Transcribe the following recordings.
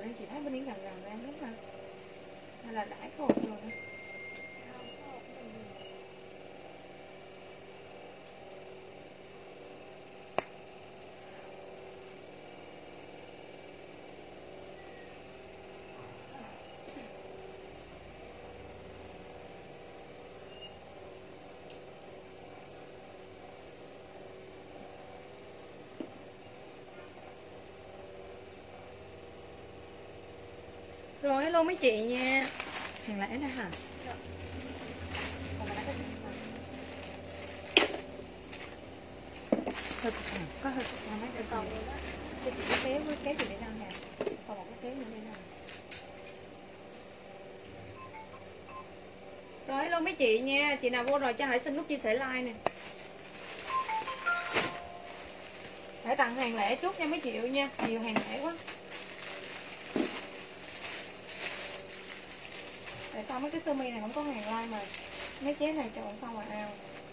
đây chị thấy bên yến gần gần em lắm mà. Hay là đãi có hột rồi đó. Rồi hello mấy chị nha. Hàng lẻ đó hả? Hơi cực hàng, có hơi cực hàng mấy để còn luôn đó. Cho chị cái kéo với kéo chị để đăng hàng. Còn một cái kéo nữa để đăng. Rồi hello mấy chị nha. Chị nào vô rồi cho hãy xin nút chia sẻ like nè. Hãy tặng hàng lẻ chút nha mấy chị ơi nha. Nhiều hàng lẻ quá. Tại sao mấy cái sơ mi này không có hàng like mà mấy chế này chọn xong rồi ao.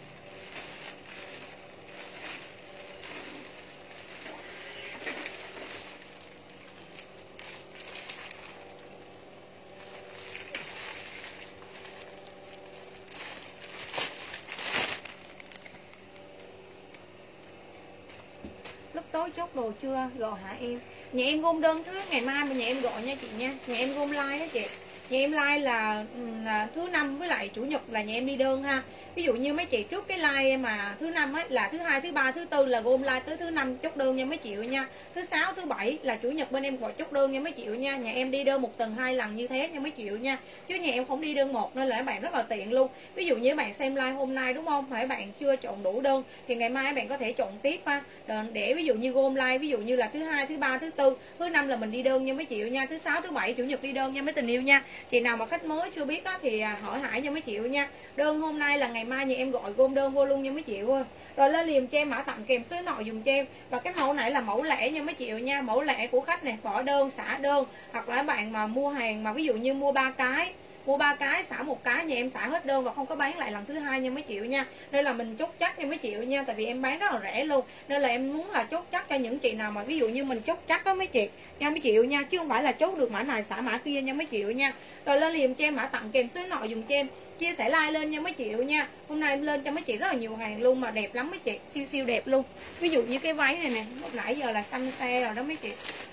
Lúc tối chốt đồ chưa? Gọi hả em? Nhà em gom đơn thứ ngày mai mà nhà em gọi nha chị nha. Nhà em gom like đó chị. Nhà em like là thứ năm với lại chủ nhật là nhà em đi đơn ha. Ví dụ như mấy chị trước cái like mà thứ năm ấy là thứ hai, thứ ba, thứ tư là gom like tới thứ năm chốt đơn nha mấy chị nha. Thứ sáu, thứ bảy là chủ nhật bên em gọi chốt đơn nha mấy chị nha. Nhà em đi đơn một tuần 2 lần như thế nha mấy chị nha. Chứ nhà em không đi đơn một nên là các bạn rất là tiện luôn. Ví dụ như các bạn xem like hôm nay đúng không? Mà các bạn chưa chọn đủ đơn thì ngày mai các bạn có thể chọn tiếp ha. Để ví dụ như gom like ví dụ như là thứ hai, thứ ba, thứ tư, thứ năm là mình đi đơn nha mấy chị nha. Thứ sáu, thứ bảy, chủ nhật đi đơn nha mấy tình yêu nha. Chị nào mà khách mới chưa biết á, thì hỏi Hải nha mấy chị nha. Đơn hôm nay là ngày mai nhà em gọi gom đơn vô luôn nha mấy chị ơi. Rồi lên liền cho em mã tặng kèm số điện thoại dùm cho em. Và cái mẫu này là mẫu lẻ nha mấy chị nha. Mẫu lẻ của khách này, bỏ đơn, xả đơn. Hoặc là bạn mà mua hàng mà ví dụ như mua 3 cái, mua 3 cái xả một cái, nhà em xả hết đơn và không có bán lại lần thứ hai nha mấy chị nha. Nên là mình chốt chắc nha mấy chị nha, tại vì em bán rất là rẻ luôn. Nên là em muốn là chốt chắc cho những chị nào mà ví dụ như mình chốt chắc đó mấy chị nha mấy chị nha, chứ không phải là chốt được mã này xả mã kia nha mấy chị nha. Rồi lên liền cho em mã tặng kèm số điện thoại dùm cho em, chia sẻ like lên nha mấy chị nha. Hôm nay em lên cho mấy chị rất là nhiều hàng luôn mà đẹp lắm mấy chị, siêu siêu đẹp luôn. Ví dụ như cái váy này nè, lúc nãy giờ là xanh xe rồi đó mấy chị.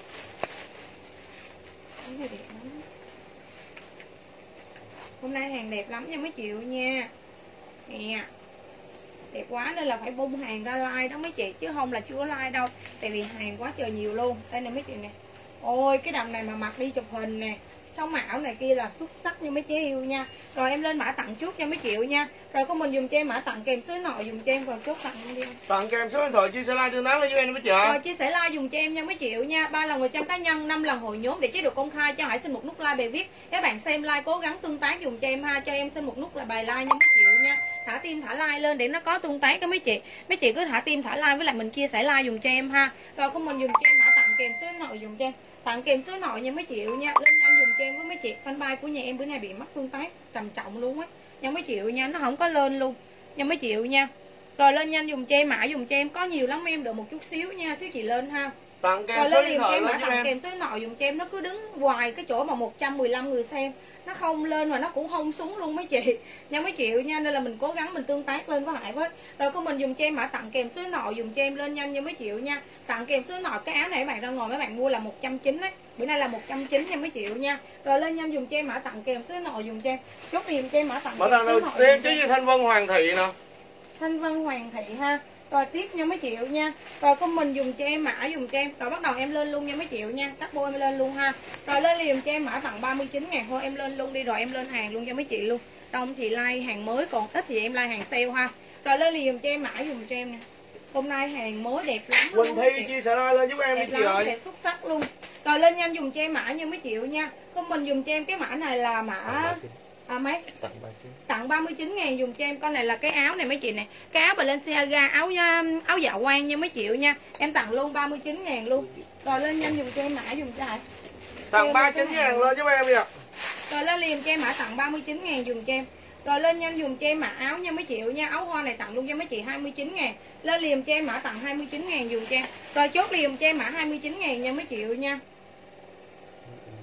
Cái này đẹp lắm. Hôm nay hàng đẹp lắm nha mấy chị nha. Nè. Đẹp quá nên là phải bung hàng ra like đó mấy chị, chứ không là chưa có like đâu. Tại vì hàng quá trời nhiều luôn. Đây nè mấy chị nè. Ôi cái đầm này mà mặc đi chụp hình nè, sống ảo này kia là xuất sắc như mấy chế yêu nha. Rồi em lên mã tặng trước nha mấy chị nha. Rồi có mình dùng cho em mã tặng kèm số điện thoại dùng cho em vào chốt tặng luôn đi. Tặng kèm số điện thoại chia sẻ like tương tác với em mấy chị ạ. Rồi chia sẻ like dùng cho em nha mấy chị nha. 3 lần 100 cá nhân, 5 lần hội nhóm để chế được công khai cho Hải xin một nút like bài viết. Các bạn xem like cố gắng tương tác dùng cho em ha, cho em xin một nút là bài like nha mấy chị nha. Thả tim thả like lên để nó có tương tác đó mấy chị. Mấy chị cứ thả tim thả like với lại mình chia sẻ like dùng cho em ha. Rồi có mình dùng cho em mã tặng kèm số điện thoại dùng cho em. Tặng kèm số điện thoại nha mấy chị nha. Lên nhanh dùng cho em với mấy chị. Fanpage của nhà em bữa nay bị mất tương tác trầm trọng luôn á. Nha mấy chị nha, nó không có lên luôn. Nha mấy chị nha. Rồi lên nhanh dùng cho em mã dùng cho em, có nhiều lắm em, đợi một chút xíu nha, xíu chị lên ha. Tặng kèm rồi số điện thoại mã tặng kèm số điện thoại dùng cho em, nó cứ đứng hoài cái chỗ mà 115 người xem, nó không lên mà nó cũng không xuống luôn mấy chị nha mấy chị nha. Nên là mình cố gắng mình tương tác lên với Hải với. Rồi có mình dùng cho em mã tặng kèm số điện thoại dùng cho em, lên nhanh nha mấy chị nha. Tặng kèm số điện thoại, cái áo này các bạn ra ngoài mấy bạn mua là 190 đấy, bữa nay là 190 nha mấy chị nha. Rồi lên nhanh dùng cho em mã tặng kèm số điện thoại dùng cho em, chốt liền cho em mã tặng kèm số điện thoại em chứ gì Thanh Vân Hoàng Thị nè, Thanh Vân Hoàng Thị ha. Rồi tiếp nha mấy chị nha. Rồi con mình dùng cho em mã dùng cho em. Rồi bắt đầu em lên luôn nha mấy chị nha. Double em lên luôn ha. Rồi lên liền cho em mã tặng 39.000 thôi, em lên luôn đi rồi em lên hàng luôn cho mấy chị luôn. Đông thì like hàng mới, còn ít thì em like hàng sale ha. Rồi lên liền cho em mã dùng cho em nè. Hôm nay hàng mới đẹp lắm luôn. Quỳnh Thi chia sẻ like lên giúp em đi chị ơi. Đẹp xuất sắc luôn. Rồi lên nhanh dùng cho em mã nha mấy chị nha. Con mình dùng cho em cái mã này là mã mấy? Tặng 39.000 dùng cho em. Con này là cái áo này mấy chị nè. Cái áo Balenciaga, áo dạ quang nha mấy chị nha. Em tặng luôn 39.000 luôn. Rồi lên nhanh dùng cho em mã dùng cho Hải. Tặng 39.000 lên giúp em đi ạ. Rồi lên liền cho em mã tặng 39.000 dùng cho em. Rồi lên nhanh dùng cho em mã áo nha mấy chị nha. Áo hoa này tặng luôn cho mấy chị 29.000. Lên liền cho em mã tặng 29.000 dùng cho em. Rồi chốt liền cho em mã 29.000 nha mấy chị nha.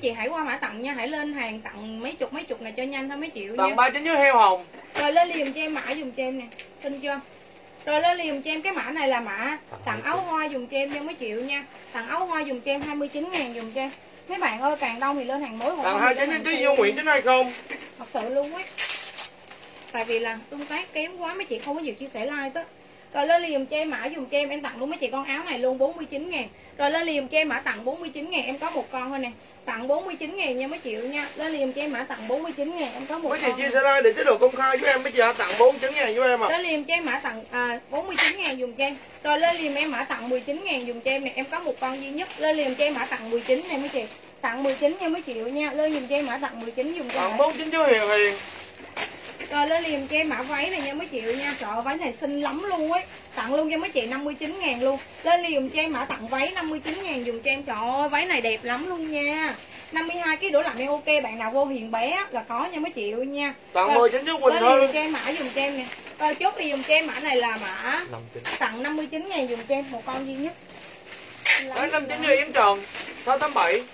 chị hãy qua mã tặng nha, hãy lên hàng tặng mấy chục này cho nhanh thôi mấy triệu nha. Tặng 39 với heo hồng. Rồi lên liền cho em mã dùm cho em nè, tin chưa? Rồi lên liền cho em cái mã này là mã tặng áo hoa dùm cho em nha mấy triệu nha. Tặng áo hoa dùm cho em 29.000 dùm cho em. Mấy bạn ơi, càng đông thì lên hàng mới. Tặng 29 với Dung Nguyễn chính hay không? Thật sự luôn ấy. Tại vì là tương tác kém quá mấy chị không có nhiều chia sẻ like đó. Rồi lên liền cho em mã dùm cho em tặng luôn mấy chị con áo này luôn 49.000. Rồi lên liền cho em mã tặng 49.000, em có một con thôi nè. Tặng 49.000 nha mấy triệu nha. Lên liền cho em mã tặng 49.000, em có một mấy con. chị chia sẻ like để chế độ công khai với em mấy chị tặng 49.000 với em à. Lên liền cho em mã tặng 49.000 dùm cho em. Rồi lên liền em mã tặng 19.000 dùm cho em nè, em có một con duy nhất. Lên liền cho em mã tặng 19 này mấy chị. Tặng 19 nha mấy triệu nha. Lên liền cho em mã tặng 19 dùm cho em. Tặng 49 với Hiền Hiền. Rồi lên liền cho em mã váy này nha mấy triệu nha. Trời ơi, váy này xinh lắm luôn ấy. Tặng luôn cho mấy chị 59.000 luôn. Lên liền cho em mã tặng váy 59.000 dùm cho em. Trời ơi, váy này đẹp lắm luôn nha. 52 kg đổ lạnh em ok, bạn nào vô Hiền bé là có nha mấy triệu nha. Tặng 19 với Quỳnh Thư. Thư. Lên liền cho em mã dùm cho em nè. Rồi chốt đi dùm cho em mã này là mã 59. tặng 59.000 dùm cho em, một con duy nhất. Váy 59 với Yếm Tròn 687.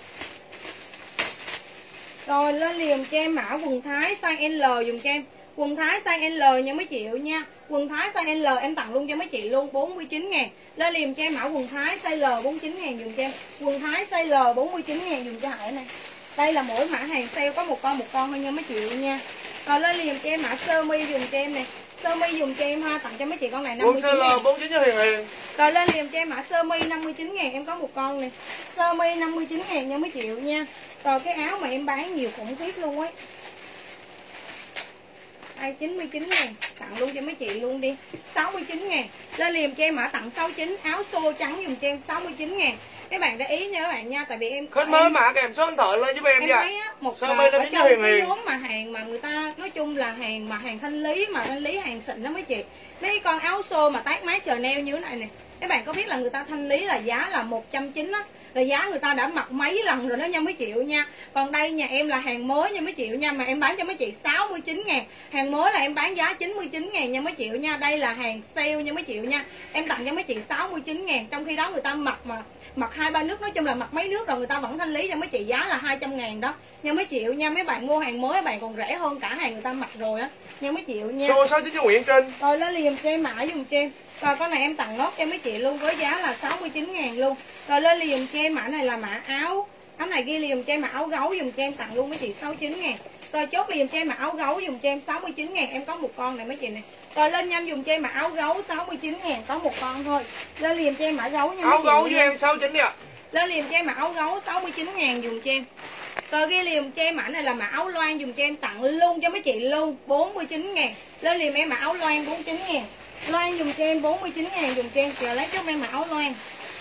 Rồi lên liền cho em mã quần Thái size L dùm cho em. Quần Thái size L nha mấy triệu nha. Quần Thái size L em tặng luôn cho mấy chị luôn 49.000. Lên liền cho em mã quần Thái size L 49.000 dùm cho em. Quần Thái size L 49.000 dùm cho Hải này. Đây là mỗi mã hàng sale có một con thôi nha mấy triệu nha. Rồi lên liền cho em mã sơ mi dùm cho em nè. Sơ mi dùm cho em ha, tặng cho mấy chị con này 59.000. 49 cho Hiền Hiền. Rồi lên liền cho em mã sơ mi 59.000, em có một con nè. Sơ mi 59.000 nha mấy triệu nha. Rồi cái áo mà em bán nhiều khủng khiếp luôn ấy. 99.000, tặng luôn cho mấy chị luôn đi. 69.000. Lên liền cho em mã tặng 69, áo xô trắng dùm cho em 69.000. Các bạn để ý nha các bạn nha, tại vì em Khách mới mã kèm số điện thoại lên giúp em nha. Thấy á, một Sao ở bên trong Hiền cái Hiền. nhóm mà hàng mà người ta nói chung là hàng mà hàng thanh lý hàng xịn đó mấy chị. Mấy con áo xô mà tag mát Chanel như thế này nè. Các bạn có biết là người ta thanh lý là giá là 190 á, là giá người ta đã mặc mấy lần rồi đó nha mấy triệu nha. Còn đây nhà em là hàng mới nha mấy triệu nha, mà em bán cho mấy chị 69.000. Hàng mới là em bán giá 99.000 nha mấy triệu nha. Đây là hàng sale nha mấy triệu nha. Em tặng cho mấy chị 69.000, trong khi đó người ta mặc 2-3 nước, nói chung là mặc mấy nước rồi người ta vẫn thanh lý cho mấy chị giá là 200.000 đó nha mấy triệu nha. Mấy bạn mua hàng mới bạn còn rẻ hơn cả hàng người ta mặc rồi á nha mấy triệu nha. Số 69 cho Nguyễn Trinh. Rồi lên liền cho em mã dùm cho em. Rồi con này em tặng lót cho mấy chị luôn với giá là 69.000 luôn. Rồi lên liền cho em mã này là mã áo này ghi liền cho em mã áo gấu dùm cho em, tặng luôn mấy chị 69.000. Rồi chốt liền cho em mã áo gấu dùm cho em 69.000, em có một con này mấy chị này. Rồi lên nhanh dùm cho em mã áo gấu 69.000, có một con thôi. Lên liền cho em mã gấu nha mấy chị. Áo gấu với em 69 nha. Lên liền cho em mã áo gấu 69.000 dùm cho em. Rồi ghi liền cho em mã này là mã áo loan dùm cho em, tặng luôn cho mấy chị luôn 49.000. Lên liền em mã áo loan 49.000. Loan dùm cho em 49.000 dùm cho em. Giờ lấy cho em mã áo loan.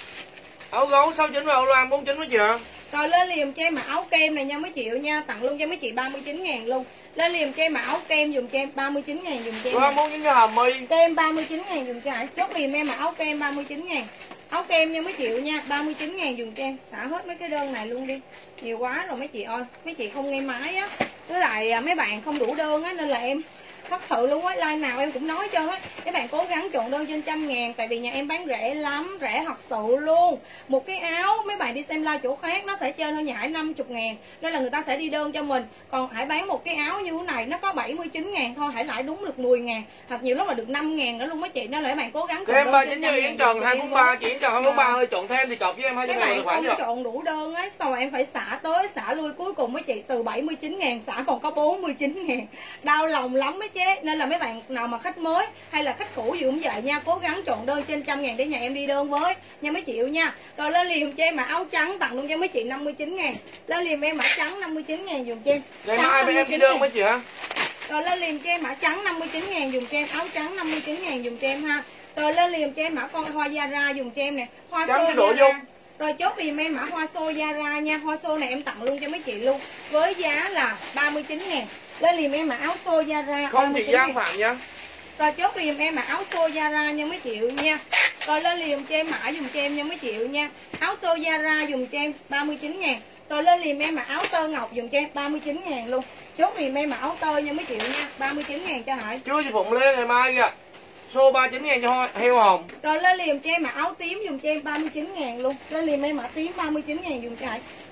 Áo gấu 69 và áo loan 49 mấy chị ạ. Rồi lên liền cho em mã áo kem này nha mấy triệu nha, tặng luôn cho mấy chị 39.000 luôn. Lên liền cho em mã áo kem dùm cho em 39.000 dùm cho em. Rồi 49 cho Hàm My. Kem 39.000 dùm cho Hải. Chốt liền em mã áo kem 39.000. Áo kem nha mấy triệu nha, 39.000 dùm cho em. Xả hết mấy cái đơn này luôn đi. Nhiều quá rồi mấy chị ơi, mấy chị không nghe máy á. Với lại mấy bạn không đủ đơn á nên là em thật sự luôn á, like nào em cũng nói trơn á, các bạn cố gắng trộn đơn trên 100.000, tại vì nhà em bán rẻ lắm, rẻ thật sự luôn. Một cái áo mấy bạn đi xem like chỗ khác nó sẽ trên hơn nhà Hải 50.000, nên là người ta sẽ đi đơn cho mình. Còn Hải bán một cái áo như thế này nó có 79.000 thôi, Hải lại đúng được 10.000, thật nhiều lúc là được 5.000 nữa luôn mấy chị. Nên là các bạn cố gắng trộn Thêm đơn 3 trên 9 Yến Trần 243, chị Yến Trần 243 ơi, trộn thêm thì cọc với em 200.000 tài khoản chưa. Trộn đủ đơn á, sau rồi em phải xả tới xả lui, cuối cùng mấy chị từ 79.000 xả còn có 49.000, đau lòng lắm mấy chế. Nên là mấy bạn nào mà khách mới hay là khách cũ gì cũng vậy nha, cố gắng trộn đơn trên 100.000 để nhà em đi đơn với nha mấy triệu nha. Rồi lên liền cho em mà áo trắng tặng luôn cho mấy chị 59.000. Lên liền em mã trắng 59.000 dùng cho em. Ngày mai bên em đi đơn mấy chị hả? Rồi lên liền cho em mã trắng 59.000 dùng cho em, áo trắng 59.000 dùng cho em ha. Rồi lên liền cho em mã con hoa Zara dùng cho em nè, hoa xô Zara. Rồi chốt liền em mã hoa xô Zara nha, hoa xô này em tặng luôn cho mấy chị luôn với giá là 39.000. Lên liền em mã áo xô Zara không chị Giang Phạm nha. Rồi chốt liền em mã áo xô Zara nha mấy triệu nha. Rồi lên liền cho em mã dùng cho em nha mấy triệu nha. Áo xô Zara dùng cho em 39.000. Rồi lên liền em mã áo tơ ngọc dùng cho em 39.000 luôn. Chốt liền em mã áo tơ nha mấy triệu nha, 39.000 cho Hải. Chưa chị Phụng Lê ngày mai kìa. Xô 39.000 cho heo hồng. Rồi lên liền cho em mã áo tím dùng cho em 39.000 luôn. Lên liền em mã tím 39.000 dùng cho Hải.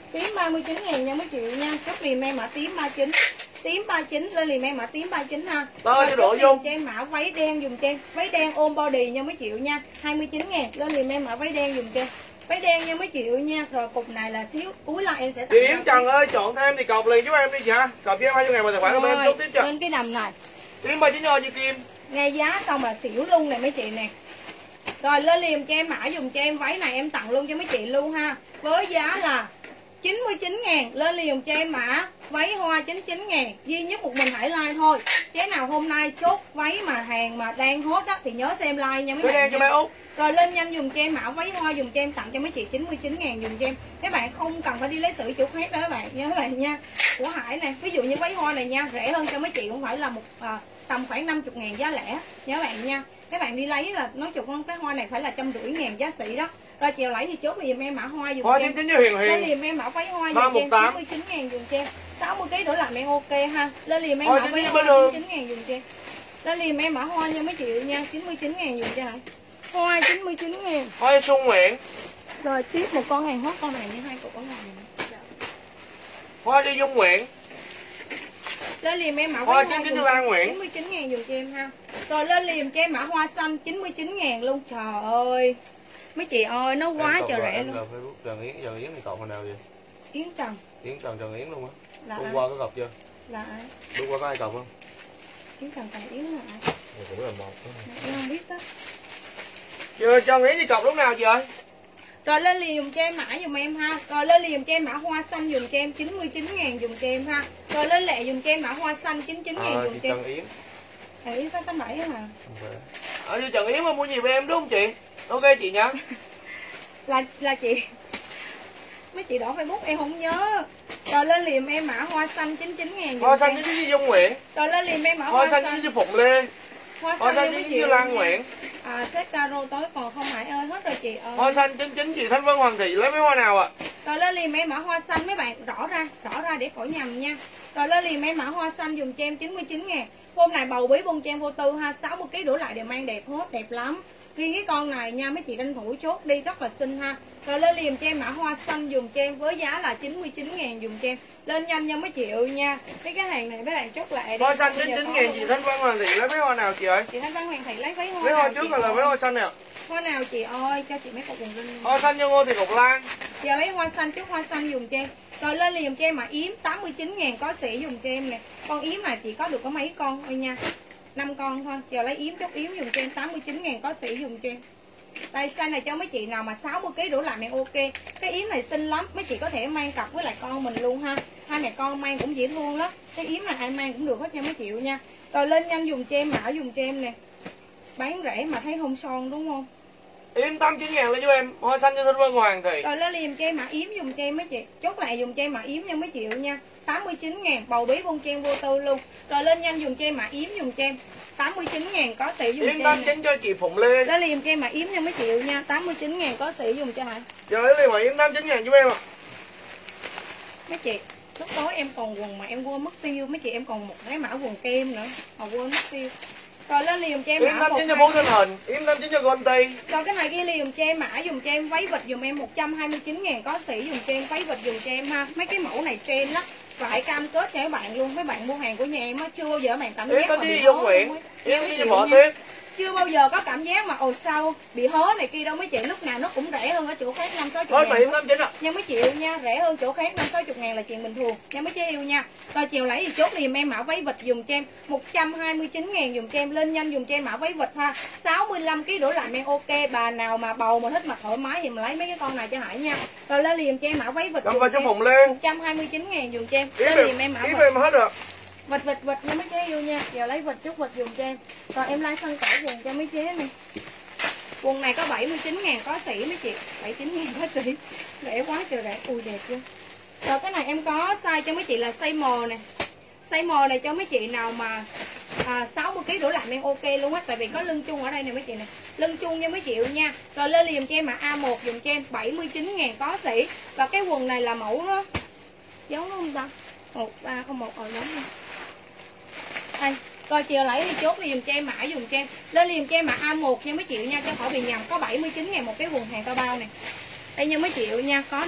Tím 39.000 nha mấy chị nha. Chốt liền em mã tím 39. Tím 39 lên liền em mã tím 39 ha. Tơi cho độ dung cho em mã váy đen dùm cho em. Váy đen ôm body nha mấy chị nha. 29.000 lên liền em mã váy đen dùm cho em. Váy đen nha mấy chị nha. Rồi cục này là xíu cuối lại em sẽ tặng. Chị Yến Trần ơi, chọn thêm thì cọc liền giúp em đi chị ha. Cọc cho em 20.000 vào tài khoản của em chốt tiếp cho. Lên cái đầm này. Tím 39 nho như kim. Nghe giá xong là xỉu luôn nè mấy chị nè. Rồi lên liền cho em mã dùng cho em váy này em tặng luôn cho mấy chị luôn ha. Với giá là 99.000. Lên liền cho em mã váy hoa 99.000. Duy nhất một mình Hải like thôi. Chế nào hôm nay chốt váy mà hàng mà đang hot á thì nhớ xem like nha mấy bạn nha. Rồi lên nhanh dùng cho em mã váy hoa dùng cho em tặng cho mấy chị 99.000 dùng cho em. Các bạn không cần phải đi lấy sữa chỗ khác đó các bạn nha các bạn nha. Của Hải nè, ví dụ như váy hoa này nha, rẻ hơn cho mấy chị cũng phải là một tầm khoảng 50.000 giá lẻ nha các bạn nha. Các bạn đi lấy là nói chung con cái hoa này phải là 150.000 giá xỉ đó. Rồi chiều lấy thì chốt liền em mã hoa dùng hoa cho em. 99 Huyền Huyền. Lên liền em mã váy hoa dùng cho em 99.000 dùng cho em. 60 kg đổ làm em ok ha. Lên liền em mã váy hoa 99.000 dùng cho em. Lên liền em mã hoa nha mấy chị nha, 99.000 dùng cho hả? Hoa 99.000. Hoa Xuân Nguyễn. Rồi tiếp một con hàng hot con này như hai cục ở ngoài này. Hoa Ly Dung Nguyễn. Lên liền em mã hoa 99 Lan Nguyễn. 99.000 dùng cho em ha. Rồi lên liền cho em mã hoa xanh 99.000 luôn. Trời ơi. Mấy chị ơi nó quá trời rẻ luôn. Facebook Trần Yến thì cậu hồi nào vậy? Yến Trần. Trần Yến luôn á. Hôm qua có gặp chưa? Là ai? Hôm qua có ai gặp không? Yến Trần Yến là ai? Cũng là một. Em không biết đó. Chưa Trần Yến thì cọc lúc nào chị ơi? Rồi lên liền dùng cho em mã dùm em ha. Rồi lên liền cho em mã hoa xanh dùng cho em 99.000 dùng cho em ha. Rồi lên lẹ dùng cho em mã hoa xanh 99.000 dùng cho em. Trần Yến. Trần Yến 687 hả? Ở như Trần Yến mà mua gì với em đúng không chị? Ok chị nhá. là chị. Mấy chị đỏ Facebook em không nhớ. Rồi lên liền em mã hoa xanh 99.000. Hoa xanh 99 Dung Nguyễn. Rồi lên liền em mã hoa xanh 99 Phụng Lê. Hoa xanh 99 Lan Nguyễn. Set caro tối còn không Hải ơi, hết rồi chị ơi. Hoa xanh 99 chị Thanh Vân Hoàng Thị lấy mấy hoa nào ạ? Rồi lên liền em mã hoa xanh mấy bạn rõ ra để khỏi nhầm nha. Rồi lên liền em mã hoa xanh dùng cho em 99.000. Hôm này bầu bí bông cho em vô tư ha, 60 kg đổ lại đều mang đẹp hết, đẹp lắm. Riêng cái con này nha mấy chị tranh thủ chốt đi rất là xinh ha. Rồi lên liền cho em mã hoa xanh dùng cho em với giá là 99.000 dùng cho em. Lên nhanh nha mấy chị ơi nha. Mấy cái hàng này mấy bạn chốt lại đi. Hoa xanh 99.000 chị Thanh Vân Hoàng Thị lấy mấy hoa nào chị ơi? Chị Thanh Vân Hoàng Thị lấy váy hoa. Mấy hoa trước là mấy hoa xanh nè. Hoa nào chị ơi, cho chị mấy cục quần linh. Hoa xanh cho Ngô Thị Ngọc Lan. Giờ lấy hoa xanh trước hoa xanh dùng cho em. Rồi lên liền cho em mà yếm 89.000 có sỉ dùng cho em nè. Con yếm này chỉ có được có mấy con thôi nha. 5 con thôi. Giờ lấy yếm chốt yếm dùng cho em 89.000 có sỉ dùng cho em. Đây size này cho mấy chị nào mà 60 kg đổ lại này ok. Cái yếm này xinh lắm, mấy chị có thể mang cặp với lại con mình luôn ha. Hai mẹ con mang cũng dễ thương lắm. Cái yếm này ai mang cũng được hết nha mấy chị nha. Rồi lên nhanh dùng cho em mã dùng cho em nè. Bán rẻ mà thấy không son đúng không? Yếm 89.000 lên cho em, hoa xanh cho Thanh Vân Hoàng Thị. Rồi lên liền cho em mã yếm dùng cho em mấy chị. Chốt lại dùng cho em mã yếm nha mấy chị nha. 89.000 bầu bí bông cho em vô tư luôn. Rồi lên nhanh dùng cho em mã yếm dùng cho em 89.000 có sỉ dùng yếm cho em. 89 cho chị Phụng Lê. Lên liền cho em mã yếm nha mấy chị nha. 89.000 có sỉ dùng cho hả? Rồi liền mà yếm 89.000 giúp em ạ. Mấy chị, lúc tối em còn quần mà em quên mất tiêu. Mấy chị em còn một cái mã quần kem nữa mà quên mất tiêu. Rồi lên liền cho em yếm 89 cho Bốn Thanh Hình, yếm 89 cho Conti. Rồi cái này ghi liền cho em mã dùng cho em váy vịt dùng em 129.000 có sỉ dùng cho em váy vịt dùng cho em ha. Mấy cái mẫu này trend lắm. Phải cam kết cho các bạn luôn. Mấy bạn mua hàng của nhà em á chưa bao giờ bạn cảm giác mà bị hớ luôn á. Chưa bao giờ có cảm giác mà ồ sao bị hớ này kia đâu mấy chị. Lúc nào nó cũng rẻ hơn ở chỗ khác 50-60 ngàn nha mấy chị yêu nha. Rẻ hơn chỗ khác 50-60 ngàn là chuyện bình thường nha mấy chị yêu nha. Rồi chiều lấy thì chốt liền em mã váy vịt dùng cho em 129.000 dùng cho em. Lên nhanh dùng cho em mã váy vịt ha. 65 kg đổ lại em ok. Bà nào mà bầu mà thích mặc thoải mái thì mình lấy mấy cái con này cho Hải nha. Rồi lên liền cho em mã váy vịt dùng cho em 129.000 dùng cho em. Lên liền em mã vịt. Hết rồi. Vịt nha mấy chế yêu nha. Giờ lấy vịt chút vịt dùng cho em. Rồi em like sân cả quần cho mấy chế này. Quần này có 79.000 có sỉ mấy chị. 79.000 có sỉ. Rẻ quá trời rẻ. Ui đẹp chưa. Rồi cái này em có size cho mấy chị là size M nè. Size M này cho mấy chị nào mà 60 kg đổ lại em ok luôn á. Tại vì có lưng chung ở đây nè mấy chị nè. Lưng chung nha mấy chị nha. Rồi lên liền cho em mà A1 dùng cho em 79.000 có sỉ. Và cái quần này là mẫu đó. Giống không ta? 1301 giống không? Đây. Rồi chiều lấy thì chốt liền cho em mã dùng cho em. Lên liền cho em mã A1 nha mấy chị nha, cho khỏi bị nhầm. Có 79.000 một cái quần hàng cao bao này. Đây nha mấy chị nha, có này.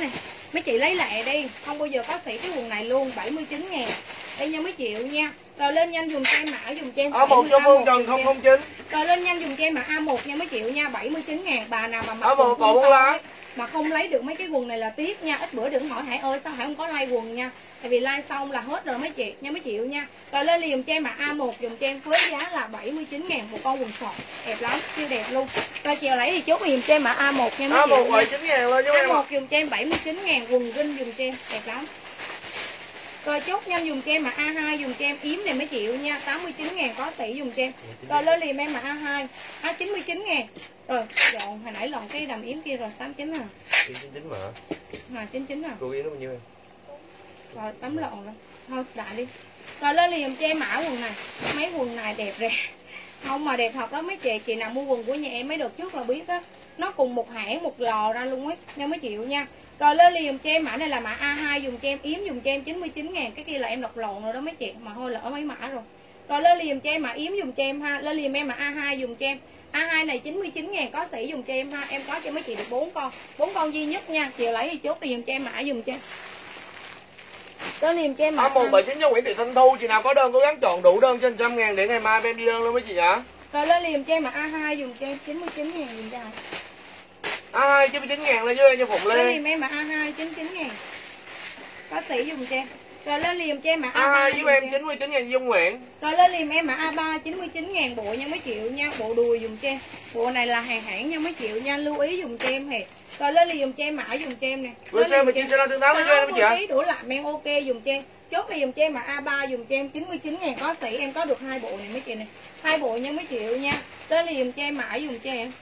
Mấy chị lấy lẹ đi, không bao giờ có sỉ cái quần này luôn. 79.000 đây nha mấy triệu nha. Rồi lên nhanh dùng cho em mã dùng cho em A1 cho Phương Trần 009. Rồi lên nhanh dùng cho em mã A1 nha mấy triệu nha. 79.000. Bà nào mà mặc A1 còn 4 lá mà không lấy được mấy cái quần này là tiếc nha. Ít bữa đừng hỏi Hải ơi sao Hải không có like quần nha. Tại vì like xong là hết rồi mấy chị nha mấy triệu nha. Rồi lên liền cho em mã A1 dùng cho em với giá là 79.000 một con quần sọt. Đẹp lắm, siêu đẹp luôn. Rồi chiều lấy thì chốt liền cho em mã A1 nha mấy A1 triệu. 79.000 lên giúp em. A1 dùng cho em 79.000 quần rin dùng cho em đẹp lắm. Rồi chốt nhanh dùng cho em mà A2 dùng cho em yếm này mấy triệu nha. 89.000 có tỷ dùng cho em. Rồi lên liền em mà A2 99.000. Rồi dọn hồi nãy lòn cái đầm yếm kia rồi 89 à. 99 mà. 99 à. Cô yếm nó bao nhiêu em? Rồi tấm lọn rồi. Thôi đại đi. Rồi lên liền cho em mã quần này. Mấy quần này đẹp rẻ. Không mà đẹp thật đó mấy chị nào mua quần của nhà em mấy đợt trước là biết đó. Nó cùng một hãng một lò ra luôn ấy nha mấy triệu nha. Rồi lên liền cho em mã này là mã A2 dùng cho em yếm dùng cho em 99.000. Cái kia là em đọc lộn rồi đó mấy chị. Mà thôi lỡ mấy mã rồi. Rồi lên liền cho em mã yếm dùng cho em ha. Lên liền em mã A2 dùng cho em. A2 này 99.000 có sỉ dùng cho em ha. Em có cho mấy chị được 4 con. 4 con duy nhất nha. Chiều lấy thì chốt đi dùng cho em mã dùng cho em. Lên liền cho em mã A179 cho Nguyễn Thị Thanh Thu. Chị nào có đơn cố gắng chọn đủ đơn trên 100.000 để ngày mai em đi đơn luôn mấy chị nhá. Rồi lên liền cho em mã A2 dùng cho em 99.000 dùng cho ai. A2 99.000 lên với em cho Phụng Lê. Lên liền em mã A2 99.000 có sỉ dùng cho em. Rồi lên liền cho em mã A2 giúp em 99.000 Dung Nguyễn. Rồi lên liền em mã A3 99.000 bộ nha mấy triệu nha. Bộ đùi dùng cho em. Bộ này là hàng hãng nha mấy triệu nha. Lưu ý dùng cho em hề. Rồi lên liền dùng cho em mã dùng cho em nè. Lên xe mà chị sẽ ra tương tác với em chị ạ. 60 kg đủ lại men ok dùng cho em. Chốt đi dùng cho em mã A3 dùng cho em 99.000 có sỉ. Em có được 2 bộ này mấy chị này. 2 bộ nha mấy triệu nha. Lên liền dùng cho em mã dùng cho em.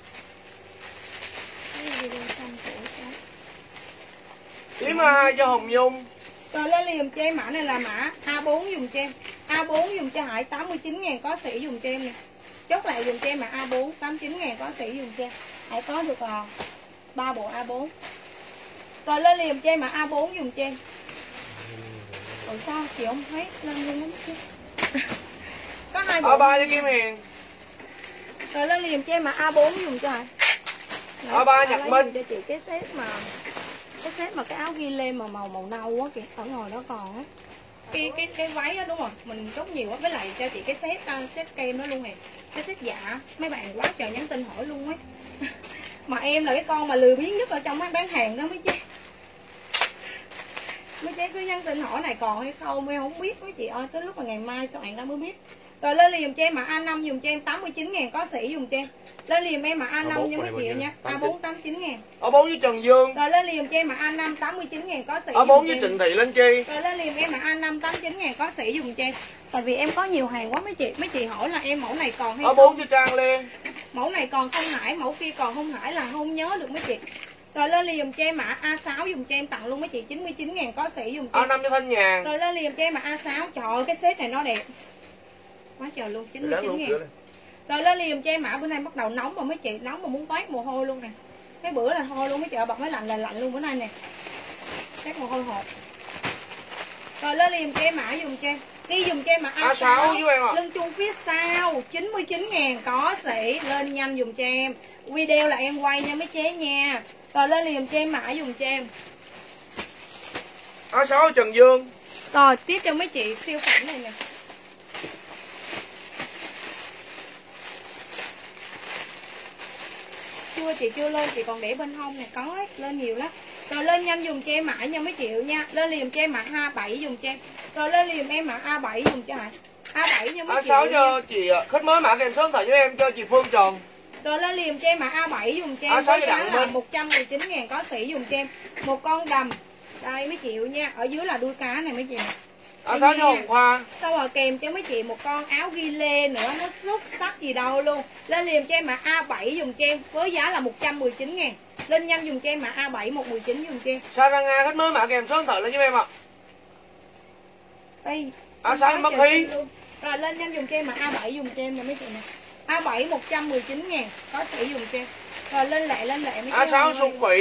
Yếm A2 cho Hồng Nhung. Rồi lên liền cho em mã này là mã A4 dùng cho em. A4 dùng cho Hải 89.000 có sỉ dùng cho em nè. Chốt lại dùng cho em mã A4 89.000 có sỉ dùng cho em. Hải có được 3 bộ A4. Rồi lên liền cho em mã A4 dùng cho em. Ủa sao chị không thấy lên luôn lắm chứ. Có 2 bộ. A3 cho Kim Hiền. Rồi lên liền cho em mã A4 dùng cho Hải. A3 Nhật Minh. Cho chị cái set mà cái áo ghi lên mà màu nâu á kìa, ở ngoài đó còn á. Cái váy á đúng rồi, mình chốt nhiều quá với lại cho chị cái set kem đó luôn nè. Cái set dạ, mấy bạn quá trời nhắn tin hỏi luôn ấy. Mà em là cái con mà lười biếng nhất ở trong mấy bán hàng đó mấy chị. Mấy chị cứ nhắn tin hỏi này còn hay không em không biết mấy chị ơi, tới lúc mà ngày mai soạn ra mới biết. Rồi lên liền cho em mã A5 dùng cho em 89.000 có sỉ dùng cho em. Lên liền em mã A5 nha mấy chị nha. A4 89.000. A4 với Trần Dương. Rồi lên liền cho em mã A5 89.000 có sỉ. A4 với Trịnh Thị Linh Chi. Rồi lên liền em mã A5 89.000 có sỉ dùng cho em. Tại vì em có nhiều hàng quá mấy chị hỏi là em mẫu này còn hay A4 không. cho Trang Liên. Mẫu này còn không Hải, mẫu kia còn không Hải là không nhớ được mấy chị. Rồi lên liền cho em mã A6 dùng cho em tặng luôn mấy chị 99.000 có sỉ dùng cho em. A5 cho Thanh Nhàn. Rồi lên liền cho em mã A6. Trời ơi cái set này nó đẹp quá trời luôn 99.000. Rồi lên liền cho em mã bữa nay bắt đầu nóng mà mấy chị, nóng mà muốn toát mồ hôi luôn nè. Cái bữa là thôi luôn mấy chị, bật máy lạnh là lạnh luôn bữa nay nè. Toát mồ hôi hột. Rồi lên liền cho em mã dùng cho em. Đi dùng cho em mã A6 giúp em ạ. Lưng chung phía sau 99.000 có sỉ, lên nhanh dùng cho em. Video là em quay nha mấy chế nha. Rồi lên liền cho em mã dùng cho em. A6 Trần Dương. Rồi tiếp cho mấy chị siêu phẩm này nè. Chị chưa lên, chị còn để bên hông này có ấy, lên nhiều lắm. Rồi lên nhanh dùng cho em mã nha mấy triệu nha. Lên liền cho em mã A7 dùng cho em. Rồi lên liền em mã A7 dùng cho Hải. A7 nha mấy A6 cho chị khách mới mã kèm số điện thoại với em cho chị Phương Trần. Rồi lên liền cho em mã A7 dùng cho em. A6 giá là 119.000 có sỉ dùng cho em. Một con đầm. Đây mấy triệu nha. Ở dưới là đuôi cá này mấy chị. A6 cho Hồng Khoa. Xong rồi kèm cho mấy chị một con áo ghi lê nữa, nó xuất sắc gì đâu luôn. Lên liền cho em mã A7 dùng cho em với giá là 119.000. Lên nhanh dùng cho em mã A7 119 dùng cho em. Saranga khách mới mã kèm số điện thoại lên giúp em ạ. Đây. A6 mất Hy. Rồi lên nhanh dùng cho em mã A7 dùng cho em nè mấy chị nè. A7 119.000 có sỉ dùng cho em. Rồi lên lẹ mấy A6 Xuân Phỉ.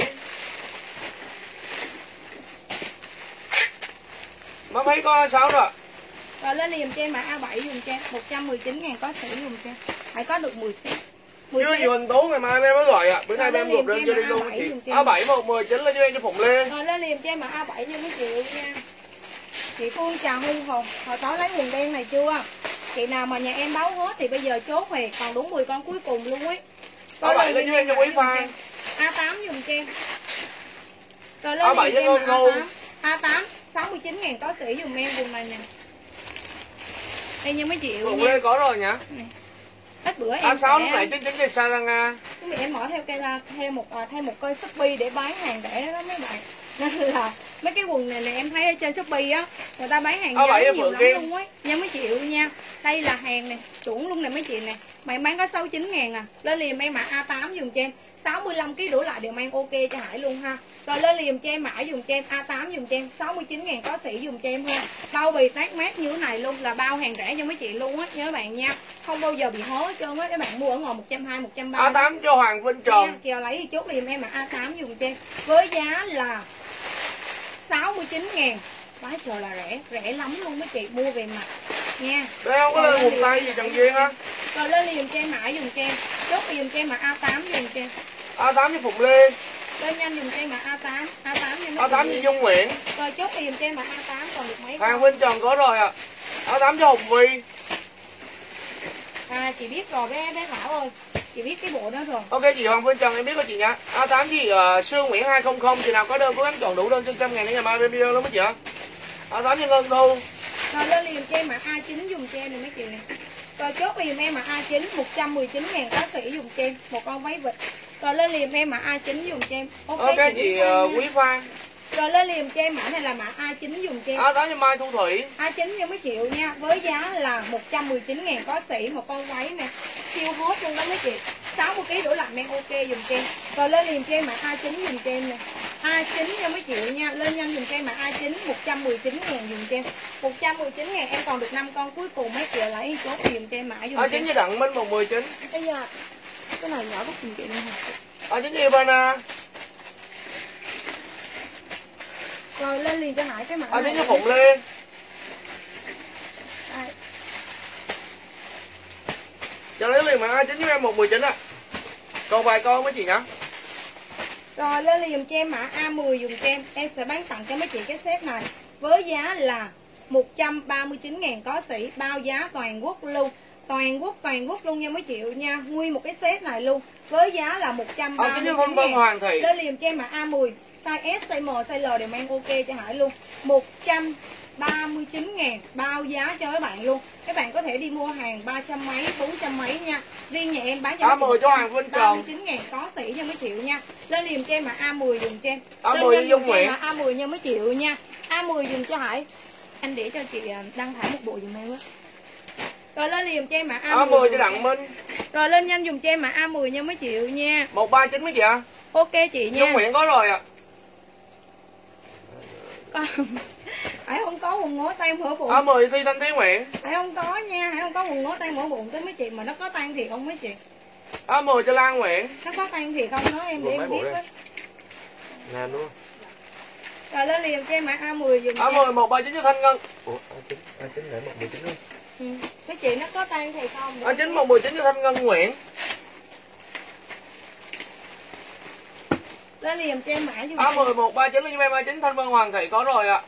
Má thấy có A6 rồi. Rồi lên liền cho em mã A7 dùng cho em 119.000 có sỉ dùng cho em. Phải có được 10 set. Chưa gì Huỳnh Tú ngày mai em mới gọi ạ. Bữa nay em gộp đơn cho đi luôn chị. A7 119 lên cho em cho Phụng Lê. Rồi lên liền cho em mà A7 cho mấy triệu nha. Chị Phương chào Hương Hồng. Hồi tối lấy quần đen này chưa? Chị nào mà nhà em báo hết thì bây giờ chốt thì còn đúng 10 con cuối cùng luôn ấy. A7 lên cho em cho Quý Phan. A8 dùng cho em. Rồi lên A7 liền cho em ngu. A8 69.000 có sĩ dùng em vùng này nè. Đây như mấy triệu Phụng nha. Lê có rồi nhá. Ít bữa em A6 lúc nãy 99 cây Saranga. Cái này em mở theo cây la theo một cây Shopee để bán hàng rẻ đó mấy bạn. Nên là mấy cái quần này là em thấy ở trên Shopee á, người ta bán hàng giá nhiều lắm luôn ấy. Nha mấy triệu nha. Đây là hàng này, chuẩn luôn nè mấy chị nè. Mà em bán có 69.000 à. Lên liền em mặc A8 dùng cho em. 65 kg đổ lại đều mang ok cho Hải luôn ha. Rồi lên liền cho em mã dùng cho em A8 dùng cho em 69.000 có sĩ dùng cho em ha. Bao bì tag mát như thế này luôn là bao hàng rẻ cho mấy chị luôn á, nhớ bạn nha. Không bao giờ bị hố hết trơn á, các bạn mua ở ngoài 120 130. A8 cho Hoàng Vinh Tròn. Chiều lấy thì chốt liền em mà A8 dùng cho em với giá là 69.000. Quá trời là rẻ lắm luôn mấy chị, mua về mặt nha. Đây không có lên vùng tay gì Trần Duyên á. Rồi lên liền cho em mã dùng cho em. Chốt liền cho em mà A8 dùng cho em. A8 cho Phụng Lê. Lên nhanh dùng cho em mà A8. A8 cho Dung Nguyễn. Rồi chốt liền cho em mà A8 còn được mấy. Hoàng Vinh Tròn có rồi ạ. A8 cho Hồng Vi. Chị biết rồi bé Thảo ơi. Chị biết cái bộ đó rồi. Ok chị Hoàng Vinh Tròn em biết rồi chị nha. A8 gì Sương Nguyễn 200, chị nào có đơn cố gắng chọn đủ đơn trên 100.000 để ngày mai bên video luôn mấy chị ạ. A8 cho Ngân Thu. Rồi lên liền cho em mà A9 dùng cho em này mấy chị này. Rồi chốt liền em mà A9 119.000 có sĩ dùng cho em một con váy vịt. Rồi lên liền em mà A9 dùng cho em. Ok chị Quý Phan. Rồi lên liền cho em mã này là mã A9 dùng cho em. A8 cho Mai Thu Thủy. A9 cho mấy triệu nha, với giá là 119.000 có sĩ một con váy nè. Siêu hot luôn đó mấy chị. 60 kg đổ lại men ok dùng cho em. Rồi lên liền cho em mã A9 dùng cho em nè. A9 cho mấy triệu nha, lên nhanh dùng cho em mã A9 119.000 dùng cho em. 119.000 em còn được 5 con cuối cùng mấy chị lấy chốt dùng cho em mã dùng cho em. A9 cho Đặng Minh 119. Bây giờ cái này nhỏ bất chị luôn hả? A9 cho Ivana. Rồi lên liền cho Hải cái mã A9 này. cho Phụng Lê. Đây. Cho lấy liền mà A9 cho em 119 ạ. Còn vài con mấy chị nhá. Rồi lên liền cho em mã A10 dùng cho em. Em sẽ bán tặng cho mấy chị cái set này với giá là 139.000 có sĩ, bao giá toàn quốc luôn. Toàn quốc luôn nha mấy triệu nha. Nguyên một cái set này luôn với giá là 139.000. Lên liền cho em mã A10 size S, size M, size L đều mang ok cho Hải luôn. 139.000 bao giá cho các bạn luôn. Các bạn có thể đi mua hàng 300 mấy, 400 mấy nha. Riêng nhà em bán cho A10 cho Hoàng Vinh Tròn. 39.000 có tỷ nha mấy triệu nha. Lên liền cho em mà A10 dùng cho em. A10 cho Dung Nguyễn. A10 nha mấy triệu nha. A10 dùng cho Hải. Anh để cho chị đăng thải một bộ dùm em á. Rồi lên liền cho em mà A10 cho Đặng Minh. Rồi lên nhanh dùng cho em mà A10 nha mấy triệu nha. 139 mấy chị ạ. Ok chị nha. Dung Nguyễn có rồi ạ. Hải không có quần ngố tay mở bụng. A10 Thi Thanh Thúy Nguyễn. Hải không có nha, Hải không có quần ngố tay mở bụng tới mấy chị, mà nó có tan thiệt không mấy chị? A10 cho Lan Nguyễn. Nó có tan thiệt không nói em để em biết với. Nè luôn. Rồi lên liền cho em mã A10 dùng. A10 139 cho Thanh Ngân. Ủa A9 để 119 luôn. Mấy chị nó có tan thiệt không? A9 119 cho Thanh Ngân Nguyễn. Lên liền cho em mã dùng. A10 139 lên cho em A9 Thanh Vân Hoàng Thị có rồi ạ.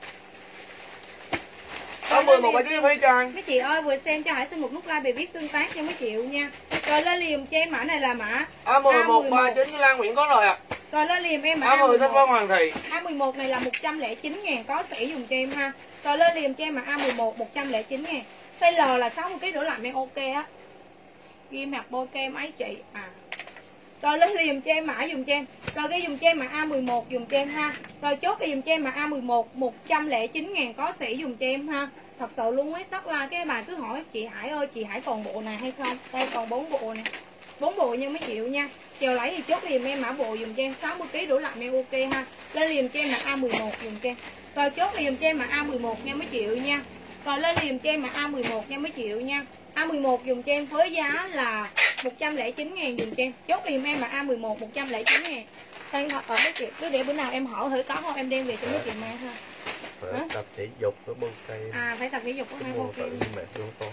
A10 139 cho Thúy Trang. Mấy chị ơi vừa xem cho Hải xin một nút like về viết tương tác cho mấy triệu nha. Rồi lên liền cho em mã này là mã A10 139 cho Lan Nguyễn có rồi ạ. Rồi lên liền em mã A10 Thanh Vân Hoàng Thị. A11 này là 109.000 có sĩ dùng cho em ha. Rồi lên liền cho em mã A11 109.000. Size L là 60 kg đổ lại men ok á. Ghim hoặc bôi kem ấy chị à. Rồi lên liền cho em mã dùng cho em. Rồi cái dùng cho em mã A11 dùng cho em ha. Rồi chốt cái dùng cho em mã A11 109.000 có sĩ dùng cho em ha. Thật sự luôn ấy, tất là cái bà cứ hỏi chị Hải ơi, chị Hải còn bộ này hay không? Đây còn 4 bộ nè. 4 bộ nhưng mấy triệu nha. Chiều lấy thì chốt liền em mã bộ dùng cho em 60 kg đổ lại men ok ha. Lên liền cho em mã A11 dùng cho em. Rồi chốt liền cho em mã A11 nha mấy triệu nha. Rồi lên liền cho em mã A11 nha mấy triệu nha. A11 dùng cho em với giá là 109.000 dùng cho em. Chốt liền em mà A11 109.000. Thôi ở mấy chị cứ để bữa nào em hỏi thử có không em đem về cho mấy chị mai ha. Phải tập thể dục với bông cây. À phải tập thể dục có hai bông cây. Mệt luôn con.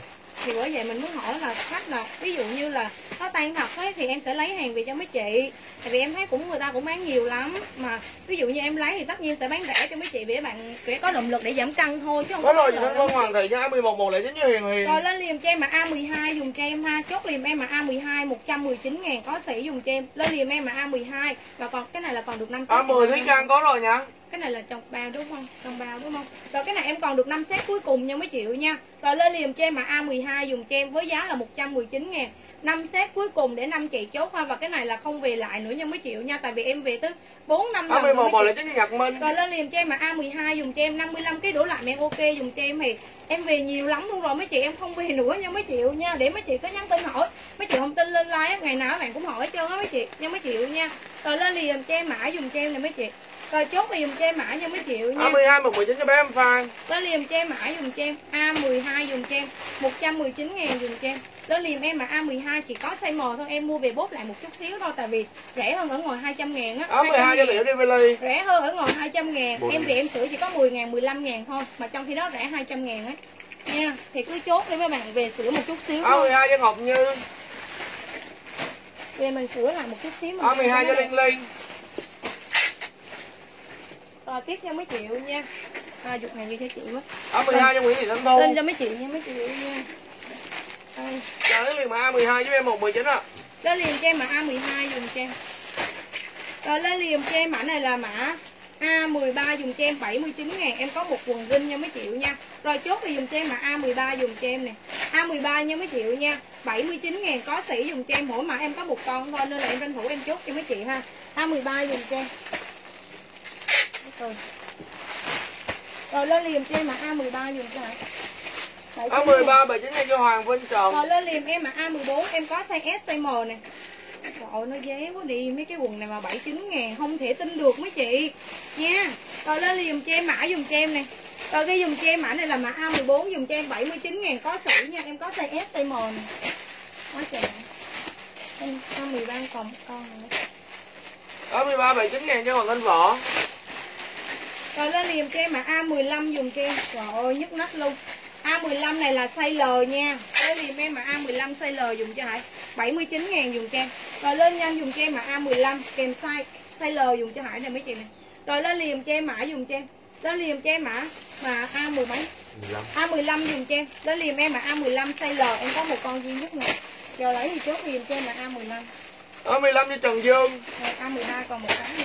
Thì bởi vậy mình muốn hỏi là khách là ví dụ như là nó tan thật ấy, thì em sẽ lấy hàng về cho mấy chị. Tại vì em thấy người ta cũng bán nhiều lắm. Mà ví dụ như em lấy thì tất nhiên sẽ bán rẻ cho mấy chị, để bạn sẽ có động lực để giảm cân thôi chứ không có có rồi. Thanh Vân hoàn thị cho A11 109 cho Hiền Hiền. Rồi lên liềm cho em mà A12 dùng cho em ha. Chốt liềm em mà A12 119.000 có sỉ dùng cho em. Lên liềm em mà A12. Và còn cái này là còn được 5 set. A10 Thúy Trang có rồi nha. Cái này là trong bao đúng không? Trong bao đúng không? Rồi cái này em còn được 5 set cuối cùng nha mấy triệu nha. Rồi lên liềm cho em mà A12 dùng cho em với giá là 119.000. 5 set cuối cùng để 5 chị chốt ha. Và cái này là không về lại nữa nha mấy triệu nha. Tại vì em về tới 4-5 lần. A11 một là chính Nhật Minh. Rồi lên liềm cho em mà A12 dùng cho em 55 cái đổ lại men ok dùng cho em thì em về nhiều lắm luôn rồi mấy chị, em không về nữa nha mấy triệu nha. Để mấy chị có nhắn tin hỏi, mấy chị không tin lên like ngày nào các bạn cũng hỏi hết trơn á mấy chị nha mấy triệu nha. Rồi lên liềm cho em mã dùng cho em nè mấy chị. Rồi chốt liềm cho em mã nha mấy triệu nha. A12 119 cho bé em Phan. Lên liềm cho em mã dùng cho em A12 dùng cho em 119.000 dùng cho em. Lên liềm em mà A12 chỉ có size M thôi, em mua về bốt lại một chút xíu thôi tại vì rẻ hơn ở ngoài 200.000 á. A12 cho Liễu Dively. Rẻ hơn ở ngoài 200.000, em về em sửa chỉ có 10.000 15.000 thôi mà trong khi đó rẻ 200.000 ấy. Nha, thì cứ chốt đi mấy bạn, về sửa một chút xíu thôi. A12 cho Ngọc Như. Về mình sửa lại một chút xíu. A12 cho Liên Liên. Rồi tiếp cho mấy triệu nha. Dục này như cho chị quá. A12 cho Nguyễn Thị Thanh Thu. Lên cho mấy chị nha mấy triệu nha. Đây. Chờ đến liền mà A12 với em 119 á. Lên liền cho em mã A12 dùng cho em. Rồi lên liền cho em mã này là mã A13 dùng cho em 79.000. Em có một quần rin nha mấy triệu nha. Rồi chốt thì dùng cho em mã A13 dùng cho em nè. A13 nha mấy triệu nha. 79.000 có sỉ dùng cho em, mỗi mã em có một con thôi nên là em tranh thủ em chốt cho mấy chị ha. A13 dùng cho em. Rồi lên liềm cho em mà A13 dùng cho hả? A13 79 cho Hoàng Vinh Trần. Rồi lên liềm em mà A14 em có size S size M nè. Trời nó dễ quá đi, mấy cái quần này mà 79.000 không thể tin được mấy chị nha. Rồi lên liềm cho em mã dùng cho em nè. Rồi cái dùng cho em mã này là mã A14 dùng cho em 79.000 có sỉ nha, em có size S size M nè. Quá trời. Em A13 còn một con nữa. A13 79.000 cho Hoàng Anh Võ. Rồi lên liềm cho em mà A15 dùng cho em. Trời ơi nhức nách luôn. A15 này là size L nha. Lên liềm em mà A15 size L dùng cho Hải 79.000 dùng cho em. Rồi lên nhanh dùng cho em mà A15 kèm size L dùng cho Hải này mấy chị này. Rồi lên liềm cho em mã dùng cho em. Lên liềm cho em mã mà A10 mấy? A15 dùng cho em. Lên liềm em mà A15 size L, em có một con duy nhất nè. Giờ lấy thì chốt liềm cho em là A15. A15 cho Trần Dương. Rồi A12 còn một cái nữa.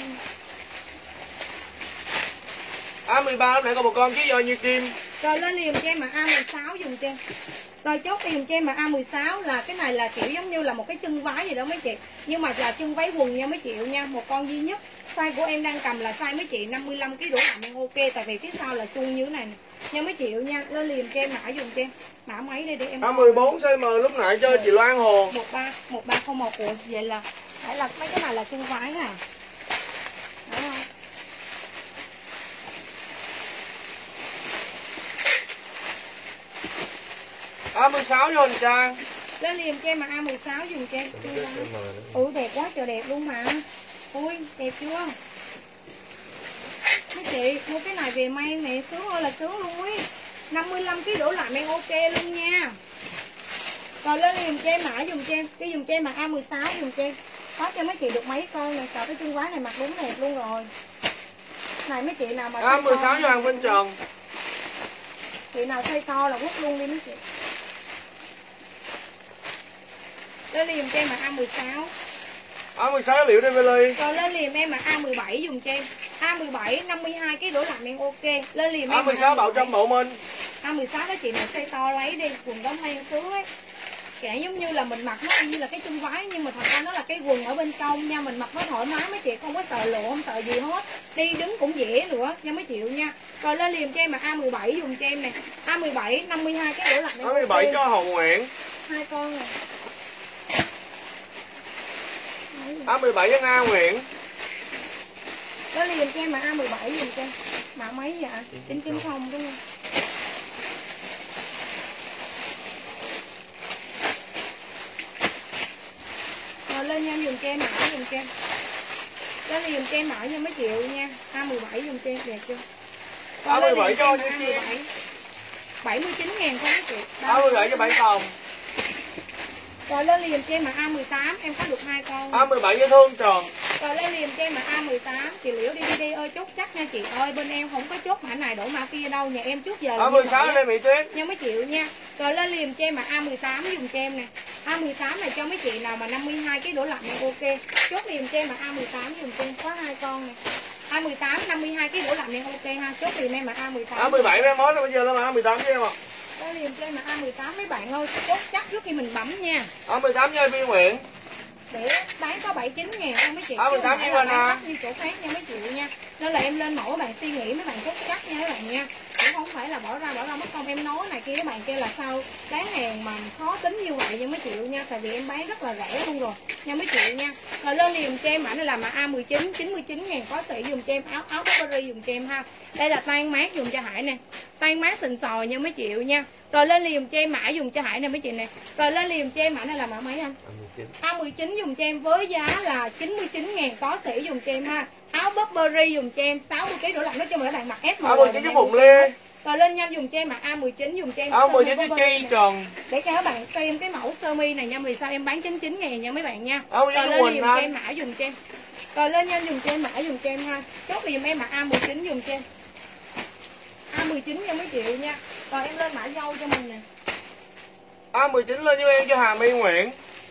A13 lúc nãy còn một con chứ giờ như kim. Rồi lên liềm cho em mà A16 dùng cho em. Rồi chốt liềm cho em mà A16 là cái này là kiểu giống như là một cái chân váy gì đó mấy chị. Nhưng mà là chân váy quần nha mấy chị nha, một con duy nhất. Size của em đang cầm là size mấy chị 55 kg đổ làm em ok, tại vì phía sau là chuông như thế này nè. Nha mấy chị nha, lên liềm cho em mã dùng cho em. Mã mấy đây để em. A14 size M lúc nãy cho chị Loan Hồ. 1301 của vậy là phải là mấy cái này là chân váy nè. Đúng không? A16 cho Huỳnh Trang. Lên liềm cho em mà A16 dùng cho em. Đẹp quá trời đẹp luôn mà. Ui đẹp chưa? Mấy chị mua cái này về may nè, sướng ơi là sướng luôn ấy. 55 kg đổ lại men ok luôn nha. Rồi lên liềm cho em mã dùng cho em. Cái dùng cho em mà A16 dùng cho em. Có cho mấy chị được mấy con này, sợ cái chân váy này mặc đúng đẹp luôn rồi. Này mấy chị nào mà A16 cho Hoàng Vinh Trần. Chị nào size to là quất luôn đi mấy chị. Lên liềm cho em mà A16. A16 Liễu Dively. Rồi lên liềm em mà A17 dùng cho em. A17 52 cái đổ làm em ok. Lên liềm em A16 Bảo Trâm Bảo Minh. A16 đó chị nào size to lấy đi, quần đóng men sướng ấy. Kẻ giống như là mình mặc nó như là cái chân váy nhưng mà thật ra nó là cái quần ở bên trong nha, mình mặc nó thoải mái mấy chị, không có sợ lộ, không sợ gì hết. Đi đứng cũng dễ nữa nha mấy chị nha. Rồi lên liềm cho em mà A17 dùng cho em nè. A17 52 cái đổ làm em. A17 cho Hồng Nguyễn. 2 con rồi. A17 cho Nga Nguyễn. Có liền cho em mà A17 dùng cho em. Mã mấy vậy ạ? 990 đúng không? Rồi lên nha, em dùng cho em mã dùng cho em. Đó là dùng cho em mã cho mấy triệu nha. A17 dùng cho em đẹp chưa? A17 cho như kia. 79 ngàn thôi mấy chị. 37 cho 7 con. Rồi lên liền cho em mà A18, em có được 2 con. A17 dễ thương tròn. Rồi lên liền cho em mà A18, chị Liễu đi ơi, chốt chắc nha chị ơi, bên em không có chốt mã này đổi mã kia đâu, nhà em trước giờ. A16 đây Mỹ Tuyết. Nha mấy chị nha. Rồi lên liền cho em mà A18 dùng cho em nè. A18 này cho mấy chị nào mà 52 cái đổ lạnh này ok. Chốt liền cho em mà A18 dùng cho em có 2 con nè. A18 52 cái đổ lạnh này ok ha. Chốt liền em mà A18. A17 em mới bây giờ lên mà A18 với em ạ. Lên liền cho em mà A18 mấy bạn ơi, chốt chắc trước khi mình bấm nha. A18 nha Vi Nguyễn. Để bán có 79 ngàn thôi mấy chị. A18 với bên à. Như chỗ khác nha mấy chị nha. Nên là em lên mẫu các bạn suy nghĩ mấy bạn chốt chắc nha mấy bạn nha. Cũng không phải là bỏ ra mất công em nói này kia các bạn kêu là sao bán hàng mà khó tính như vậy nha mấy chị nha. Tại vì em bán rất là rẻ luôn rồi nha mấy chị nha. Rồi lên liền cho em mã này là mà A19 99 ngàn có sỉ dùng cho em, áo Burberry dùng cho em ha. Đây là tan mát dùng cho Hải nè. Tan mát xịn sòi nha mấy chị nha. Rồi lên liền cho em mã dùng cho Hải nè mấy chị nè. Rồi lên liền cho em mã này là mã mấy anh? A19 dùng cho em với giá là 99 ngàn có sỉ dùng cho em ha. Áo Burberry dùng cho em 60 kg đổ lạnh, nói chung là các bạn mặc S màu. A19 với Phụng Lê. Rồi lên nhanh dùng cho em mà A19 dùng cho em. A19 với Chi tròn. Để cho các bạn xem cái mẫu sơ mi này nha, vì sao em bán 99 ngàn nha mấy bạn nha. Rồi lên dùng cho em mã dùng cho em. Rồi lên nhanh dùng cho em mã dùng cho em ha. Chốt giùm em mà A19 dùng cho em. A19 nha mấy triệu nha. Rồi em lên mã dâu cho mình nè. A19 lên cho em cho Hà My Nguyễn.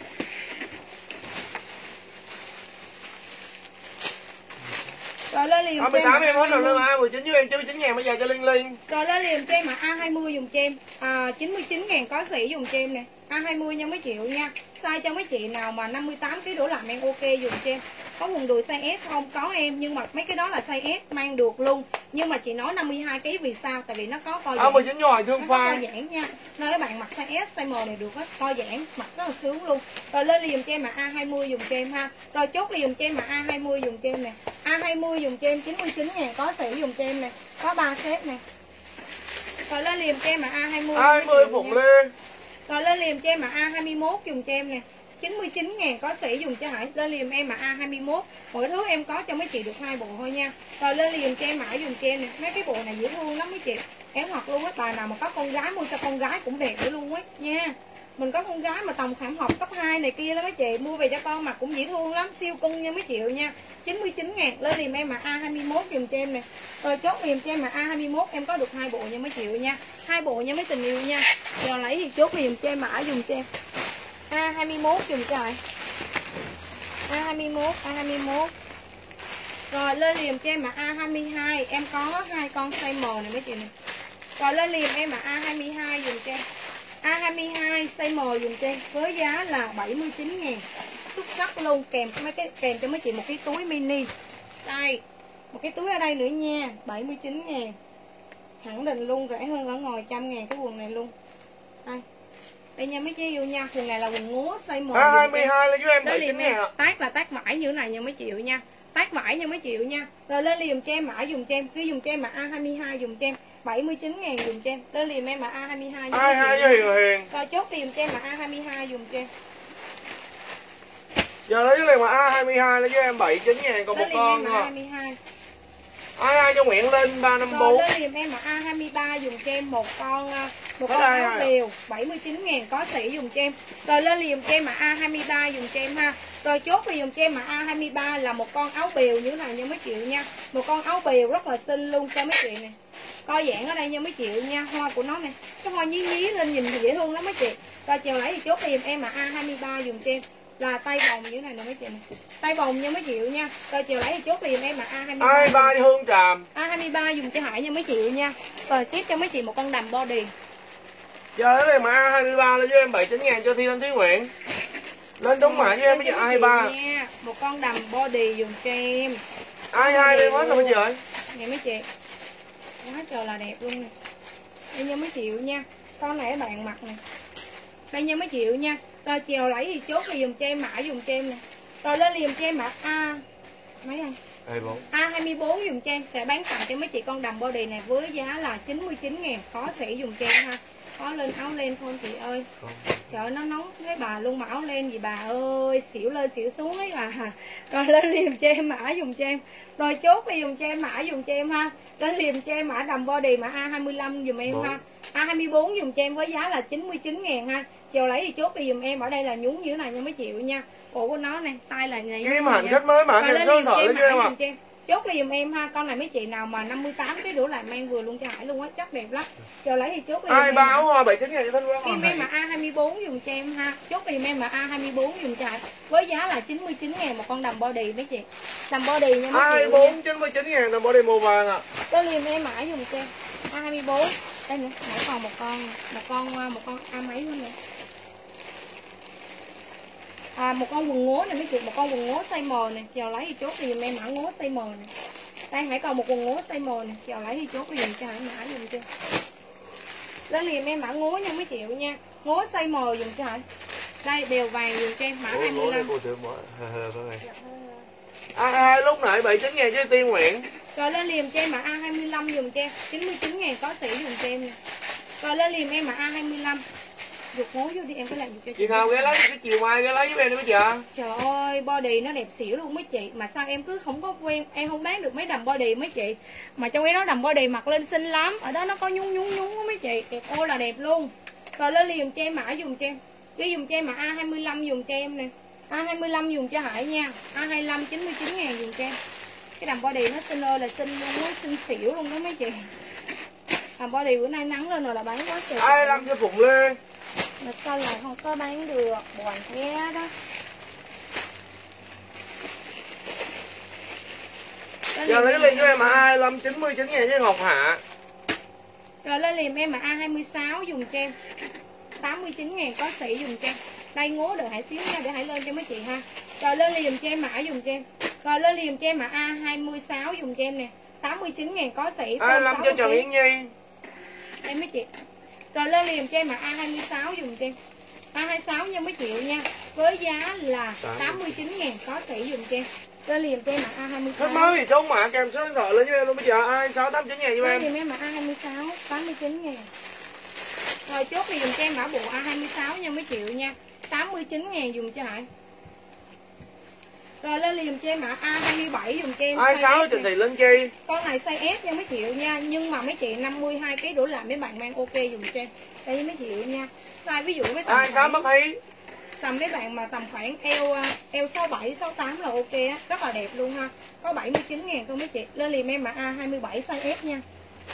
Rồi lên liền A18 em hết rồi, lên mã A19 với em 99 ngàn bây giờ cho Liên Liên. Rồi lên liền cho em mã A20 dùng cho em 99 ngàn có sỉ dùng cho em nè. A20 nha mấy triệu nha. Size cho mấy chị nào mà 58 kg đổ lạnh em ok dùng cho em. Có quần đùi size S không? Có em, nhưng mà mấy cái đó là size S mang được luôn. Nhưng mà chị nói 52 kg vì sao? Tại vì nó có co giãn. A19 cho Hoài Thương Pha. Co giãn nha. Nên các bạn mặc size S, size M này được hết, co giãn, mặc rất là sướng luôn. Rồi lên liền cho em mà A20 dùng cho em ha. Rồi chốt liền cho em mà A20 dùng cho em nè. A20 dùng cho em 99 ngàn có sỉ dùng cho em nè. Có 3 set nè. Rồi lên liền cho em mà A20. A20 Phụng Lê. Rồi lên liềm cho em mà A21 dùng cho em nè. 99 ngàn có sỉ dùng cho Hải. Lên liềm em mà A21. Mỗi thứ em có cho mấy chị được 2 bộ thôi nha. Rồi lên liềm cho em mã dùng cho em nè. Mấy cái bộ này dễ thương lắm mấy chị. Em hoặc luôn á, bà nào mà có con gái mua cho con gái cũng đẹp luôn á nha. Mình có con gái mà tầm khoảng học cấp 2 này kia đó mấy chị, mua về cho con mặc cũng dễ thương lắm, siêu cung nha mấy chị nha. 99 ngàn. Lên liềm em mà A21 dùng cho em nè. Rồi chốt liềm cho em mà A21 em có được 2 bộ nha mấy chị nha. 2 bộ nha mấy tình yêu nha. Giờ lấy thì chốt liềm cho em mã dùng cho em. A21 dùng cho ai? A21. Rồi lên liềm cho em mà A22, em có 2 con size M này mấy chị này. Rồi lên liềm em mà A22 dùng cho em. A22 size M dùng cho em với giá là 79 ngàn. Xuất sắc luôn, kèm cho mấy chị một cái túi mini. Đây, một cái túi ở đây nữa nha, 79 ngàn. Khẳng định luôn, rẻ hơn ở ngoài 100 ngàn cái quần này luôn. Đây nha mấy chị yêu nha, quần này là quần ngố size M. A22 lên với em 79 ngàn ạ. Tác là tác vải như thế này nha mấy chị nha. Tác vải nha mấy chị nha. Rồi lên liềm cho em mã dùng cho em, cứ dùng cho em mà A22 dùng cho em 79 ngàn dùng cho em. Lên liềm em mà A22 nha. A22 với Hiền. Rồi chốt liềm cho em mà A22 dùng cho em. Giờ lấy cái này mà A22 lên với em 79 ngàn còn một con thôi. A22 cho Nguyễn Linh 354. Rồi lên liềm em mà A23 dùng cho em một con áo bèo 79 ngàn có sỉ dùng cho em. Rồi lên liềm cho em mà A23 dùng cho em ha. Rồi chốt thì dùng cho em mà A23 là một con áo bèo như thế này nha mấy chị nha. Một con áo bèo rất là xinh luôn cho mấy chị nè. Co giãn ở đây nha mấy chị nha, hoa của nó nè. Cái hoa nhí nhí lên nhìn thì dễ thương lắm mấy chị. Rồi chiều lấy thì chốt liềm em mà A23 dùng cho em là tay bồng như thế này nè mấy chị nè. Tay bồng nha mấy chị nha. Rồi chiều lấy thì chốt liềm em mà A23. A23 cho Hương Tràm. A23 dùng cho Hải nha mấy chị nha. Rồi tiếp cho mấy chị một con đầm body. Giờ lấy này mà A23 lên với em 79 ngàn cho Thiên Anh Thúy Nguyễn. Lên đúng mã với em bây giờ A23 nha. Một con đầm body dùng cho em. A22 em hết rồi bây giờ. Nè mấy chị. Quá trời là đẹp luôn nè. Đây nha mấy chị nha. Con này các bạn mặc nè. Đây nha mấy chị nha. Rồi chiều lấy thì chốt thì dùng cho em mã dùng cho em nè. Rồi lên liềm cho em mã A mấy anh? A24 dùng cho em sẽ bán tặng cho mấy chị con đầm body này với giá là 99 ngàn có sỉ dùng cho em ha. Có lên áo len không chị ơi? Không. Trời nó nóng với bà luôn, mà áo len gì bà ơi, xỉu lên xỉu xuống ấy bà. Rồi lên liền cho em mã dùng cho em. Rồi chốt đi dùng cho em mã dùng cho em ha. Lên liền cho em mã đầm body mã A25 dùm em 4. ha. A24 dùng cho em với giá là 99.000 ha. Chiều lấy thì chốt đi dùm em, ở đây là nhún như thế này nhưng mấy triệu nha. Cổ của nó này, tay là này. Kim hành khách mới mã kèm số điện thoại lên cho em ạ. Chốt đi dùm em ha. Con này mấy chị nào mà 58 cái đổ lại mang vừa luôn cho Hải luôn á, chắc đẹp lắm. Chiều lấy thì chốt đi. Ai báo hoa 79.000 cho Thanh Quang. Kim em mà A24 dùng cho em ha. Chốt đi em mà A24 dùng cho Hải với giá là 99.000 một con đầm body mấy chị. Đầm body nha mấy chị. A24 99.000 đầm body màu vàng ạ. Có liềm em mã dùng cho em. A24. Đây nữa, nãy còn một con A mấy nữa nè. Một con quần ngố này mấy chị, một con quần ngố size M này, chiều lấy thì chốt thì em mã ngố size M này. Đây hãy còn một quần ngố size M này, chiều lấy thì chốt liền cho Hải mã dùng cho. Lên liền em mã ngố nha mấy triệu nha. Ngố size M dùng cho Hải. Đây bèo vàng dùng cho em mã 25. Lúc nãy 79.000 cho Tiên Nguyễn. Rồi lên liền cho em mã A25 dùng cho em, 99.000 có sỉ dùng cho em nè. Rồi lên liền em mã A25. Dục ngố vô đi em có làm dục cho chị nào ghé lấy cái chiều mai ghé lấy với em đi mấy chị ạ. Trời ơi body nó đẹp xỉu luôn mấy chị. Mà sao em cứ không có quen, em không bán được mấy đầm body mấy chị. Mà trong cái đó đầm body mặc lên xinh lắm. Ở đó nó có nhún mấy chị. Đẹp ô là đẹp luôn. Rồi lên liền cho em mã dùng cho em. Cái dùng cho em mã A25 dùng cho em nè. A25 dùng cho Hải nha. A25 99.000 dùng cho em. Cái đầm body nó xinh ơi là xinh luôn, nó xinh xỉu luôn đó mấy chị. Đầm body bữa nay nắng lên rồi là bán quá trời. A25 cho Phụng Lê. Mà sao lại không có bán được, buồn thế đó. Giờ lấy liền cho em mã A25 99.000 với Ngọc Hạ. Rồi lên liền em mã A26 dùng cho em 89.000 có sỉ dùng cho em. Đây ngố đợi Hải xíu nha để Hải lên cho mấy chị ha. Rồi lên liền cho em mã dùng cho em. Rồi lên liền cho em mã A26 dùng cho em nè, 89.000 có sỉ. A25 cho Trần Yến Nhi. Đây mấy chị. Rồi lên liền cho em mã A26 dùng cho em. A26 nha mấy triệu nha. Với giá là 89.000 có sỉ dùng cho em. Lên liền cho em mã A26. Khách mới thì chốt mã kèm số điện thoại lên cho em luôn bây giờ. A26 89.000 cho em. Lên liền em mã A26 89.000. Rồi chốt thì dùng cho em mã bộ A26 nha mấy triệu nha. 89.000 dùng cho Hải. Rồi lên liền cho em mã A27 dùng cho em. A26 Trịnh Thị Linh Chi. Con này size S nha mấy triệu nha. Nhưng mà mấy chị 52 kg đổ lại mấy bạn mang ok dùng cho em. Đây mấy triệu nha. Size ví dụ với tầm A26 Bắc Ý. Tầm mấy bạn mà tầm khoảng eo 67, 68 là ok á. Rất là đẹp luôn ha. Có 79.000 thôi mấy chị. Lên liền em mã A27 size S nha.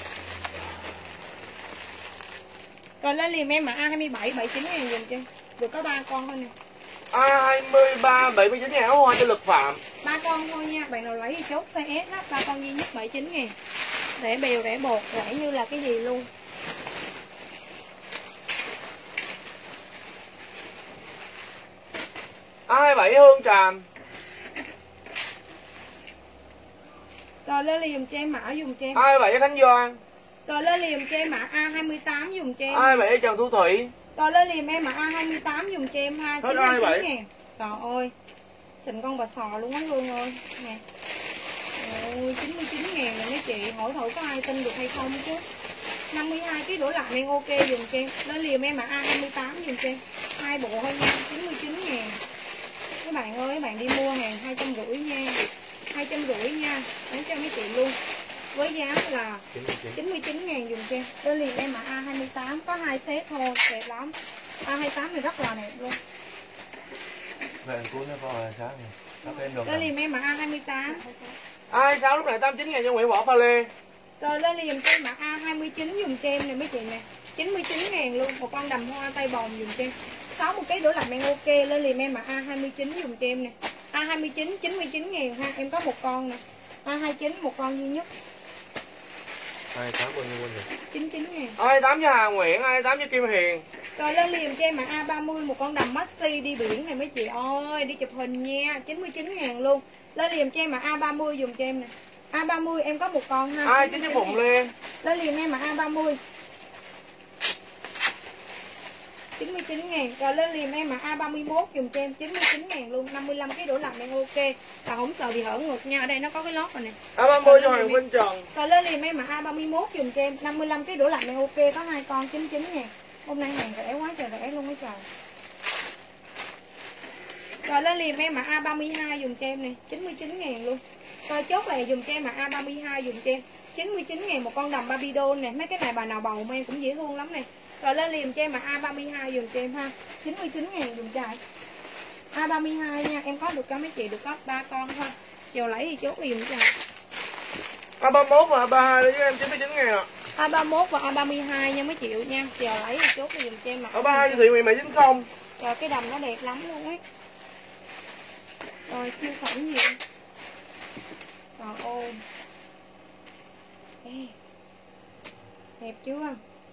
Rồi lên liền em mã A27 79.000 dùng cho em. Được có 3 con thôi nè. A23 79.000 áo hoa cho Lực Phạm. 3 con thôi nha. Bạn nào lấy thì chốt size S á, 3 con duy nhất 79.000. Rẻ bèo rẻ bột, rẻ như là cái gì luôn. A27 Hương Tràm. Rồi lên liền cho em mã dùng cho em. A27 Khánh Doan. Rồi lên liền cho em mã A28 dùng cho em. A27 Trần Thu Thủy. Rồi lên liền em mã A28 dùng cho em ha. 99.000. Trời ơi. Xịn con bà sò luôn á Hương ơi. Nè. Ôi 99.000 rồi mấy chị. Hỏi thử có ai tin được hay không chứ. 52 kg đổ lại men ok dùng cho em. Lên liền em mã A28 dùng cho em. 2 bộ thôi nha. 99.000. Các bạn ơi, các bạn đi mua hàng 250 nha. 250 nha. Bán cho mấy chị luôn. Với giá là 99.000 dùng cho em. Lên liền em mã A28 có 2 set thôi, đẹp lắm. A28 này rất là đẹp luôn. Vậy cuốn nó có là sáng này. Lên liền em mã A28. A26 lúc này 89.000 cho Nguyễn Võ Pha Lê. Rồi lên liền cho em mã A29 dùng cho em nè mấy chị nè. 99.000 luôn, một con đầm hoa tay bồng dùng cho em. 60 kg đổ lại men ok. Lên liền em mã A29 dùng cho em nè. A29 99.000 ha, em có một con nè. A29 một con duy nhất. 28 bao nhiêu quên rồi. 99.000. A28 cho Hà Nguyễn, A28 cho Kim Hiền. Rồi lên liền cho em mã A30 một con đầm maxi đi biển này mấy chị ơi, đi chụp hình nha, 99.000 luôn. Lên liền cho em mã A30 dùng cho em nè. A30 em có một con ha. Ai chính cho Phụng Lê. Lên liền em mã A30. 99.000. Rồi lên liền em mã A31 dùng cho em 99.000 luôn, 55 cái đổ làm em ok. Và không sợ bị hở ngực nha, ở đây nó có cái lót rồi nè. A30 cho Hoàng Vinh Trần. Rồi lên liền em mã A31 dùng cho em 55 cái đổ lại em ok, có 2 con 99.000. Hôm nay hàng rẻ quá trời rẻ luôn á trời. Rồi lên liền em mã A32 dùm cho em này, 99.000 luôn. Rồi chốt này dùm cho em mã A32 dùm cho em, 99.000 một con đầm Barbie doll nè. Mấy cái này bà nào bầu em cũng dễ thương lắm nè. Rồi lên liền cho em mã A32 dùm cho em ha, 99.000 dùm cho A32 nha. Em có được có mấy chị được có 3 con thôi. Chiều lấy thì chốt liền cho A31 và A32 đấy em 99.000 ạ. A31 và A32 nha mấy triệu nha. Chiều lấy thì chốt liền cho em mã A32 cho thị mày mày 90. Trời cái đầm nó đẹp lắm luôn ấy. Rồi siêu phẩm gì? Trời ơi. Ê. Đẹp chưa?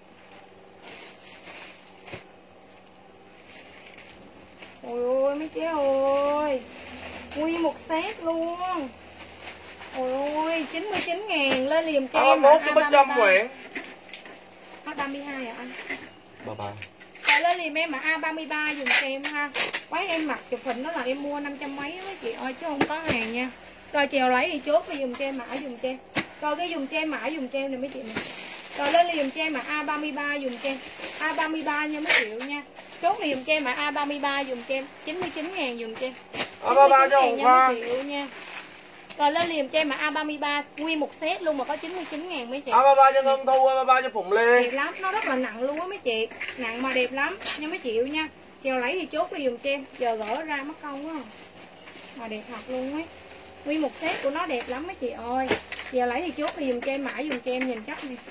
Ôi ôi mấy chế ơi. Nguyên một set luôn. Ôi ôi 99.000 lên liềm cho em. A31 cho Bích Trâm Nguyễn. A32 hả anh? Bye bye. Rồi lên liềm em mà A33 dùng cho em ha. Quái em mặc chụp hình đó là em mua 500 mấy mấy chị ơi chứ không có hàng nha. Rồi chiều lấy thì chốt đi dùng cho em mã dùng cho em. Rồi cái dùng cho em mã dùng cho em này mấy chị này. Rồi lên liềm cho em mà A33 dùng cho em. A33 nha mấy triệu nha. Chốt liềm cho em mà A33 dùng cho em, 99.000 dùng cho em. A33 cho Hồng Khoa. Nha. Rồi lên liềm cho em mà A33 nguyên một set luôn mà có 99.000 mấy chị. A33 cho Ngân Thu, A33 cho Phụng Lê. Đẹp lắm, nó rất là nặng luôn á mấy chị. Nặng mà đẹp lắm nha mấy triệu nha. Chiều lấy thì chốt đi dùng cho em. Giờ gỡ ra mất công quá. Mà đẹp thật luôn ấy. Nguyên một set của nó đẹp lắm mấy chị ơi. Giờ lấy thì chốt đi dùng cho em, mã dùng cho em nhìn chắc này.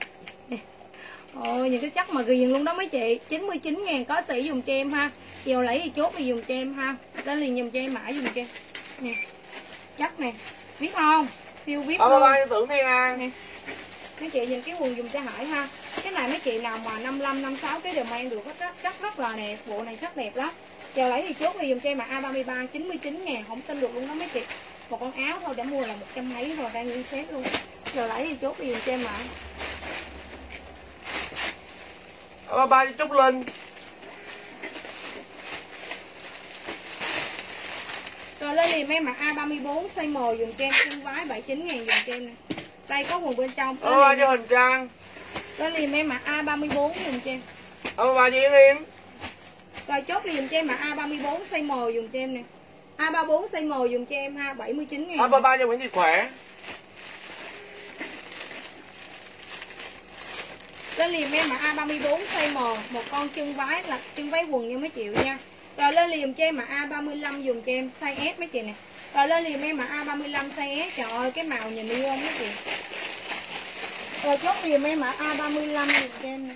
Ôi nhìn cái chắc mà ghiền luôn đó mấy chị. 99.000 có sỉ dùng cho em ha. Chiều lấy thì chốt đi dùng cho em ha. Lên liền dùng cho em mã dùng cho em. Nè. Chắc nè. Biết không? Siêu biết luôn. A33 cho Tưởng Thiên An. Nè. Mấy chị nhìn cái quần dùng cho Hải ha. Cái này mấy chị nào mà 55, 56 cái đều mang được hết, chắc rất là đẹp. Bộ này rất đẹp lắm. Chiều lấy thì chốt đi dùng cho em mà A33 99.000 không tin được luôn đó mấy chị. Một con áo thôi đã mua là 100 mấy rồi, đang nguyên set luôn. Chiều lấy thì chốt đi dùng cho em mà. A33 cho Trúc Linh. Rồi lên liền em mặc A34 size M dùng cho em, chân váy 79.000 dùng cho em nè. Đây có quần bên trong. A33 cho Hình Trang. Lên liền em mặc A34 dùng cho em. A33 cho Yến Yến. Rồi chốt liền cho em mặc A34 size M dùng cho em nè. A34 size M dùng cho em ha, 79.000. A33 cho Nguyễn Thị Khỏe. Lên liền em mặc A34 size M, một con chân váy là chân váy quần nha mấy triệu nha. Rồi lên liền cho em mặc A35 dùng cho em, size S mấy chị nè. Rồi lên liền em mặc A35 size S, trời ơi cái màu nhìn đi không mấy chị. Rồi chốt liền em mặc A35 dùng cho em nè.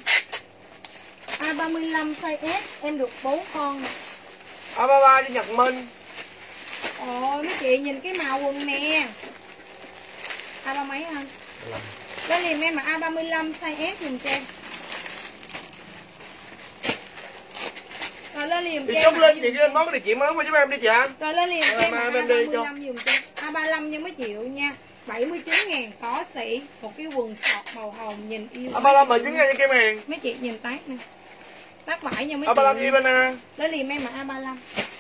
A35 size S, em được 4 con nè. A33 cho Nhật Minh. Ôi mấy chị nhìn cái màu quần nè. A3 mấy anh? Lên liền em mặc A35 size S dùng cho em. Rồi lên liền chị Trúc Linh, chị lên món cái địa chỉ mới qua giúp em đi chị ạ. Rồi lên liền cho em A35 dùng cho em. A35 nha mấy triệu nha, 79.000 có sỉ. Một cái quần sọt màu hồng nhìn yêu. A35 19.000 cho Kim Hiền. Mấy chị nhìn tác nè, tác vải nha mấy chị. A35 Ivana. Lên liền em mặc A35.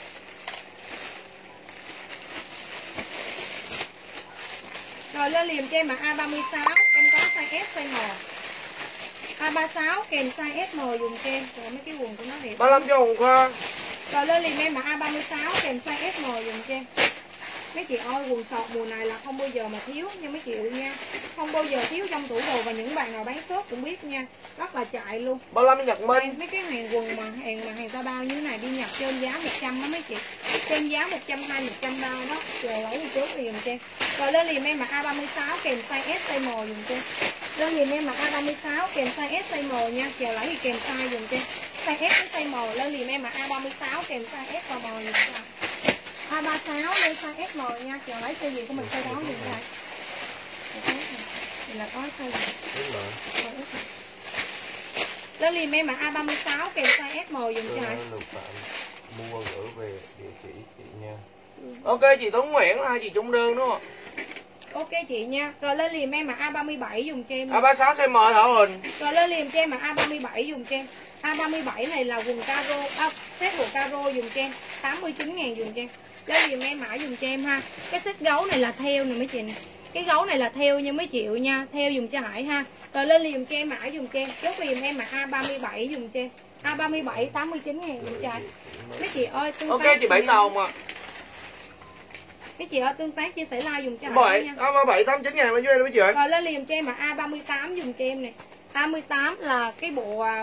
Rồi lên liền cho em mặc A36, em có size S size M. A36 kèm size SM dùng cho em. Rồi mấy cái quần của nó đẹp. 35 cho Hồng Khoa. Rồi lên liền em mặc A36 kèm size SM dùng cho em. Mấy chị ơi quần sọt mùa này là không bao giờ mà thiếu nha mấy chị nha. Không bao giờ thiếu trong tủ đồ, và những bạn nào bán shop cũng biết nha. Rất là chạy luôn. 35 Nhật Minh. Mấy cái hàng quần mà hàng ta bao như thế này đi nhập trên giá 100 đó mấy chị. Trên giá 120, 130 đó. Rồi lấy chốt liền cho em. Rồi lên liền em mặc A36 kèm size S size M dùng cho em. Lên liền em mặc A36 kèm size S size M nha. Chiều lấy thì kèm size dùng cho em. Size S với size M. Lên liền em mặc A36 kèm size S và M dùng cho em. A36 lên size SM nha. Chiều lấy size gì của mình size đó dùng cho em. Thì là có size gì. Lên liền em mặc A36 kèm size SM dùng cho em. Mua gửi về địa chỉ chị nha. Ok chị Tuấn Nguyễn, hai chị Trung Đơn đúng không? Ok chị nha. Rồi lên liền em mặc A37 dùng cho em. A36 size M Thảo Huỳnh. Rồi lên liền cho em mặc A37 dùng cho em. A37 này là quần caro, set bộ caro dùng cho em, 89.000 dùng cho em. Lên liền em mã dùng cho em ha. Cái set gấu này là theo nè mấy chị nè. Cái gấu này là theo nha mấy triệu nha, theo dùm cho Hải ha. Rồi lên liền cho em mã dùm cho em, chốt liền em mà A37 dùm cho em. A37 89.000 dùm cho Hải. Mấy chị ơi tương Ok tác chị Bảy Tàu mà. mấy chị ơi tương tác chia sẻ like dùm cho Hải Bảy nha. A37 89.000 bao nhiêu em mấy chị ơi? Rồi lên liền cho em mà A38 dùm cho em này. A38 là cái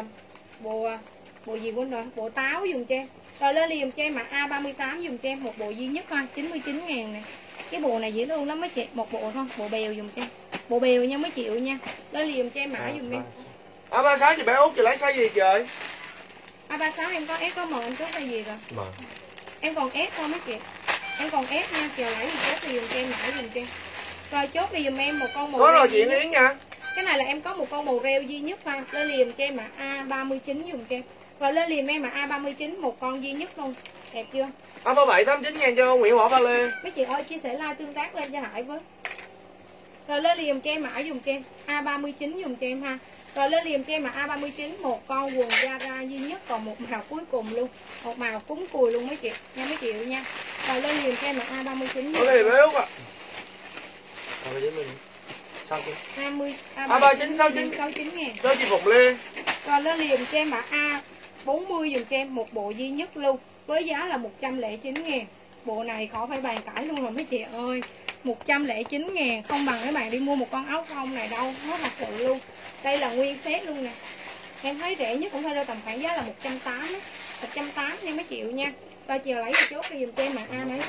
bộ gì quên rồi, bộ táo dùm cho em. Rồi lên liền cho em mà A38 dùm cho em một bộ duy nhất ha, 99.000 này. Cái bộ này dễ thương lắm mấy chị, một bộ thôi, bộ bèo dùm cho em. Bộ bèo nha mấy triệu nha. Lên liền cho em mã dùm em. A36 chị Bảy Út chị lấy size gì trời? A36 em có S có M em chốt hay gì rồi? Mà Em còn S không mấy chị? Em còn S nha, chiều lấy thì chốt thì dùm cho em mã dùm cho em. Rồi chốt đi dùm em một con màu Có rêu rồi duy chị nhất. Yến nha. Cái này là em có một con màu rêu duy nhất ha. Lên liền cho em mã A39 dùm cho em. Rồi lên liền em mã A39 một con duy nhất luôn. Đẹp chưa? A37 89.000 cho Nguyễn Võ Ba Lê. Mấy chị ơi chia sẻ like tương tác lên cho Hải với. Rồi lên liền cho em mã dùm cho em A39 dùm cho em ha. Rồi lên liền cho em mã A39 một con quần Zara duy nhất, còn một màu cuối cùng luôn, một màu cúng cùi luôn mấy chị nha mấy triệu nha. Rồi lên liền cho em mã A39 Có gì Bé Út ạ? A39 mình sao chứ? 20 A39 69 ngàn. cho chị Phụng Lê. Rồi lên liền cho em mã A40 dùm cho em một bộ duy nhất luôn, với giá là 109 ngàn. Bộ này khỏi phải bàn cãi luôn rồi mấy chị ơi. 109 ngàn không bằng mấy bạn đi mua một con áo phông này đâu, nó thật sự luôn. Đây là nguyên set luôn nè. Em thấy rẻ nhất cũng phải rơi tầm khoảng giá là 180 á. 180 nha mấy triệu nha. Rồi chiều lấy thì chốt đi dùm cho em mã A mấy.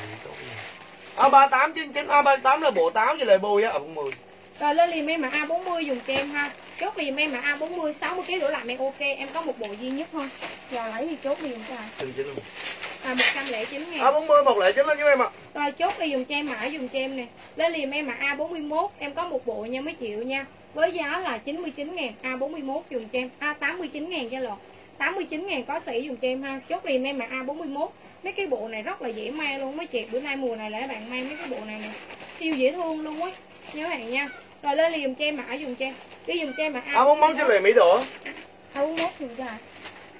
A38 99 A38 là bộ táo với lại bùi á, 10. Rồi lên liền em mã A40 dùng cho em ha. Chốt liền em mã A40 60 kg đổ lại em ok, em có một bộ duy nhất thôi. Giờ lấy thì chốt liền cho ai. 109 ngàn. A40 109 lên với em ạ. Rồi chốt đi dùng cho em mã dùng cho em nè. Lên liền em mã A41 em có một bộ nha mấy triệu nha. Với giá là 99 ngàn. A41 dùng cho em. A89 ngàn cho lọt. 89 ngàn có sỉ dùng cho em ha. Chốt liền em mã A41. Mấy cái bộ này rất là dễ mang luôn mấy chị. Bữa nay mùa này là các bạn mang mấy cái bộ này nè. Siêu dễ thương luôn á. Nhớ các bạn nha. Rồi lên liền cho em mã dùng cho em. Đi dùng cho em mã A41 cho về Mỹ Độ. A41 dùng cho ai.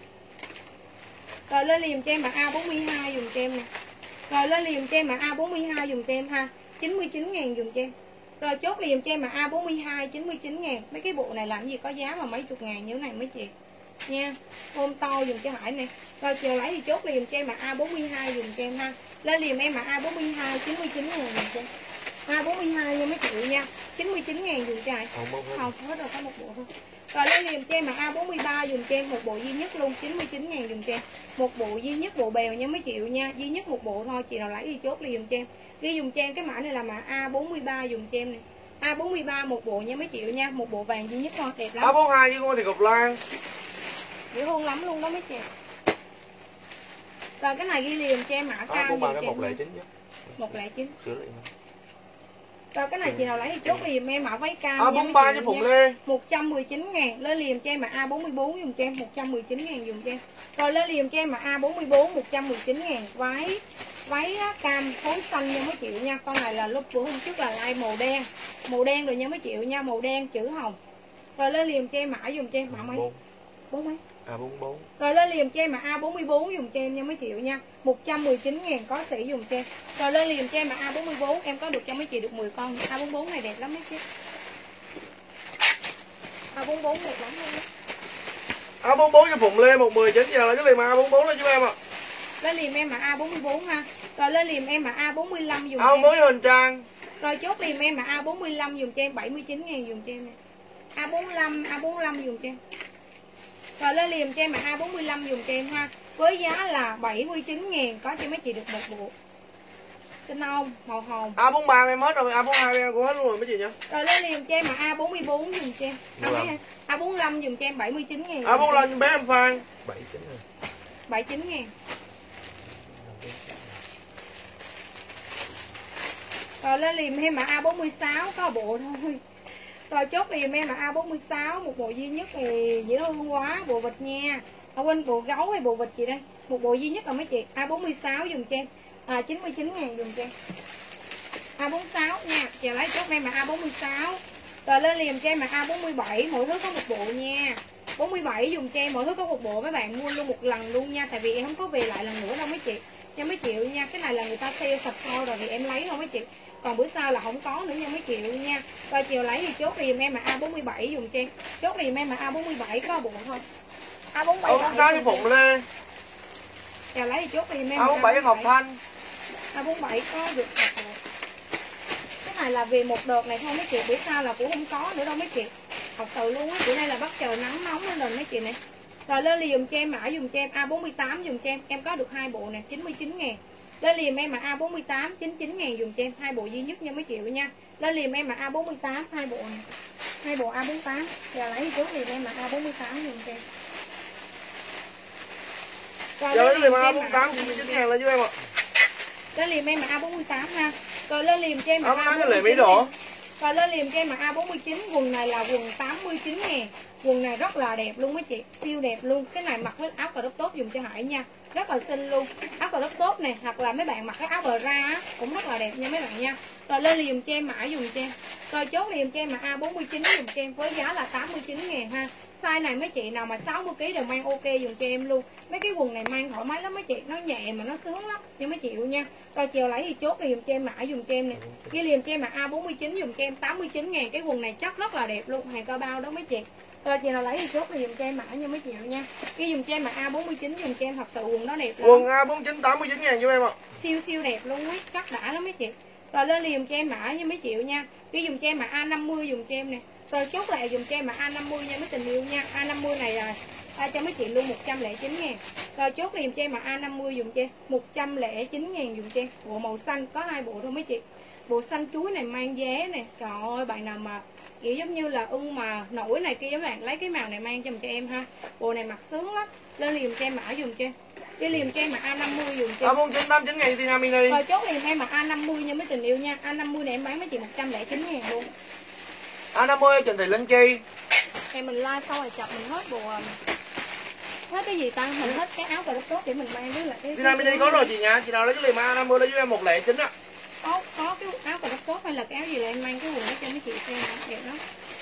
Rồi lên liền cho em mã A42 dùng cho em nè. Rồi lên liền cho em mã A42 dùng cho em ha. 99 ngàn dùng cho em. Rồi chốt liền cho em mã A42 99 ngàn. Mấy cái bộ này làm gì có giá mà mấy chục ngàn như thế này mấy chị. Nha. Ôm to dùng cho Hải nè. Rồi chiều lấy thì chốt liền cho em mã A42 dùng cho em ha. Lên liền em mã A42 99 ngàn dùng cho em. A42 nha mấy chị nha. 99 ngàn dùng cho Hải. Không, hết rồi có một bộ thôi. Rồi lên liền cho em mã A43 dùng cho em một bộ duy nhất luôn, 99 ngàn dùng cho em. Một bộ duy nhất bộ bèo nha mấy triệu nha, duy nhất một bộ thôi, chị nào lấy đi chốt liền dùng cho em. Đi dùng cho em cái mã này là mã A43 dùng cho em này. A43 một bộ nha mấy triệu nha, một bộ vàng duy nhất thôi, đẹp lắm. A42 với con thì cục lan. Dễ thương lắm luôn đó mấy chị. Rồi cái này ghi liền cho em mã cao dùng cho em. 109 chứ. 109. Sửa lại. Rồi cái này chị nào lấy thì chốt liền em mã váy cao nha mấy A43 chị với Phụng nha. Lê. 119 ngàn. Lên liền cho em mã A44 dùng cho em 119 ngàn dùng cho em. Rồi lên liền cho em mã A44 119 ngàn. Váy cam phối xanh nha mấy triệu nha. Con này là lúc bữa hôm trước là like màu đen. Màu đen rồi nha mấy triệu nha, màu đen chữ hồng. Rồi lên liền cho em mã dùng cho em mã mấy? 4 mấy? A44. Rồi lên liền cho em mã A44 dùng cho em nha mấy triệu nha. 119 ngàn có sỉ dùng cho em. Rồi lên liền cho em mã A44 em có được cho mấy chị được 10 con. A44 này đẹp lắm mấy chị. A44 đẹp lắm luôn á. A44 cho Phụng Lê 119 giờ là cái liền mà A44 lên cho em ạ. Lên liền em mã A44 ha. Rồi lên liền em mã A45 dùng cho Áo em. mới Huỳnh Trang. Rồi chốt liền em mã A45 dùng cho em 79 ngàn dùng cho em nè. A45 dùng cho em. Rồi lên liền cho em mã A45 dùng cho em ha. Với giá là 79 ngàn có cho mấy chị được một bộ. Tin không? Màu hồng. A43 em hết rồi, A42 em cũng hết luôn rồi mấy chị nha. Rồi lên liền cho em mã A44 dùng cho em. A45 dùng cho em 79 ngàn. A45 bé em Phan. 79 rồi. 79 ngàn. Rồi lên liền em mã A46 có bộ thôi. Rồi chốt liền em mã A46 một bộ duy nhất thì dễ thương quá, bộ vịt nha. Ở quên bộ gấu hay bộ vịt gì đây? Một bộ duy nhất là mấy chị. A46 dùng cho em. 99 ngàn dùng cho em. A46 nha. Chờ lấy chốt em mã A46. Rồi lên liền cho em mã A47, mỗi thứ có một bộ nha. 47 dùng cho em, mỗi thứ có một bộ, mấy bạn mua luôn một lần luôn nha. Tại vì em không có về lại lần nữa đâu mấy chị. Cho mấy triệu nha. Cái này là người ta sale sạch thôi rồi thì em lấy thôi mấy chị. còn bữa sau là không có nữa nha mấy chị nha. Rồi chiều lấy thì chốt thì em mà A47 dùng cho em. Chốt thì em mà A47 có bộ thôi. A47 Áo 6 cho Phụng Lê. Chiều lấy thì chốt thì em Áo 47 Ngọc Thanh. A47 có được một bộ. Cái này là về một đợt này thôi mấy chị, bữa sau là cũng không có nữa đâu mấy chị. Thật sự luôn á, bữa nay là bắt trời nắng nóng lên mấy chị này. Rồi lên liền cho em mã dùng cho em A48 dùng cho em có được 2 bộ nè, 99.000. Lên liền em mà A48 99.000 dùng cho em, 2 bộ duy nhất nha mấy chị nha. Lên liền em mà A48 2 bộ nè. 2 bộ A48. Giờ lấy chút liền em mà A48 dùng cho em. Rồi Giờ lấy liền A48 99.000 lên giúp em ạ. Lên liền em mà A48 ha. Rồi lên liền cho em mà A48 cho Lệ Mỹ Độ. Rồi lên liền cho em mà A49, quần này là quần 89.000. Quần này rất là đẹp luôn mấy chị, siêu đẹp luôn. Cái này mặc với áo crop top dùng cho Hải nha, rất là xinh luôn. Áo crop top này hoặc là mấy bạn mặc cái áo bra á cũng rất là đẹp nha mấy bạn nha. Rồi lên liền cho em mã dùng cho em. Rồi chốt liền cho em mà A49 dùng cho em với giá là 89.000 ha. Size này mấy chị nào mà 60 kg đều mang ok dùng cho em luôn. Mấy cái quần này mang thoải mái lắm mấy chị, nó nhẹ mà nó sướng lắm nha mấy chị nha. Rồi chiều lấy thì chốt liền cho em mã dùng cho em nè. Ghi liền cho em mà A49 dùng cho em 89.000. Cái quần này chất rất là đẹp luôn, hàng cao bao đó mấy chị. Rồi chị nào lấy thì chốt thì dùng cho em mã nha mấy chị nha. Cái dùng cho em mà A49 dùng cho em, thật sự quần đó đẹp lắm. Quần A49 89.000 giúp em ạ. Siêu siêu đẹp luôn á, chắc đã lắm mấy chị. Rồi lên liền cho em mã nha mấy chị nha. Cái dùng cho em mà A50 dùng cho em nè. Rồi chốt lại dùng cho em mà A50 nha mấy tình yêu nha. A50 này là cho mấy chị luôn 109.000. Rồi chốt liền cho em mà A50 dùng cho em 109.000 dùng cho em. Bộ màu xanh có 2 bộ thôi mấy chị. Bộ xanh chuối này mang giá nè. Trời ơi bạn nào mà kiểu giống như là mà nổi này kia các bạn lấy cái màu này mang cho em ha. Bộ này mặc sướng lắm. Lên liền cho em mã dùng cho em. Cái liền cho em mà A50 dùng cho em. A49 89.000 Tina Mini. Rồi chốt liền em mà A50 nha mấy tình yêu nha. A50 này em bán mấy chị 109.000 luôn. A50 Trần Thị Linh Chi. Em mình like sau rồi chọc mình hết bộ hết cái gì ta, mình hết cái áo cà tốt để mình mang với lại cái Tina Mini có rồi chị nha. Chị nào lấy cái liền mà A50 lấy giúp em 109 á. Có cái áo cà tốt hay là cái áo gì là em mang cái quần đó cho mấy chị xem hả? Đẹp lắm.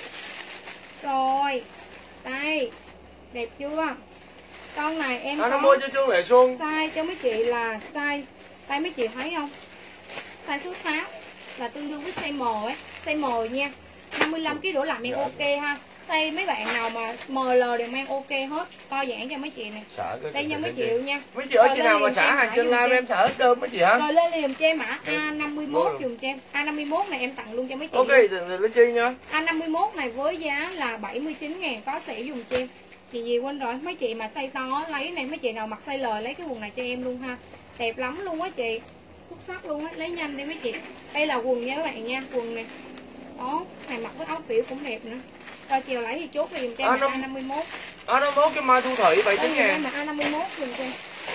Rồi đây đẹp chưa? Con này em A50 cho Trương Lệ Xuân. size cho mấy chị là size đây mấy chị thấy không? Size số 6 là tương đương với size M ấy, size M nha. 55 kg đổ làm em ok ha. Size mấy bạn nào mà ML đều mang ok hết. Co giãn cho mấy chị nè. Đây nha mấy chị nha. Mấy chị ở chị nào mà xả hàng trên live em xả hết đơn mấy chị hả? Rồi lên liền cho em mã A51 dùng cho em. A51 này em tặng luôn cho mấy chị. Ok, Linh Chi nha. A51 này với giá là 79.000 có sẻ dùng cho em. Chị gì quên rồi, mấy chị mà size to lấy này, mấy chị nào mặc size L lấy cái quần này cho em luôn ha. Đẹp lắm luôn á chị. Xuất sắc luôn á, lấy nhanh đi mấy chị. Đây là quần nha các bạn nha, quần này. Đó, này mặc với áo kiểu cũng đẹp nữa. Rồi chiều lấy thì chốt liền cho em A51. A51 cho Mai Thu Thủy 79.000. Đây mà A51 dùng cho em.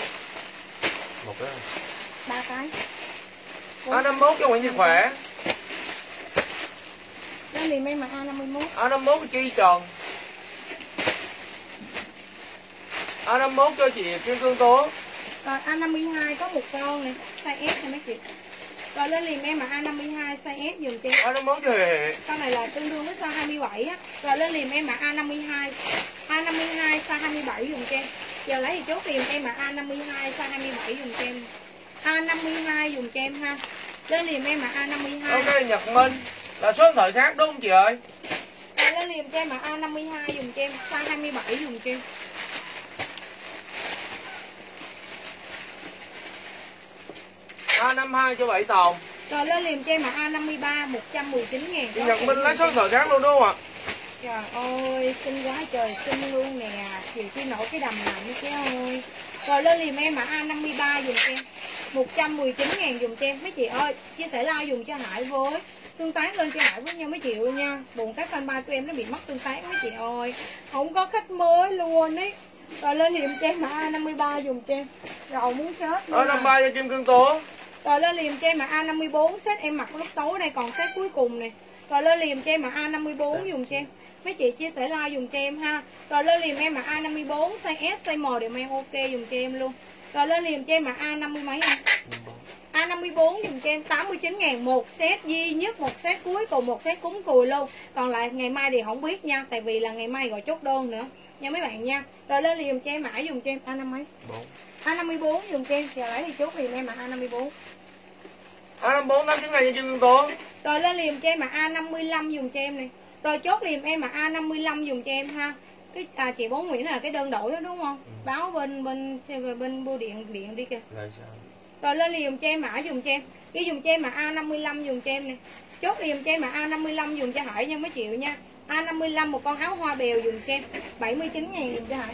Một cái. 3 cái. A51 cho Nguyễn Thị Khỏe. Lên liền em mà A51. A51 cho Chi Tròn. A51 cho chị Kim Cương Tố. Rồi A52 có một con này, size S này mấy chị. Rồi lên liền em mà A52 size S dùng cho em. A51 cho Hề. Con này là tương đương với size 27 á. Rồi lên liền em mà A52. A52 size 27 dùng cho em. Giờ lấy thì chốt liền em mà A52 size 27 dùng cho em. A52 dùng cho em ha. Lên liền em mà A52. Ok, Nhật Minh. Là số điện thoại khác đúng không chị ơi? Rồi lên liền cho em mà A52 dùng cho em, size 27 dùng cho em. A52 cho 7 tàu. Rồi lên liền cho em mà A53 119.000. Chị Nhật Minh lấy số điện thoại khác luôn đúng không ạ? Trời ơi, xinh quá trời, xinh luôn nè. Chiều chi nổi cái đầm này nữa chứ ơi. Rồi lên liền em mà A53 dùng cho em 119.000 dùng cho em. Mấy chị ơi, chia sẻ like dùng cho Hải với. Tương tác lên cho Hải với nhau mấy chị ơi nha. Buồn cái fanpage của em nó bị mất tương tác mấy chị ơi. Không có khách mới luôn ấy. Rồi lên liền cho em mà A53 dùng cho em. Rồi muốn chết. A53 cho Kim Cương Tố. Rồi lên liền cho em mà A54 set em mặc lúc tối đây còn set cuối cùng nè. Rồi lên liền cho em mà A54 dùng cho em. Mấy chị chia sẻ like dùng cho em ha. Rồi lên liền em mà A54 size S size M đều mang ok dùng cho em luôn. Rồi lên liền cho em mà A50 mấy không? A54 dùng cho em 89.000 một set duy nhất, một set cuối cùng, một set cúng cùi luôn. Còn lại ngày mai thì không biết nha, tại vì là ngày mai gọi chốt đơn nữa nha mấy bạn nha. Rồi lên liền cho em mã dùng cho em A50 mấy? A54 dùng cho em, chờ lấy thì chốt liền em mà A54. A54 89 ngàn cho Kim Tố. Rồi lên liềm cho em mà A55 dùng cho em này. Rồi chốt liềm em mà A55 dùng cho em ha. Cái chị Bốn Nguyễn là cái đơn đổi đó đúng không? Báo bên bưu điện đi kìa. Rồi lên liềm cho em mã dùng cho em. Cái dùng cho em mà A55 dùng cho em nè. Chốt liềm cho em mà A55 dùng cho Hải nha mấy triệu nha. A55 một con áo hoa bèo dùng cho em 79 ngàn dùng cho Hải.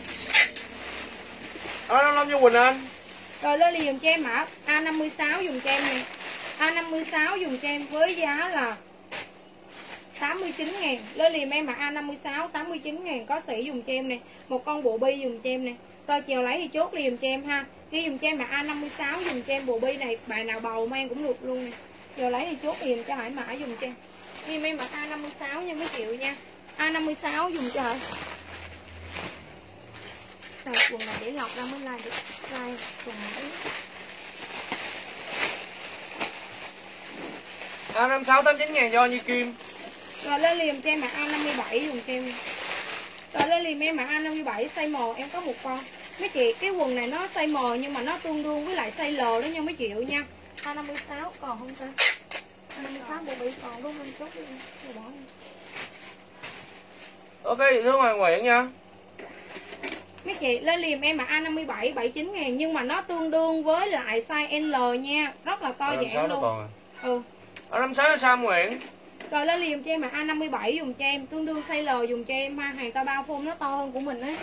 A55 cho Quỳnh Anh. Rồi lên liềm cho em mã A56 dùng cho em nè. A56 dùng cho em với giá là 89 ngàn. Lên liềm em mà A56 89 ngàn có sỉ dùng cho em nè. Một con bộ bi dùng cho em nè. Rồi chiều lấy thì chốt liềm cho em ha. Ghi dùng cho em mà A56 dùng cho em bộ bi này. Bài nào bầu mang cũng được luôn nè. Chiều lấy thì chốt liềm cho Hải mã dùng cho em. Ghi em mà A56 nha mấy triệu nha. A56 dùng cho Hải. Rồi quần này để lọc ra mới like được. Like quần này. A56 89 ngàn cho Như Kim. Rồi lên liềm cho em mà A57 dùng cho em. Rồi lên liềm em mà A57 size M em có một con. Mấy chị cái quần này nó size M nhưng mà nó tương đương với lại size L đó nha mấy triệu nha. A56 còn không ta? A56 bộ bị còn đúng không? Chốt đi. Rồi bỏ đi. Ok chị Thương Hoàng Nguyễn nha. Mấy chị lên liềm em mà A57 79 ngàn nhưng mà nó tương đương với lại size L nha. Rất là co giãn luôn. Còn à. Ừ. A56 cho Sam Nguyễn. Rồi lên liềm cho em mà A57 dùng cho em, tương đương size L dùng cho em ha, hàng tao bao phôn nó to hơn của mình á.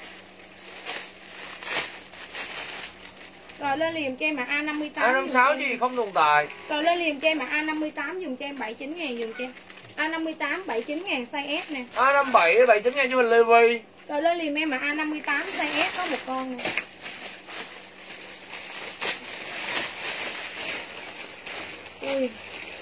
Rồi lên liềm cho em mà A58. A56 gì không tồn tại. Rồi lên liềm cho em mà A58 dùng cho em 79 ngàn dùng cho em. A58 79 ngàn size S nè. A57 79 ngàn cho mình Levi. Rồi lên liềm em mà A58 size S có một con nè. Ui.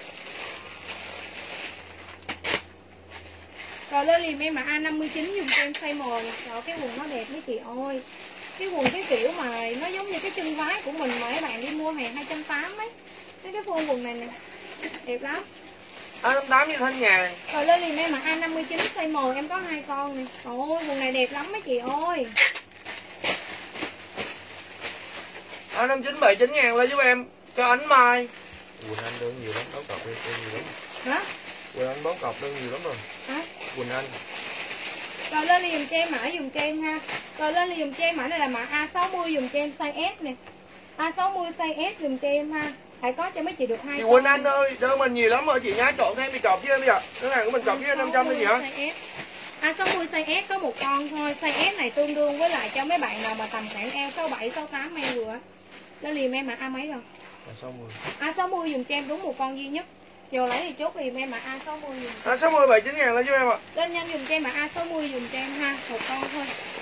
Rồi lên liềm em mà A59 dùng cho em size M nè. Trời cái quần nó đẹp mấy chị ơi. Cái quần cái kiểu mà nó giống như cái chân váy của mình mà các bạn đi mua hàng 280 ấy. Cái phô quần này nè. Đẹp lắm. A58 như Thanh Nhàn. Rồi lên liềm em mà A59 size M em có 2 con nè. Ôi quần này đẹp lắm mấy chị ơi. A59 79 ngàn lên giúp em cho Ánh Mai. Quỳnh Anh đơn nhiều lắm, báo cọc đơn nhiều lắm. Hả? Quỳnh Anh báo cọc đơn nhiều lắm rồi. Hả? Quỳnh Anh. Rồi lên liềm cho em mã dùng cho em ha. Rồi lên liềm cho em mã này là mã A60 dùng cho em size S nè. A60 size S dùng cho em ha. Phải có cho mấy chị được 2 Chị con. Quỳnh Anh ơi, đơn mình nhiều lắm rồi chị nhá, trộn thêm bị cọc chứ em bây giờ. Cái này của mình cọc với 500 đi chị hả? A60 size S có một con thôi. Size S này tương đương với lại cho mấy bạn nào mà tầm khoảng eo 67 68 em vừa. Lên liềm em mà A mấy rồi? A60 dùng cho em đúng một con duy nhất. Chiều lấy thì chốt liềm em mà A60 dùng. A60 79 ngàn lên giúp em ạ. Lên nhanh dùng cho em mà A60 dùng cho em ha, một con thôi.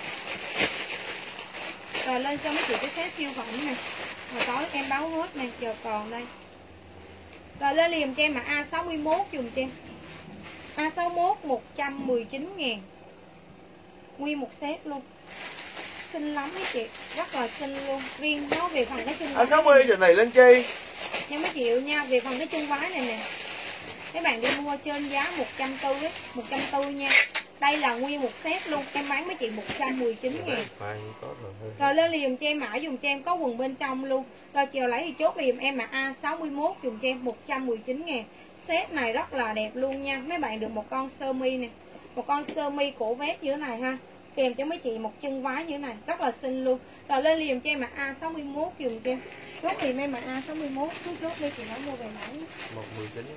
Rồi lên cho mấy chị cái set siêu phẩm này. Rồi tối em báo hết này, chờ còn đây. Rồi lên liềm cho em mà A61 dùng cho em. A61 119 ngàn. Nguyên một set luôn. Xinh lắm mấy chị, rất là xinh luôn. Riêng nó về phần cái chân váy. A60 giờ này lên chi? Nha mấy triệu nha, về phần cái chân váy này nè. Các bạn đi mua trên giá 140 ấy, 140 nha. Đây là nguyên một set luôn, em bán mấy chị 119 ngàn. Rồi lên liềm cho em mã dùng cho em có quần bên trong luôn. Rồi chiều lấy thì chốt liềm em mà A61 dùng cho em 119 ngàn. Set này rất là đẹp luôn nha. Mấy bạn được một con sơ mi nè. Một con sơ mi cổ vét như thế này ha. Kèm cho mấy chị một chân váy như thế này, rất là xinh luôn. Rồi lên liềm cho em mà A61 dùng cho em. Chốt liềm em mà A61, cứ chốt đi chị nó mua về mãi. 119.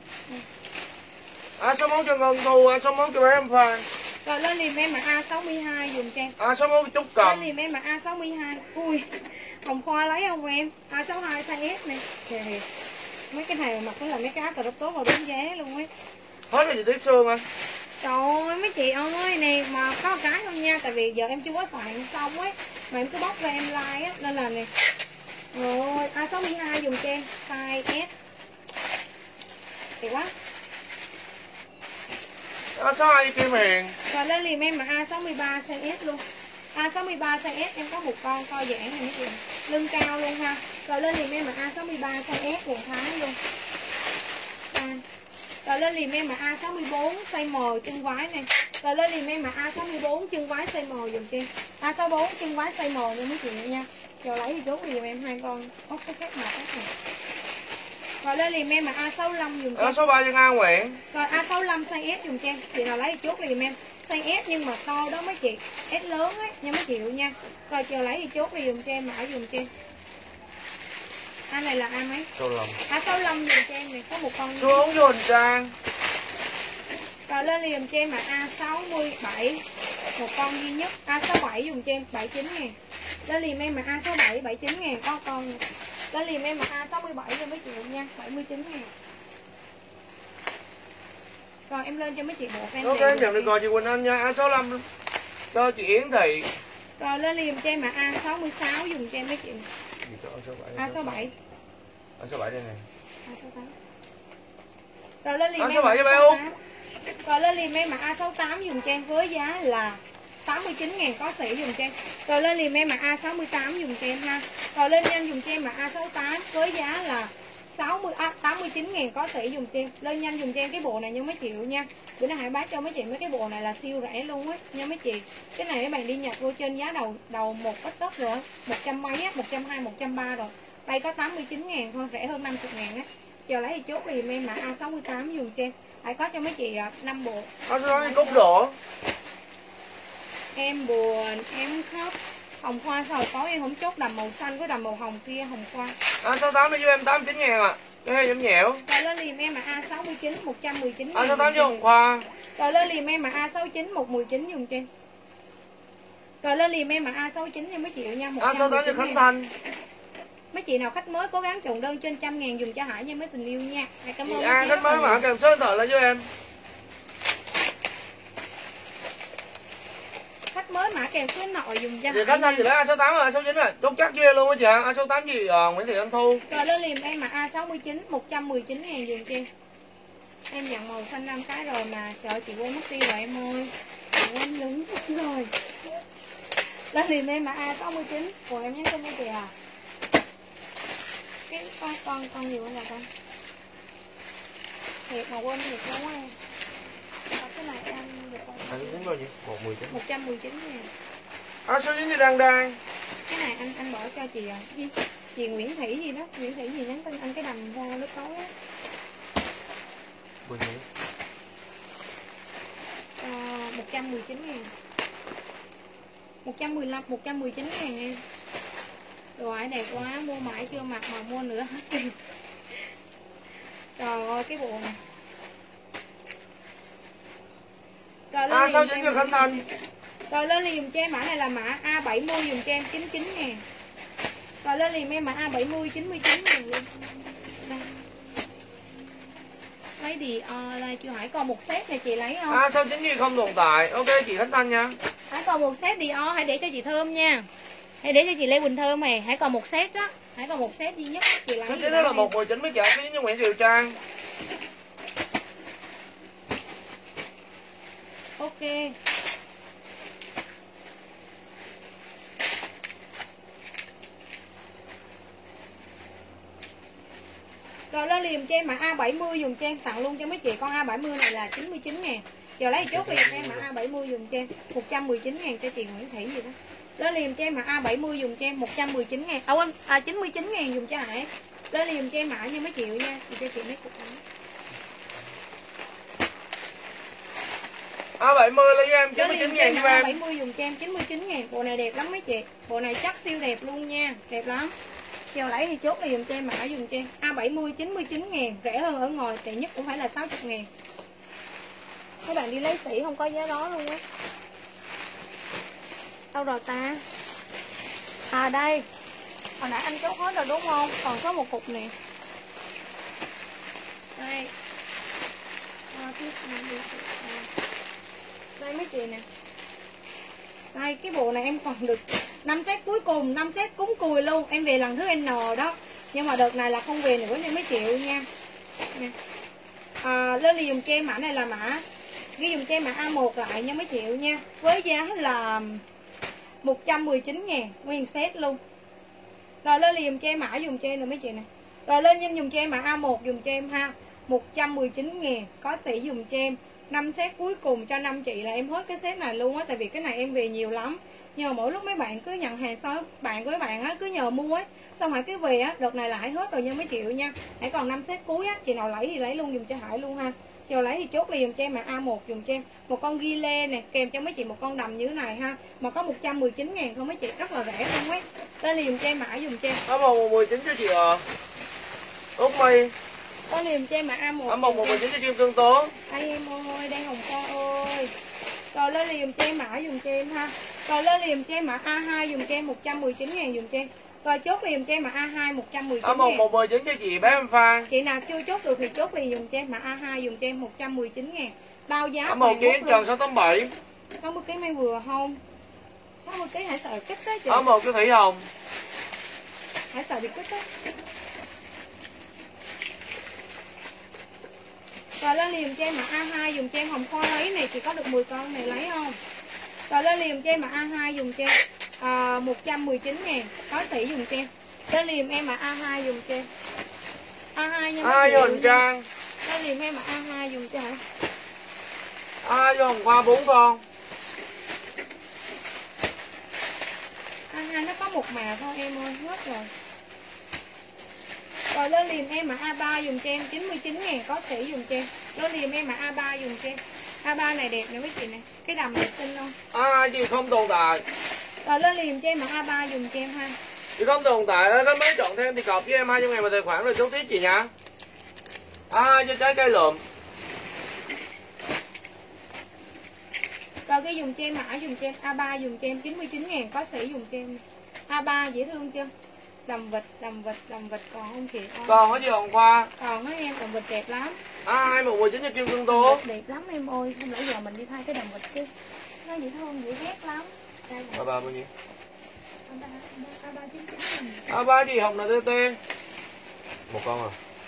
A61 cho Ngân Thu, A61 cho em Phan. Rồi lên liềm em mà A62 dùng cho em. A61 chút cầm. Lên liềm em mà A62. Ui, Hồng Khoa lấy không em? A62 size S nè. Kìa. Mấy cái này mặc là mấy cái áo cà rốt tốt là đúng giá luôn ấy. Hết rồi chị Tuyết Sương ơi. Trời ơi mấy chị ơi nè, mà có một cái không nha, tại vì giờ em chưa có soạn xong ấy, mà em cứ bóc ra em like á, nên là nè. Rồi A62 dùng cho em size S. Đẹp quá. A62 đi Kim Hiền. Rồi lên liềm em mà A63 size S luôn. A63 size S em có một con co giãn này mấy chị. Lưng cao luôn ha. Rồi lên liềm em mà A63 size S quần thái luôn. Rồi lên liềm em mà A64 size M chân váy này. Rồi lên liềm em mà A64 chân váy size M dùm cho em. A64 chân váy size M nha mấy chị nha. Rồi lấy thì chốt liềm em 2 con. Ốc cái khác màu khác này. Rồi lên liền em mà A65 dùng cho Áo số 3 cho Nga Nguyễn. Rồi A65 size S dùng cho em. Chị nào lấy thì chốt liền em. Size S nhưng mà to đó mấy chị. S lớn ấy nha mấy chị nha. Rồi chờ lấy thì chốt đi dùng cho em, mã dùng cho em. A này là A mấy? Số 5. A65 dùng cho em này, có một con. Xuống vô hình trang. Rồi lên liền cho em mà A67. Một con duy nhất. A67 dùng cho em 79 ngàn. Lên liền em mà A67 79 ngàn, có con. Lên liền em mà A67 cho mấy chị nha, 79 ngàn. Rồi em lên cho mấy chị bộ fan. Ok em nhận được rồi chị Quỳnh Anh nha. A65 cho chị Yến Thị. Rồi lên liền cho em mà A66 dùng cho em mấy chị. Gì cho số 7. A67. Số 7 đây nè. A68. Rồi lên liền em A67 cho bé A68. Út. Rồi lên liền em mà A68 dùng cho em với giá là 89 ngàn, có sỉ dùng cho em. Rồi lên liền em mà A68 dùng cho em ha. Rồi lên nhanh dùng cho em mà A68 với giá là 89 ngàn, có sỉ dùng cho em. Lên nhanh dùng cho em cái bộ này nha mấy triệu nha. Bữa nay Hải bán cho mấy chị mấy cái bộ này là siêu rẻ luôn á nha mấy chị. Cái này các bạn đi nhặt vô trên giá đầu một ít đất rồi, 100 mấy á, 120, 130 rồi. Đây có 89 ngàn thôi, rẻ hơn 50 ngàn á. Chờ lấy thì chốt liền em mà A68 dùng cho em. Hãy có cho mấy chị 5 bộ. A68 cúc đổ. Em buồn, em khóc. Hồng Khoa sao tối em không chốt đầm màu xanh với đầm màu hồng kia Hồng Khoa. A68 cho em 89 ngàn à. Cái hay giảm nhẹo. Rồi lên liềm em mà A69 119 ngàn. A68 cho Hồng Khoa. Rồi lên liềm em mà A69 119 dùng cho em. Rồi lên liềm em mà A69 nha mấy triệu nha. A68 cho Khánh Thanh. Mấy chị nào khách mới cố gắng trộn đơn trên 100 ngàn dùng cho Hải nha mấy tình yêu nha. Cảm ơn. Chị An khách mới mà kèm số điện thoại lên cho em. Khách mới mã kèm số nội dùng cho Chị Khánh Thanh chị lấy A68 rồi, A69 rồi. Chốt chắc cho em luôn á chị ạ. A68 gì Nguyễn Thị Anh Thu. Rồi lên liềm em mà A69 119 ngàn dùng cho em. Em nhận màu xanh 5 cái rồi mà. Trời chị quên mất tiêu rồi em ơi. Chị quên đúng rồi. Lên liềm em mà A69. Ủa em nhắn tin cho chị à. Cái con gì vậy là con? Thiệt mà quên thiệt luôn á em. Cái này em được không? Anh tính bao nhiêu? 119. 119 ngàn. A69 gì đang. Cái này anh bỏ cho chị à. Chị Nguyễn Thị gì đó. Nguyễn Thị gì nhắn tin anh cái đầm ra lúc tối á. Bao nhiêu? 119 ngàn. 115, 119 ngàn em. Đồ ải đẹp quá, mua mãi chưa mặc mà mua nữa hết kìa. Trời ơi cái bộ này. Rồi lên A69 cho Khánh Thanh. Rồi lên liềm cho em mã này là mã A70 dùng cho em 99 ngàn. Rồi lên liềm em mã A70 99 ngàn luôn. Đây. Lấy đi đây chưa Hải còn một set này chị lấy không? A69 gì không tồn tại. Ok chị Khánh Thanh nha. Hải còn một set đi hãy để cho chị Thơm nha. Hãy để cho chị Lê Quỳnh Thơm này, Hãy còn một set đó. Hãy còn một set duy nhất chị lấy. Số 9 đó là 119 mấy chợ, số 9 cho Nguyễn Triều Trang. Ok. Rồi lên liềm cho em mã A70 dùng cho em, tặng luôn cho mấy chị con A70 này là 99 ngàn. Giờ lấy chốt liềm cho em mã A70 dùng cho em 119 ngàn cho chị Nguyễn Thị gì đó. Lên liềm cho em mã A70 dùng cho em 119 ngàn. 99 ngàn dùng cho Hải. Lên liềm cho em mã như mấy triệu nha. Chị cho chị mấy cục này. A70 lấy cho em 99 ngàn cho em. A70 dùng cho em 99 ngàn. Bộ này đẹp lắm mấy chị. Bộ này chắc siêu đẹp luôn nha. Đẹp lắm. Chiều lấy thì chốt là dùng cho em mã dùng cho em A70 99 ngàn. Rẻ hơn ở ngoài, tệ nhất cũng phải là 60 ngàn. Các bạn đi lấy sỉ không có giá đó luôn á. Đâu rồi ta? À đây. Hồi nãy anh chốt hết rồi đúng không? Còn có một cục nè. Đây. Đây mấy chị nè. Đây cái bộ này em còn được 5 set cuối cùng, 5 set cúng cùi luôn. Em về lần thứ N đó. Nhưng mà đợt này là không về nữa nên mấy triệu nha. Lên đi dùng cho em mã này là mã ghi dùng cho em mã A1 lại nha mấy triệu nha. Với giá là 119 ngàn nguyên set luôn. Rồi lên liền dùng cho em mã dùng cho em rồi mấy chị nè. Rồi lên nhanh dùng cho em mã A1 dùng cho em ha 119 ngàn. Có tỷ dùng cho em 5 set cuối cùng cho 5 chị là em hết cái set này luôn á. Tại vì cái này em về nhiều lắm. Nhưng mà mỗi lúc mấy bạn cứ nhận hàng sau, bạn của mấy bạn á cứ nhờ mua ấy, xong rồi cái về á, đợt này lại hết rồi nha mấy triệu nha. Hãy còn 5 set cuối á, chị nào lấy thì lấy luôn dùm cho Hải luôn ha. Chị nào lấy thì chốt liền dùm cho em mà A1 dùm cho em. Một con ghi lê nè, kèm cho mấy chị một con đầm như thế này ha. Mà có 119.000 không mấy chị, rất là rẻ luôn ấy. Lên liền dùm cho em mã dùm cho em. A1 cho chị Út My. Lên liền cho em mã A1. A1 cho Trương Cương Tố. Ai em ơi, đang Hồng Kông ơi. Rồi lên liền cho em mã dùm cho em ha. Rồi lên liền cho em mã A2 dùm cho em 119.000 dùm cho em. Rồi chốt liền cho em mã A2 119.000. A1 cho chị bé em Phan. Chị nào chưa chốt được thì chốt liền dùm cho em mã A2 dùm cho em 119.000. Bao giá A1 cho em Trần 687. 60 kg may vừa không? 60 kg hãy sợ kích đó chị. A1 cho Thủy Hồng. Hãy sợ bị kích đó. Rồi lên liền cho em mã A2 dùng cho em Hồng Kho lấy này, chị có được 10 con này lấy không? Rồi lên liền cho em mã A2 dùng cho em 119.000, có tỷ dùng cho em. Lên liền em mã A2 dùng cho em. A2 nha. A vô Hình Trang. Lên liền em mã A2 dùng cho hả? A vô Hồng Khoa 4 con. A2 nó có một màu thôi em ơi, hết rồi. Rồi lên liền em mã A3 dùng cho em 99.000, có tỷ dùng cho em. Lên liền em mã A3 dùng cho em. A3 này đẹp nè mấy chị nè, cái đầm này xinh không? A2 chị không tồn tại. Rồi lên liền cho em mã A3 dùng cho em ha. Chị không tồn tại đó, nó mới chọn thêm thì cọc với em 200 ngàn vào tài khoản rồi chốt tiếp chị nha. A2 cho trái cây lượm. Rồi cái dùng cho em mã dùng cho em A3 dùng cho em 99.000, có sĩ dùng cho em. A3 dễ thương chưa? Đầm vịt còn không chị? Còn có gì Hồng Khoa? Còn á em, đầm vịt đẹp lắm. A2 119 cho Kim Cương Tố. Đẹp lắm em ơi, không lẽ giờ mình đi thay cái đầm vịt chứ. Nó dễ thương, dễ ghét lắm. A3 bao nhiêu? A3 99.000. A3 gì Hồng NTT? Một con à?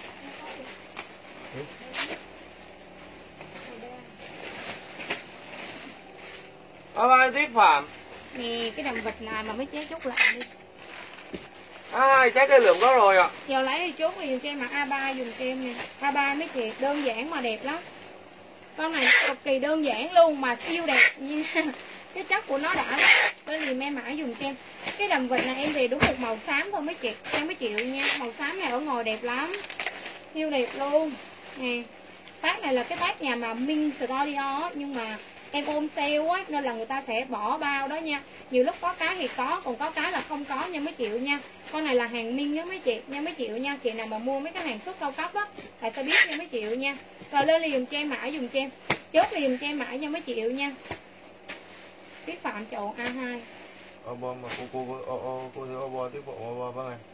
A3 Tiết Phạm. Nè, cái đầm vịt này mà mấy chế chốt lại đi. A2 trái cây lượm có rồi ạ. Giờ lấy thì chốt thì dùng cho em mặc A3 dùng cho em nè. A3 mấy chị đơn giản mà đẹp lắm. Con này cực kỳ đơn giản luôn mà siêu đẹp nha. Cái chất của nó đã lên liền em mã dùng cho em. Cái đầm vịt này em về đúng một màu xám thôi mấy chị, em mấy triệu nha. Màu xám này ở ngoài đẹp lắm, siêu đẹp luôn nè. Tag này là cái tag nhà mà Minh Studio nhưng mà em ôm sale á nên là người ta sẽ bỏ bao đó nha. Nhiều lúc có cái thì có, còn có cái là không có nha mấy triệu nha. Con này là hàng Minh á mấy chị nha, mấy triệu nha. Chị nào mà mua mấy cái hàng xuất cao cấp á là sẽ biết nha mấy triệu nha. Rồi lên liền cho em mã dùng cho em, chốt liền cho em mã nha mấy triệu nha. Tiết Phạm chậu A2. Mà cô thưa Obo tiếp bộ Obo bác ơi.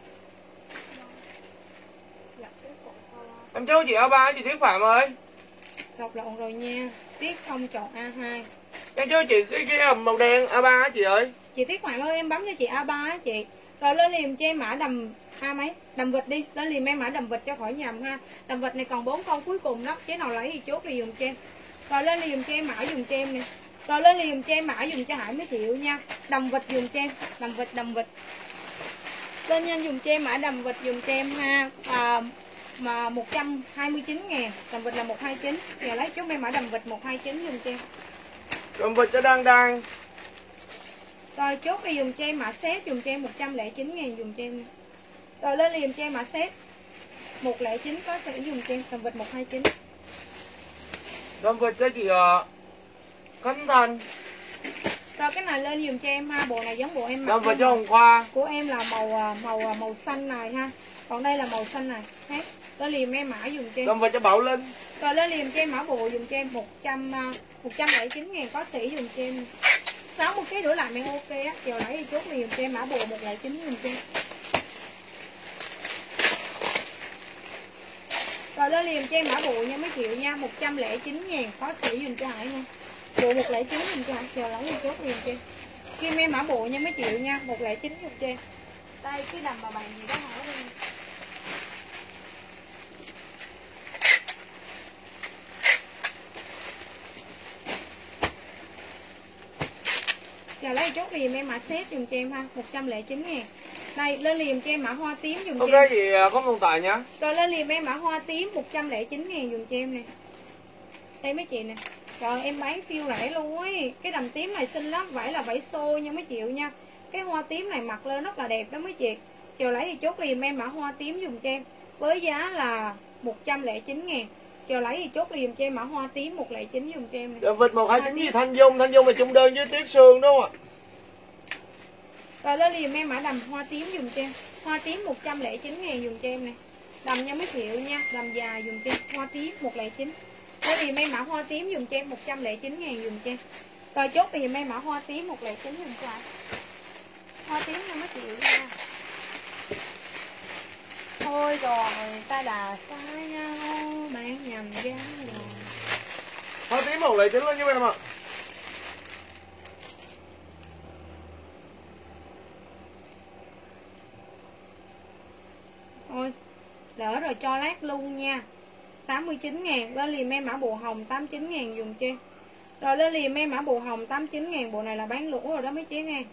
Em chốt chị A3 chị Tiết Phạm ơi. Lọc lộn rồi nha. Tiết không chọn A2. Em chốt chị cái hầm màu đen A3 á chị ơi. Chị Tiết Phạm ơi em bấm cho chị A3 á chị. Rồi lên liền cho em mã đầm A mấy? Đầm vịt đi, lên liền em mã đầm vịt cho khỏi nhầm ha. Đầm vịt này còn 4 con cuối cùng đó, chế nào lấy thì chốt thì dùng cho em. Rồi lên liền cho em mã dùng cho em nè. Rồi lên liền cho em mã dùng cho Hải mấy triệu nha. Đầm vịt dùng cho em, đầm vịt. Lên nhanh dùng cho em mã đầm vịt dùng cho em ha. Mà 129.000, đầm vịt là 129. Giờ lấy chốt em mã đầm vịt 129 dùng cho em. Đầm vịt cho Đang. Rồi chốt đi dùng cho em mã set dùng cho em 109.000 dùng cho em. Rồi lên liền cho em mã set 109 có sẽ dùng cho em đầm vịt 129. Đầm vịt cho chị Khánh Thành. Rồi cái này lên dùng cho em ha, bộ này giống bộ em mặc. Đầm vịt cho Hồng Khoa. Của em là màu xanh này ha. Còn đây là màu xanh này. Hết. Lên liền em mã dùng cho em. Đầm vịt cho Bảo Linh. Rồi lên liền cho em mã bộ dùng cho em 109.000 có tỷ dùng cho em. 60 kg đổ lại em ok á, chiều lấy thì chốt liền cho em mã bộ 109 dùng cho em. Rồi lên liền cho em mã bộ nha mấy triệu nha, 109.000 có tỷ dùng cho Hải nha. Bộ 109 dùng cho Hải, chiều lấy thì chốt liền cho em. Kim em mã bộ nha mấy triệu nha, 109 dùng cho em. Đây cái đầm mà bạn gì đó hỏi đi. Giờ lấy chốt liềm em mã set dùng cho em ha, 109.000. Đây lên liềm cho em mã hoa tím dùng cho em. Ok gì không tồn tại nhá. Rồi lên liềm em mã hoa tím 109.000 dùng cho em nè. Đây mấy chị nè. Trời em bán siêu rẻ luôn ấy. Cái đầm tím này xinh lắm, vải là vải xôi nha mấy chị nha. Cái hoa tím này mặc lên rất là đẹp đó mấy chị. Chiều lấy thì chốt liền em mã hoa tím dùm cho em với giá là 109.000. Chiều lấy thì chốt liền cho em mã hoa tím 109 dùm cho em này. Dạ, vịt 129 gì Thanh Dung là chung đơn với Tuyết Sương đúng không ạ? Rồi lên liền em mã đầm hoa tím dùm cho em. Hoa tím 109.000 dùm cho em này. Đầm nha mấy triệu nha, đầm dài dùm cho em. Hoa tím 109. Lên liền em mã hoa tím dùm cho em 109.000 dùm cho em. Rồi chốt liền em mã hoa tím 109 dùm cho em. Hoa tím nha mấy triệu nha. Thôi rồi ta đã xa nhau bán nhầm giá rồi. Hoa tím 109 lên giúp em ạ. Thôi lỡ rồi cho lát luôn nha. 89.000. Lên liền em mã bộ hồng 89.000 dùng cho em. Rồi lên liền em mã bộ hồng 89.000. Bộ này là bán lỗ rồi đó mấy chị nghe.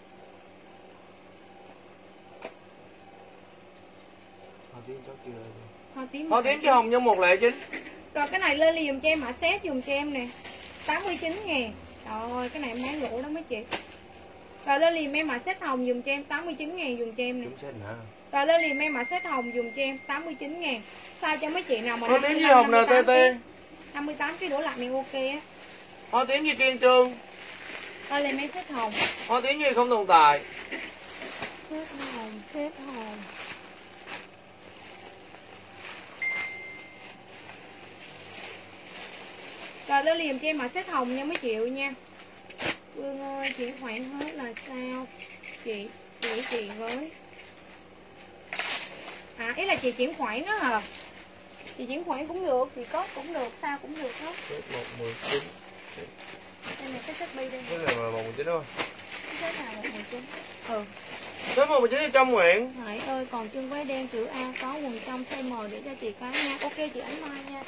Hoa tím cho hồng nhân 109. Rồi cái này lên liền cho em mã set dùng cho em nè 89.000. Rồi cái này em bán lỗ đó mấy chị. Rồi lên liền em mã set hồng dùng cho em 89.000 dùng cho em nè. Rồi lên liền em mã set hồng dùng cho em 89.000. Sao cho mấy chị nào mà hoa tím với hồng NTT 58 cái đổ lạnh này ok á. Hoa tím với Kiên Trương. Rồi lên em set hồng. Hoa tím với không tồn tại. Set hồng, set hồng. Rồi lên liền cho em mã set hồng nha mấy triệu nha. Phương ơi chuyển khoản hết là sao? Chị chuyện với. À ý là chị chuyển khoản đó hả? Chị chuyển khoản cũng được, chị có cũng được, sao cũng được hết. 119. Đây này cái set bi đây. Cái này là 119 thôi. Cái set nào 119? Ừ. Số 119 cho Trong Nguyện. Hải ơi còn chân váy đen chữ A có quần trong size M để cho chị cái nha. Ok chị Ánh Mai nha.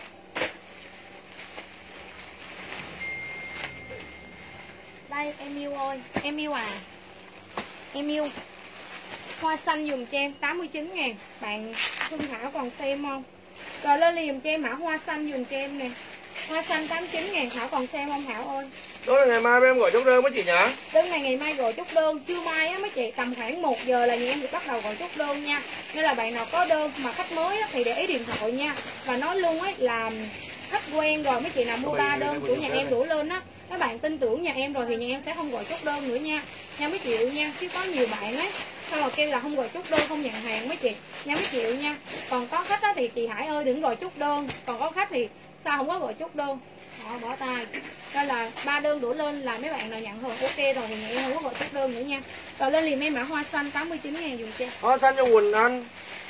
Đây em yêu ơi, em yêu à. Em yêu. Hoa xanh dùm cho em 89.000. Bạn Phương Thảo còn xem không? Rồi lên liền cho em mã hoa xanh dùm cho em nè. Hoa xanh 89.000. Thảo còn xem không Thảo ơi? Đó là ngày mai em gọi chốt đơn mấy chị nhỉ? Đơn này ngày mai gọi chốt đơn. Trưa mai á mấy chị tầm khoảng 1 giờ là nhà em được bắt đầu gọi chốt đơn nha. Nên là bạn nào có đơn mà khách mới á, thì để ý điện thoại nha. Và nói luôn ấy là khách quen rồi mấy chị nào mua 3 đơn của nhà em đổ lên á, các bạn tin tưởng nhà em rồi thì nhà em sẽ không gọi chốt đơn nữa nha. Nha mấy triệu nha. Chứ có nhiều bạn ấy sau rồi kêu là không gọi chốt đơn không nhận hàng mấy chị. Nha mấy triệu nha. Còn có khách á thì chị Hải ơi đừng gọi chốt đơn. Còn có khách thì sao không có gọi chốt đơn. Họ bỏ tay. Đó là 3 đơn đổ lên là mấy bạn nào nhận hàng ok rồi thì nhà em không có gọi chốt đơn nữa nha. Rồi lên liền em mã hoa xanh 89.000 dùng cho. Hoa xanh cho Quỳnh Anh.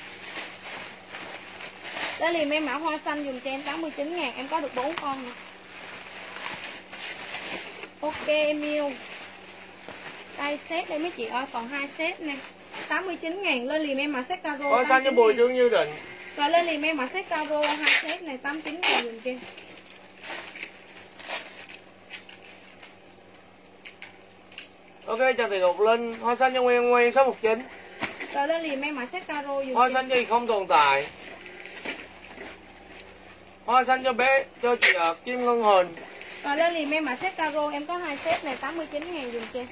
Lên liền em mã hoa xanh dùng cho em 89.000. Em có được 4 con rồi. Ok em yêu. Đây set đây mấy chị ơi, còn 2 set nè. 89.000 lên liền em mã set caro. Hoa xanh cho Bùi Trương Như Định. Rồi lên liền em mã set caro 2 set này 89.000 dùng cho em. Ok chào Thị Ngọc Linh. Hoa xanh cho Nguyên Nguyên 619. Rồi lên liền em mã set caro dùng Hoa cho xanh cho gì không tồn tại. Hoa xanh cho bé cho chị Kim Ngân Huỳnh. Rồi lên liền em mã set caro em có 2 set này 89.000 dùng cho em.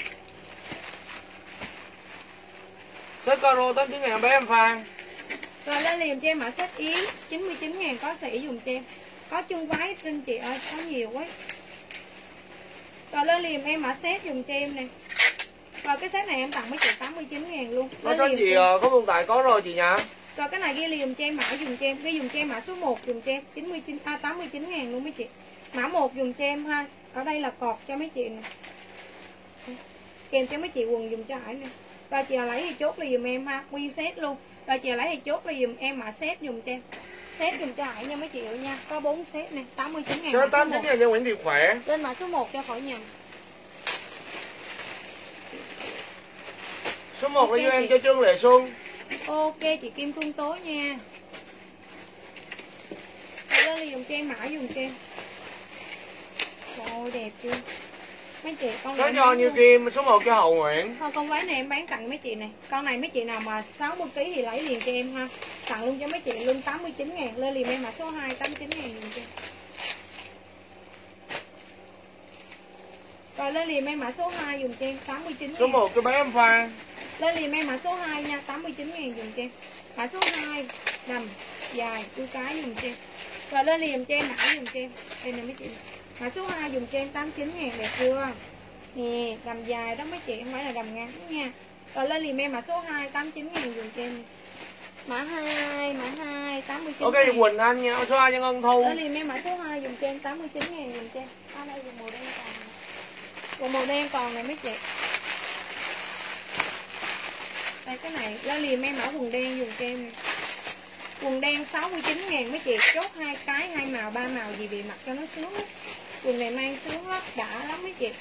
Set caro 89.000 bé em Phan. Rồi lên liền cho em mã set yếm 99.000 có sỉ dùng cho em. Có chân váy trên chị ơi, có nhiều quá. Rồi lên liền em mã set dùng cho em nè. Rồi cái set này em tặng mấy chị 89.000 luôn. Hoa xanh gì không tồn tại có rồi chị nhỉ? Rồi cái này ghi liền cho em mã dùng cho em, ghi dùng cho em mã số 1 dùng cho em 89.000 luôn mấy chị. Mã 1 dùng cho em ha. Ở đây là cọt cho mấy chị nè. Kèm cho mấy chị quần dùng cho Hải nè. Rồi chị lấy thì chốt là dùm em ha, nguyên set luôn. Rồi chị lấy thì chốt là dùm em mã set dùng cho em. Set dùng cho Hải nha mấy chị ơi nha. Có 4 set nè, 89.000. Số 89.000 cho Nguyễn Thị Khỏe. Lên mã số 1 cho khỏi nhầm. Số 1 là cho em cho Trương Lệ Xuân. Ok chị Kim Phương Tố nha. Rồi lên là dùng cho em mã dùng cho em. Trời ơi đẹp chưa. Mấy chị con Có này cho Như Kim số 1 cho Hậu Nguyễn. thôi con váy này em bán tặng mấy chị này. Con này mấy chị nào mà 60 kg thì lấy liền cho em ha. Tặng luôn cho mấy chị luôn 89.000. Lên liền em mã số 2 89.000 dùng cho em. Rồi lên liền em mã số 2 dùm cho em 89 Số 1 cho bé em Phan. Lên liền em mã số 2 nha, 89.000 dùm cho em. Mã số 2 nằm dài đuôi cái dùm cho em. Rồi lên liền cho em mã dùm cho em. Đây nè mấy chị. Mã số 2 dùm cho em 89.000 đẹp chưa? Nè, đầm dài đó mấy chị, không phải là đầm ngắn nha. Rồi lên liền em mã số 2 89.000 dùm cho em. Mã 2 89.000. Ok Quỳnh Anh nha, số 2 cho Ngân Thu. Lên liền em mã số 2 dùm cho em 89.000 dùm cho em. Đây dùng màu đen còn. Còn màu đen còn này mấy chị. Đây cái này lên liền em mã quần đen dùng cho em này. Quần đen 69.000 mấy chị, chốt 2 cái 2 màu 3 màu gì vì mặc cho nó sướng. Quần này mang sướng lắm, đã lắm mấy chị.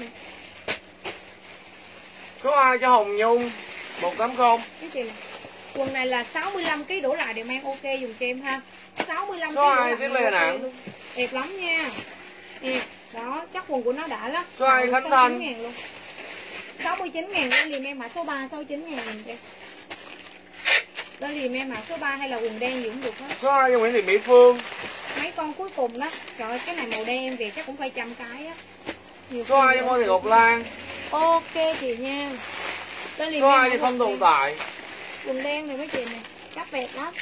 Số 2 cho Hồng Nhung 180. Mấy chị này. Quần này là 65 kg đổ lại đều mang ok dùng cho em ha. 65 kg. Số 2 Tiết Lê nè. Đẹp lắm nha. Nè, đó, chắc quần của nó đã lắm. Số 2 Khánh Thanh. 69.000 lên liền em mã số 3 69.000 dùm cho em. Lên liền em mã số 3 hay là quần đen gì cũng được hết. Số 2 cho Nguyễn Thị Mỹ Phương. Mấy con cuối cùng đó. Trời ơi, cái này màu đen em về chắc cũng phải 100 cái á. Số 2 cho Ngô Thị Ngọc Lan. Ok chị nha. Lên liền Số em 2 mã cho Không quần Tồn đen. Tại. Quần đen này mấy chị nè, chắc đẹp lắm.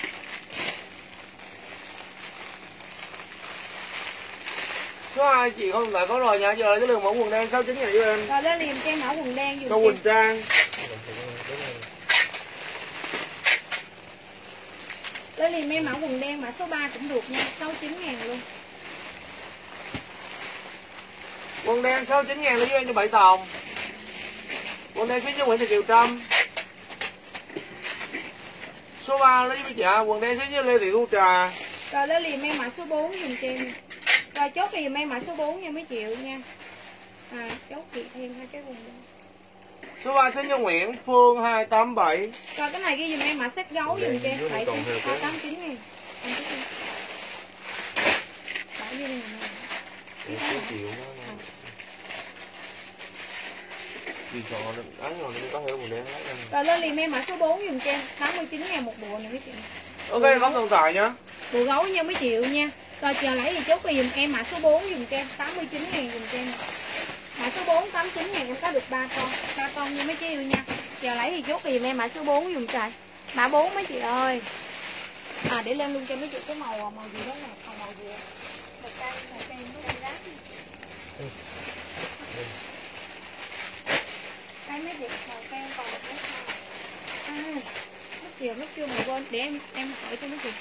Số 2 chị Không Tồn Tại có rồi nha, giờ là cái lượng mẫu quần đen 69.000 cho em. Rồi lên liền cho em mã quần đen dùm Cho cho em. Quỳnh Trang. Lên liền em mã quần đen mã số 3 cũng được nha, 69.000 luôn. Quần đen 69.000 lấy cho em cho 7 tòng. Quần đen phía cho Nguyễn Thị Kiều Trâm. Số 3 lấy với chị ạ, quần đen phía cho Lê Thị Thu Trà. Rồi lên liền em mã số 4 dùm cho em. Rồi chốt liền em mã số 4 nha mấy triệu nha. À, chốt chị thêm hai cái quần đen. Số 3 sẽ cho Nguyễn Phương 287. Rồi cái này ghi dùm em mã set gấu dùm cho em. 89.000. Bỏ vô đây nè. Chịu nó. Vì cho ấn rồi nó có hiểu quần đen hết. Rồi lên liền em mã số 4 dùm cho em. 89.000 một bộ này mấy chị. Ok, Không Tồn Tại nhá. Bộ gấu nha mấy triệu nha. Rồi chờ lấy thì chốt liền em mã số 4 dùm cho em. 89.000 dùm cho em. Mã số 4 89.000 em có được 3 con. 3 con nha mấy chị yêu nha. Chờ lấy thì chốt liền em mã số 4 dùm trời. Mã 4 mấy chị ơi. À để lên luôn cho mấy chị cái màu gì đó nè, màu gì đó. Màu cam với đen rác. Đây mấy chị màu cam còn một cái sao. À, mất chưa màu quên để em hỏi cho mấy chị.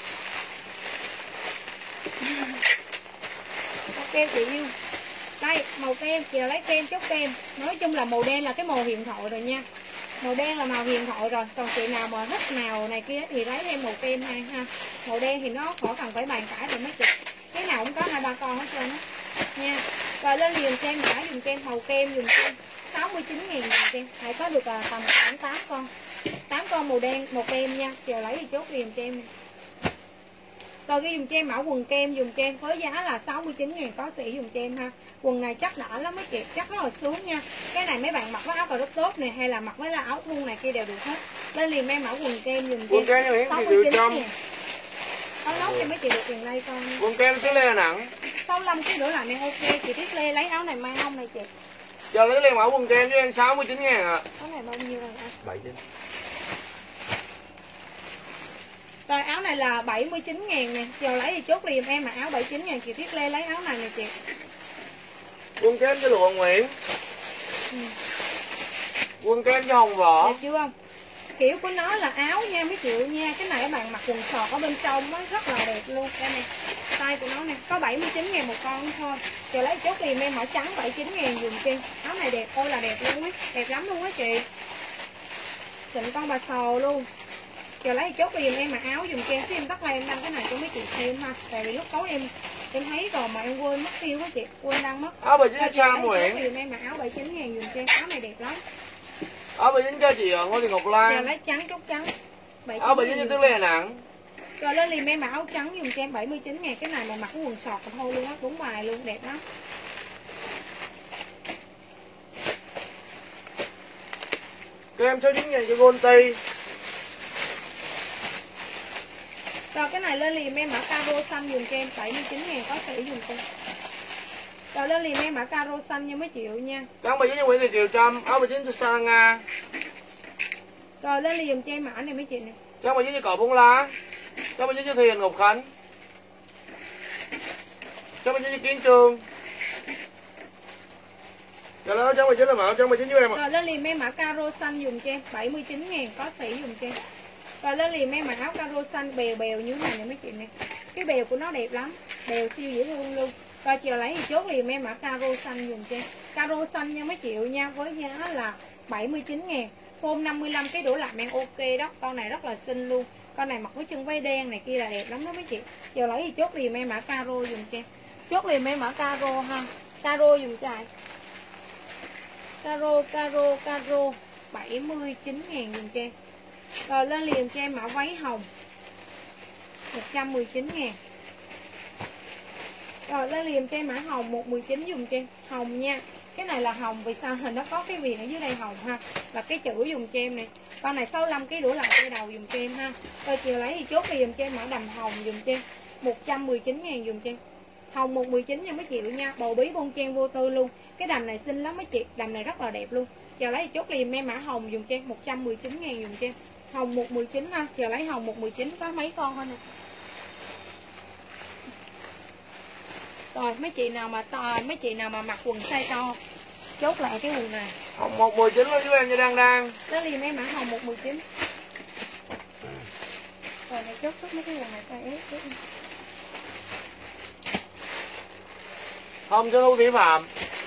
Kem chị yêu. Đây màu kem chị lấy kem chốt kem. Nói chung là màu đen là cái màu huyền thoại rồi nha. Màu đen là màu huyền thoại rồi. Còn chị nào mà thích màu này kia thì lấy thêm màu kem ha. Màu đen thì nó khỏi cần phải bàn cãi rồi mấy chị. Cái nào cũng có 2-3 con hết trơn á nha. Rồi lên liền kem cả dùng kem màu kem dùng kem 69.000 dùng kem. Hãy có được tầm khoảng 8 con. 8 con màu đen màu kem nha. Chờ lấy thì chốt liền kem. Rồi ghi dùng cho em mã quần kem dùng cho em với giá là 69.000 có sỉ dùng cho em ha. Quần này chắc đã lắm mấy chị, chắc rất là xuống nha. Cái này mấy bạn mặc với áo cà rốt tốt này hay là mặc với là áo thun này kia đều được hết. Lên liền em mã quần kem dùng cho em 69.000. Áo lót cho mấy chị được tiền đây con. Quần kem Tiết Lê nặng 65 kg nữa là này ok. Chị Tiết Lê lấy áo này mang không này chị? Giờ lấy liền mẫu quần kem cho em 69.000 ạ. Áo này bao nhiêu rồi anh? 7 đến. Rồi áo này là 79.000 nè. Giờ lấy thì chốt liền em mà áo 79.000 chị Tiết Lê lấy áo này nè chị. Quần kem cho Lụa Nguyễn. Quần kem cho Hồng Võ. Đẹp chưa không? Kiểu của nó là áo nha mấy triệu nha. Cái này các bạn mặc quần sọt ở bên trong á rất là đẹp luôn. Đây nè. Tay của nó nè, có 79.000 một con thôi. Giờ lấy chốt liền em mã trắng 79.000 dùng chi. Áo này đẹp ôi là đẹp luôn á, đẹp lắm luôn á chị. Xịn con bà sò luôn. Giờ lấy chốt liền em mà áo dùng kem chứ em tắt lại em đăng cái này cho mấy chị xem ha. Tại vì lúc tối em thấy rồi mà em quên mất tiêu quá chị, quên đăng mất. Áo 79 cho Sam Nguyễn. Liền em mà áo 79.000 dùng kem, áo này đẹp lắm. Áo 79 cho chị Ngô Thị Ngọc Giờ Lan. lấy trắng chốt trắng. Áo 79 cho Tiết Lê nặng. Rồi lên liền em mà áo trắng dùng kem 79.000, cái này mà mặc cái quần sọt thôi luôn á, đúng bài luôn, đẹp lắm. Kem 69.000 cho Gonti. Rồi cái này lên liền em mã cabo xanh dùng kem 79.000 có sỉ dùng kem. Rồi lên liền em mã caro xanh nha mấy triệu nha. Trắng 39 cho Nguyễn Thị Triều Trâm, áo 39 cho Sa Nga. Rồi lên liền cho em mã này mấy chị này. Trắng 39 cho Cậu Bóng Lá. Trắng 39 cho Thiền Ngọc Khánh. Trắng 39 cho Kiến Trương. Rồi đó, trắng 19 là mã, trắng 19 với em ạ. Rồi lên liền em mã caro xanh dùng cho em 79.000 có sỉ dùng cho em. Rồi lên liền em mã áo caro xanh bèo bèo như thế này nè mấy chị này. Cái bèo của nó đẹp lắm, bèo siêu dễ thương luôn. Rồi chiều lấy thì chốt liền em mã caro xanh dùng cho em. Caro xanh nha mấy triệu nha, với giá là 79.000. Form 55 cái đổ lại mang ok đó. Con này rất là xinh luôn. Con này mặc với chân váy đen này kia là đẹp lắm đó mấy chị. Chiều lấy thì chốt liền em mã caro dùng cho em. Chốt liền em mã caro ha. Caro dùng cho ai? Caro 79.000 dùng cho em. Rồi lên liền cho em mã váy hồng 119.000. Rồi lên liền cho em mã hồng 119 dùng cho em. Hồng nha. Cái này là hồng vì sao hình nó có cái viền ở dưới đây hồng ha. Và cái chữ dùng cho em này. Con này 65 cái đũa lại cây đầu dùng cho em ha. Rồi chiều lấy thì chốt liền cho em mã đầm hồng dùng cho em 119.000 dùng cho em. Hồng 119 nha mấy triệu nha. Bầu bí bông chen vô tư luôn. Cái đầm này xinh lắm mấy chị. Đầm này rất là đẹp luôn. Chiều lấy thì chốt liền em mã hồng dùng cho em 119.000 dùng cho em. Hồng 119 ha. Chiều lấy hồng 119 có mấy con thôi nè. Rồi mấy chị nào mà to, mấy chị nào mà mặc quần size to chốt lại cái quần này. Hồng 119 luôn với em như đang. Nó liền em mã hồng 119. Rồi này chốt mấy cái quần này size S. Hồng cho Thu Thủy Phạm.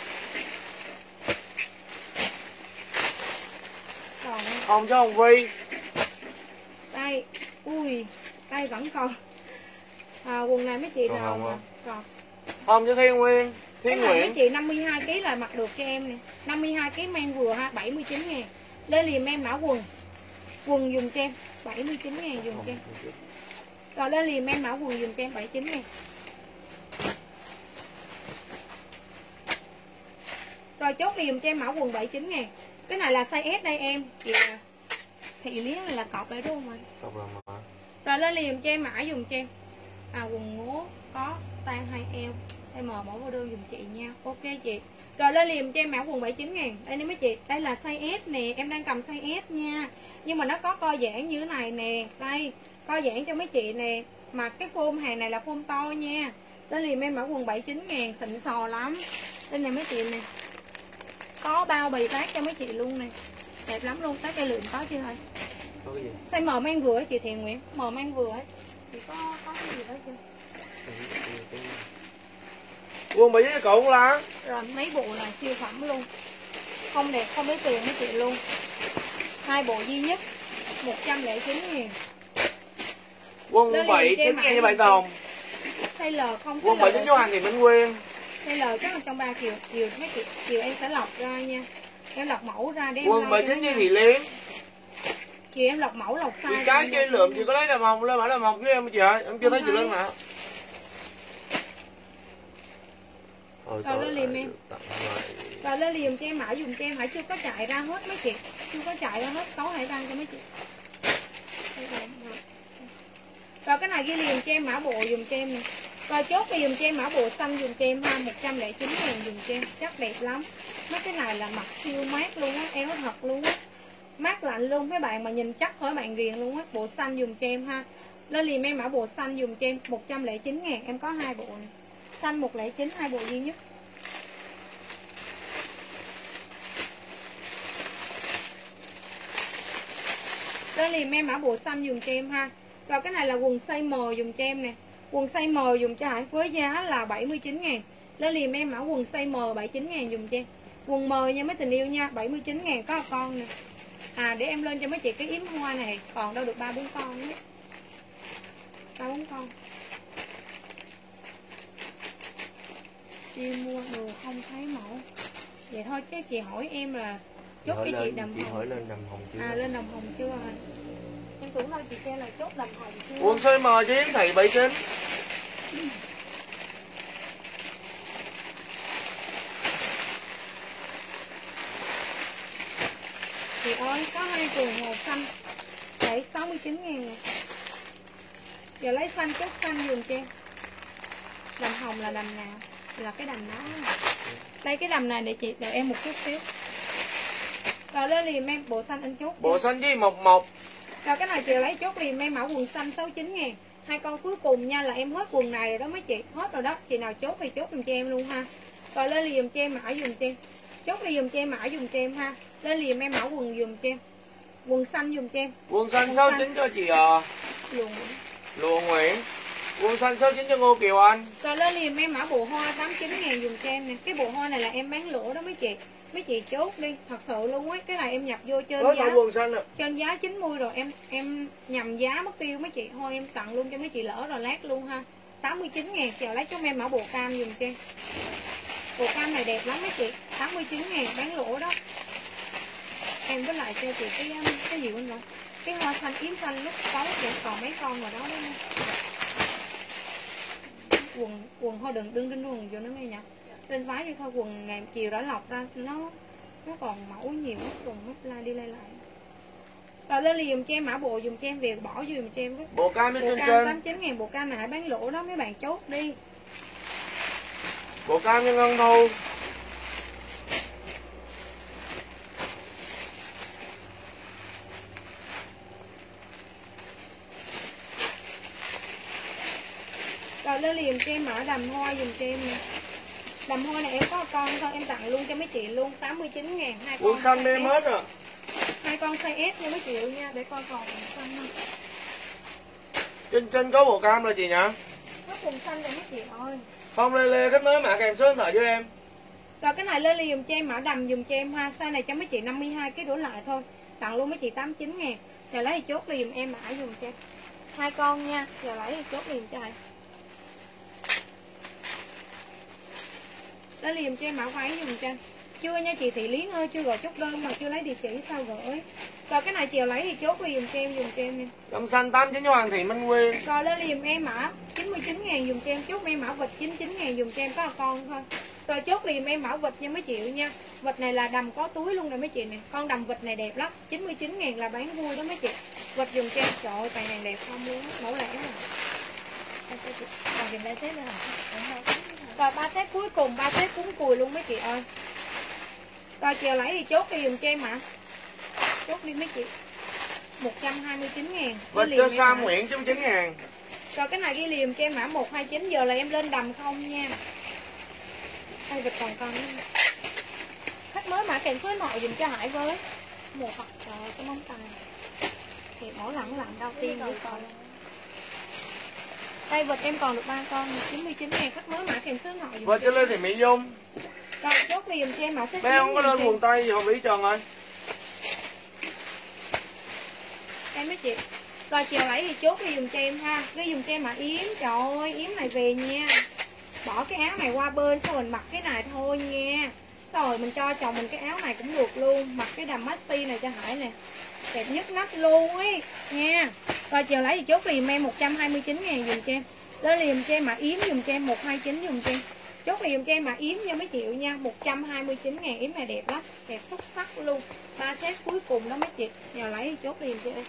Còn Hồng cho Hồng Vi. đây, ui, đây vẫn còn. Quần này mấy chị Còn nào hồng mà không? còn. Hồng cho Thiên Nguyên. Cái Thiên này mấy Nguyễn. chị 52 kg là mặc được cho em nè. 52 kg mang vừa ha, 79.000. Lên liền em mã quần. Quần dùng cho em 79.000 dùng cho em. Rồi lên liền em mã quần dùng cho em 79.000. Rồi chốt liền cho em mã quần 79.000. Cái này là size S đây em. Chị thị lý này là cọp lại đúng không anh? Cọc là mã. Rồi lên liền cho em mã dùng cho em. Quần ngố có tan 2L. Size M mẫu vô đơn dùng chị nha. Ok chị. Rồi lên liền cho em mã quần 79.000. Đây nè mấy chị. Đây là size S nè. Em đang cầm size S nha. Nhưng mà nó có co giãn như thế này nè. Đây. Co giãn cho mấy chị nè. Mà cái form hàng này là form to nha. Lên liền em mã quần 79.000. Xịn sò lắm. Đây nè mấy chị nè. Có bao bì tác cho mấy chị luôn nè. Đẹp lắm luôn. Tác cây lượng có chưa thôi. Có cái gì? Size M mang vừa ấy chị Thiện Nguyễn. M mang vừa ấy. Chị có cái gì đó chưa? Quần 79 cho Cậu Bóng Lá. Rồi mấy bộ này siêu phẩm luôn. Không đẹp không lấy tiền mấy chị luôn. 2 bộ duy nhất 109.000. Quần 79 cho Bảy Tòng. Size L không. Quần 79 cho Hoàng Thị Minh Nguyên. Size L chắc là trong 3 chiều. Mấy chị chiều em sẽ lọc ra nha. Em lọc mẫu ra để em Quần 79 cho Thị Liên. Chiều em lọc mẫu lọc Chị size. cái chơi lượm chị có lấy đầm hồng lên mã đầm hồng với em chị ơi. Em chưa thấy chị lên mà. Rồi lên liềm em. Rồi lên liềm cho em mã dùng cho em hãy chưa có chạy ra hết mấy chị. Chưa có chạy ra hết cấu hải đăng cho mấy chị. Rồi cái này ghi liềm cho em mã bộ dùng cho em nè. Rồi chốt liềm cho em mã bộ xanh dùng cho em ha 109.000 dùng cho em. Chắc đẹp lắm. Mấy cái này là mặc siêu mát luôn á. Eo thật luôn á. Mát lạnh luôn. Mấy bạn mà nhìn chắc khỏi bạn ghiền luôn á. Bộ xanh dùng cho em ha. Lên liềm em mã bộ xanh dùng cho em 109.000. Em có 2 bộ này. Xanh 109 2 bộ duy nhất. Lên liềm em mã bộ xanh dùng cho em ha. Rồi cái này là quần size M dùng cho em nè. Quần size M dùng cho Hải với giá là 79.000. Lên liềm em mã quần size M 79.000 dùng cho em. Quần M nha mấy tình yêu nha, 79.000 có 1 con nè. Để em lên cho mấy chị cái yếm hoa này, còn đâu được 3-4 con nữa. 3-4 con. Chị mua đồ không thấy mẫu. Vậy thôi chứ chị hỏi em là chốt cái chị đầm hồng. Chị hỏi lên đầm hồng chưa? Lên đầm hồng chưa rồi. Em tưởng đâu chị kêu là chốt đầm hồng chưa. Quần size M cho Yến Thị 79. Chị ơi có 2 quần màu xanh để 69.000 nè. Giờ lấy xanh chốt xanh dùng cho em. Đầm hồng là đầm nào? là cái đầm đó. Đây cái đầm này để chị đợi em một chút xíu. Rồi lên liền em bộ xanh anh chốt. Bộ xanh với 11. Rồi cái này chị lấy chốt liền em mẫu quần xanh 69.000. Hai con cuối cùng nha là em hết quần này rồi đó mấy chị, hết rồi đó. Chị nào chốt thì chốt dùm cho em luôn ha. Rồi lên liền cho em mã dùm cho em. Chốt đi dùm cho em mã dùm cho em ha. Lên liền em mẫu quần dùm cho em. Quần xanh dùm cho em. Quần xanh 69 cho chị Lùa Nguyễn. Quần xanh 69 cho Ngô Kiều Anh. Rồi lên liền em mã bộ hoa 89.000 dùm cho em nè. Cái bộ hoa này là em bán lỗ đó mấy chị. Mấy chị chốt đi, thật sự luôn á. Cái này em nhập vô trên giá. Quần xanh à. Trên giá 90 rồi em nhầm giá mất tiêu mấy chị. Thôi em tặng luôn cho mấy chị lỡ rồi lát luôn ha. 89.000 chờ lấy cho em mã bộ cam dùm cho em. Bộ cam này đẹp lắm mấy chị. 89.000 bán lỗ đó. Em với lại cho chị cái gì quên rồi. Cái hoa xanh yếm xanh lúc tối sẽ còn mấy con rồi đó đấy nha. Quần thôi đừng quần vô nó nghe nha. Lên váy vô thôi quần ngày chiều đã lọc ra nó còn mẫu nhiều hết quần hết la đi lại. Rồi lên liền cho em mã bộ dùng cho em về bỏ dùm cho em với. Bộ cam trên trên. 89.000 bộ cam này hãy bán lỗ đó mấy bạn chốt đi. Bộ cam cho Ngân Thu. Rồi lên liền cho em mã đầm hoa dùm cho em nè. Đầm hoa này em có con thôi em tặng luôn cho mấy chị luôn 89.000 hai con. Quần xanh em hết rồi. Hai con size S nha mấy chị nha để coi còn quần xanh không. Trên có bộ cam rồi chị nhỉ? Có quần xanh rồi mấy chị ơi. Không lê khách mới mã kèm số điện thoại cho em. Rồi cái này lên liền cho em mã đầm dùm cho em ha. Size này cho mấy chị 52 cái đổ lại thôi. Tặng luôn mấy chị 89.000. Giờ lấy thì chốt liền em mã dùm cho em. Hai con nha. Giờ lấy thì chốt liền cho em. Lấy liền cho em mã váy dùm cho em. Chưa nha chị Thị Liến ơi, chưa gọi chốt đơn mà chưa lấy địa chỉ sao gửi. Rồi cái này chiều lấy thì chốt liền cho em dùm cho em nè. Cam xanh 89 cho Hoàng Thị Minh Quyên. Rồi lên liền em mã 99.000 dùm cho em, chốt em mã vịt 99.000 dùm cho em có con thôi. Rồi chốt liền em mã vịt nha mấy chị nha. Vịt này là đầm có túi luôn nè mấy chị nè. Con đầm vịt này đẹp lắm, 99.000 là bán vui đó mấy chị. Vịt dùm cho em, trời ơi tài hàng đẹp không luôn, mẫu lẻ nè. Còn dùm 3 set nữa hả? Rồi 3 set cuối cùng, 3 set cuốn cùi luôn mấy chị ơi. Rồi chiều lấy thì chốt đi dùm cho em ạ. Chốt đi mấy chị 129.000. Vịt cho Sam Nguyễn 99.000. Rồi cái này ghi liềm cho em mã 129. Giờ là em lên đầm không nha. Đây vịt còn con nữa. Khách mới mã kèm số điện thoại dùm cho Hải với. Một Phật trời cái móng tay. Thì mỗi lần làm đau tim với con. Đây vịt em còn được 3 con 99.000. Khách mới mã kèm số điện thoại dùm. Vịt cho Lê Thị Mỹ Dung. Rồi chốt liềm cho em mã số. Bé không có lên quần tây gì hợp lý Trần ơi. Em mấy chị. Rồi chiều lấy thì chốt đi dùm cho em ha. Ghi dùm cho em mã yếm. Trời ơi yếm này về nha. Bỏ cái áo này qua bên sau mình mặc cái này thôi nha. Rồi mình cho chồng mình cái áo này cũng được luôn. Mặc cái đầm maxi này cho Hải nè. Đẹp nhất nách luôn ấy nha. Rồi chiều lấy thì chốt liềm em 129.000 dùm cho em. Lên liềm cho em mã yếm dùm cho em 129 dùm cho em. Chốt liềm cho em mã yếm nha mấy triệu nha. 129.000 yếm này đẹp lắm. Đẹp xuất sắc luôn. 3 set cuối cùng đó mấy chị. Giờ lấy thì chốt liềm cho em.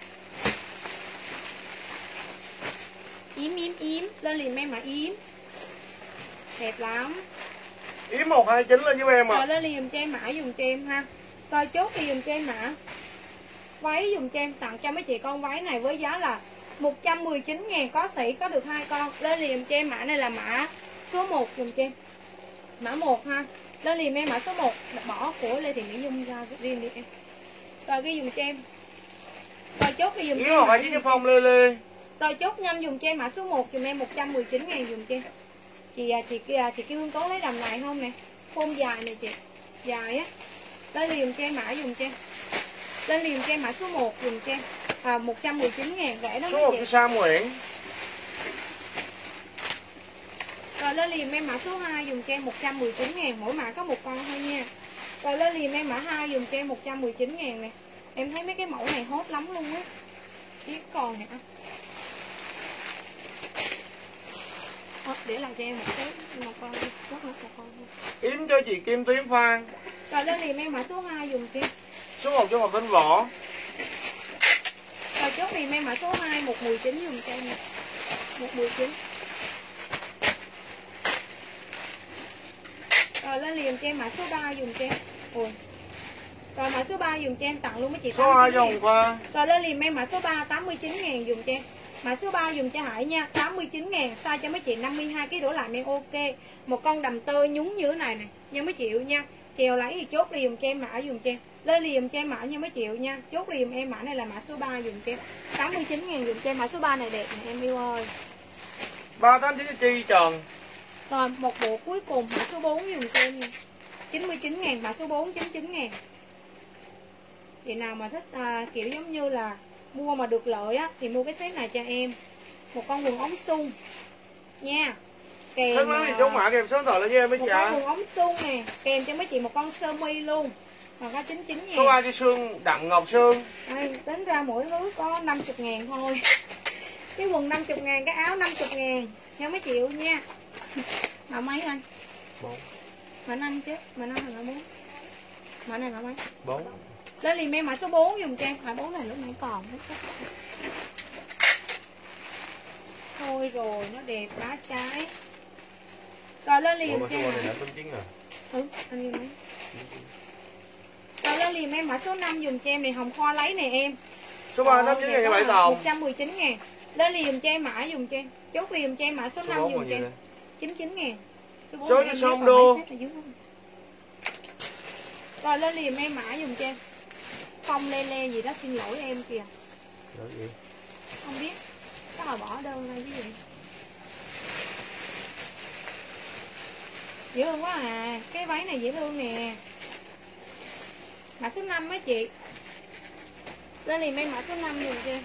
Yếm lên liềm em mã yếm đẹp lắm. Yếm 129 lên giúp em Rồi à. lên liềm cho em mã dùm cho em ha. Rồi chốt thì dùm cho em mã váy dùm cho em, tặng cho mấy chị con váy này với giá là 119.000 có sỉ có được 2 con. Lên liềm cho em mã này là mã số 1 dùm cho em. Mã 1 ha. Lên liềm em mã số 1 bỏ của Lê Thị Mỹ Dung ra riêng đi em. Rồi ghi dùm cho em. Rồi chốt thì dùm cho em. Phải với Phong Lê Lê. Rồi chốt nhanh dùm cho em mã số 1 dùm em 119.000 dùm cho em. Chị kêu Hương Tố lấy đầm này không nè. Phôn dài nè chị. Dài á. Lên liềm cho em mã dùm cho em. Lên liềm cho em mã số 1 dùm cho em. 119.000 rẻ đó số mấy 1 chị. cho Sam Nguyễn. Rồi lên liềm em mã số 2 dùm cho em 119.000, mỗi mã có một con thôi nha. Rồi lên liềm em mã 2 dùm cho em 119.000 nè. Em thấy mấy cái mẫu này hot lắm luôn á. Biết còn nè. Để lại cho em một con đi, rất là một con thôi. Yếm cho chị Kim Tuyến Phan. Rồi lên liềm em mã số 2 dùm cho em. Số 1 cho Ngọc Linh Võ. Rồi chốt liềm em mã số 2 119 dùm cho em nè. 119. Rồi lên liền cho em mã số 3 dùm cho em. Ui. Rồi mã số 3 dùm cho em tặng luôn mấy chị. Số 2 cho hôm qua. Rồi lên liền em mã số 3 89.000 dùm cho em. Mã số 3 dùm cho Hải nha, 89.000, size cho mấy chị 52 kg đổ lại men ok. Một con đầm tơi nhúng như thế này nè, nha mấy chị nha. Chèo lấy thì chốt liền dùm cho em mã dùm cho em. Lên liền dùm cho em mã nha mấy chị nha. Chốt liền em mã này là mã số 3 dùm cho em. 89.000 dùm cho em, mã số 3 này đẹp nè em yêu ơi. 389 cho Chi Trần. Rồi một bộ cuối cùng mã số 4 dùm cho em nha. 99.000, mã số 4 99.000. Chị nào mà thích kiểu giống như là mua mà được lợi á thì mua cái set này cho em. Một con quần ống sung nha. Kèm Thích lắm thì chốt mã kèm số điện thoại lên với em mấy chị ạ. Một con quần ống sung nè, kèm cho mấy chị một con sơ mi luôn. Còn có 99.000. Số 3 cho Sương, Đặng Ngọc Sương. Đây, tính ra mỗi thứ có 50.000 thôi. Cái quần 50.000, cái áo 50.000 nha mấy triệu nha. Mã mấy anh? 4. Mã 5 chứ, mã 5 hay mã 4? Mã này mã mấy? 4. Lên liền em mã số 4 dùng cho em. Mã 4 này lúc nãy còn. Thôi rồi, nó đẹp lá trái. Rồi lên liền cho em. Này đã 89 rồi. Anh ghi mấy? Rồi lên liền em mã số 5 dùng cho em này, hồng kho lấy nè em. Số 3 89 ngàn cho Bảy Tòng. 119.000. Lên liền cho em mã dùng cho em. Chốt liền cho em mã số 5 dùng cho em. 99.000. Số như sông đô. Rồi lên liền em mã dùng cho em. Không le le gì đó, xin lỗi em kìa. Gì? Không biết. Chắc là bỏ đơn hay cái gì. Dễ thương quá à. Cái váy này dễ thương nè. Mã số 5 mấy chị. Lên liền em mã số 5 dùng cho em.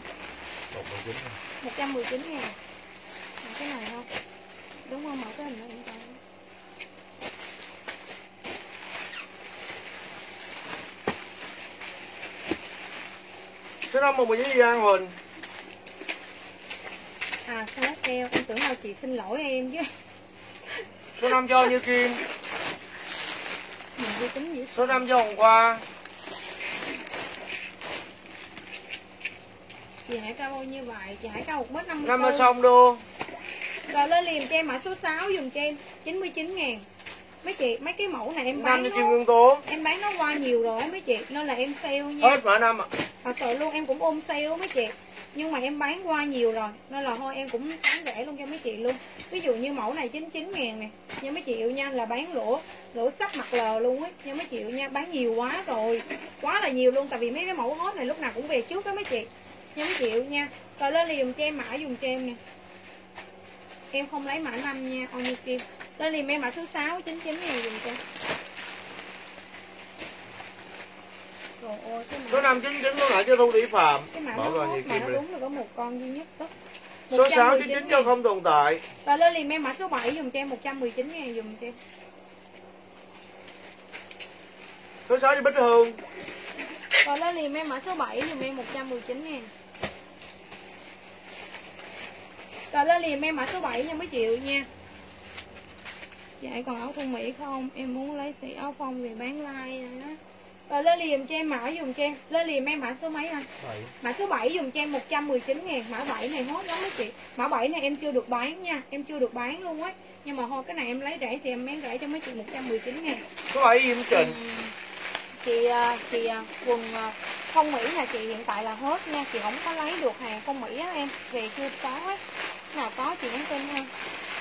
119 ngàn. Cái này không? Đúng không? Mở cái hình này em coi. Số 5 một mình với Giang Huỳnh. À sao keo, em tưởng là chị xin lỗi em chứ. Số 5 cho Như Kim. Mình đi tính gì? Số 5 cho hôm qua. Chị Hải cao bao nhiêu vậy? Chị Hải cao 1m54. 5 ở sông đô. Rồi lên liền cho em mã số 6 dùng cho em 99.000. Mấy chị, mấy cái mẫu này em 5 bán cho nó, Kim Ngân Tố. em bán nó qua nhiều rồi mấy chị, nên là em sale nha. Hết mã 5 ạ. Thật sự luôn, em cũng ôm sale mấy chị. Nhưng mà em bán qua nhiều rồi, nên là thôi em cũng bán rẻ luôn cho mấy chị luôn. Ví dụ như mẫu này 99.000 nè, nha mấy chị yêu nha, là bán lỗ sắt mặt lờ luôn ấy, nha mấy chị yêu nha, bán nhiều quá rồi. Quá là nhiều luôn, tại vì mấy cái mẫu hot này lúc nào cũng về trước đó mấy chị. Nha mấy chị yêu nha. Rồi lên liền cho em mã dùng cho em nè. Em không lấy mã 5 nha, Ôi Như Kim. Lên liền em mã số 6 99.000 dùng cho em. Trời ơi, cái mã Số 5 99 nó lại cho Thu Thủy Phạm. cái mã Bỏ nó vào hot Như mà Kim nó đi. đúng là có một con duy nhất đó. Số 6 99 cho không tồn tại. Rồi lên liền em mã số 7 dùng cho em 119.000 dùng cho em. Số 6 cho Bích Hương. Rồi lên liền em mã số 7 dùng em 119.000. Rồi lên liền em mã số 7 nha mấy triệu nha. Chạy còn áo thun Mỹ không? Em muốn lấy xỉ áo phông về bán like đó. Rồi lên liền cho em mã dùng cho em. Lên liền em mã số mấy anh? 7. Mã số 7 dùng cho em 119.000. Mã 7 này hot lắm mấy chị. Mã 7 này em chưa được bán nha. Em chưa được bán luôn á. Nhưng mà thôi cái này em lấy rẻ thì em bán rẻ cho mấy chị 119.000. Số 7 Diễm Trình. Chị quần không Mỹ là chị hiện tại là hết nha. Chị không có lấy được hàng không Mỹ á em. Về chưa có á. Nào có chị nhắn tin ha.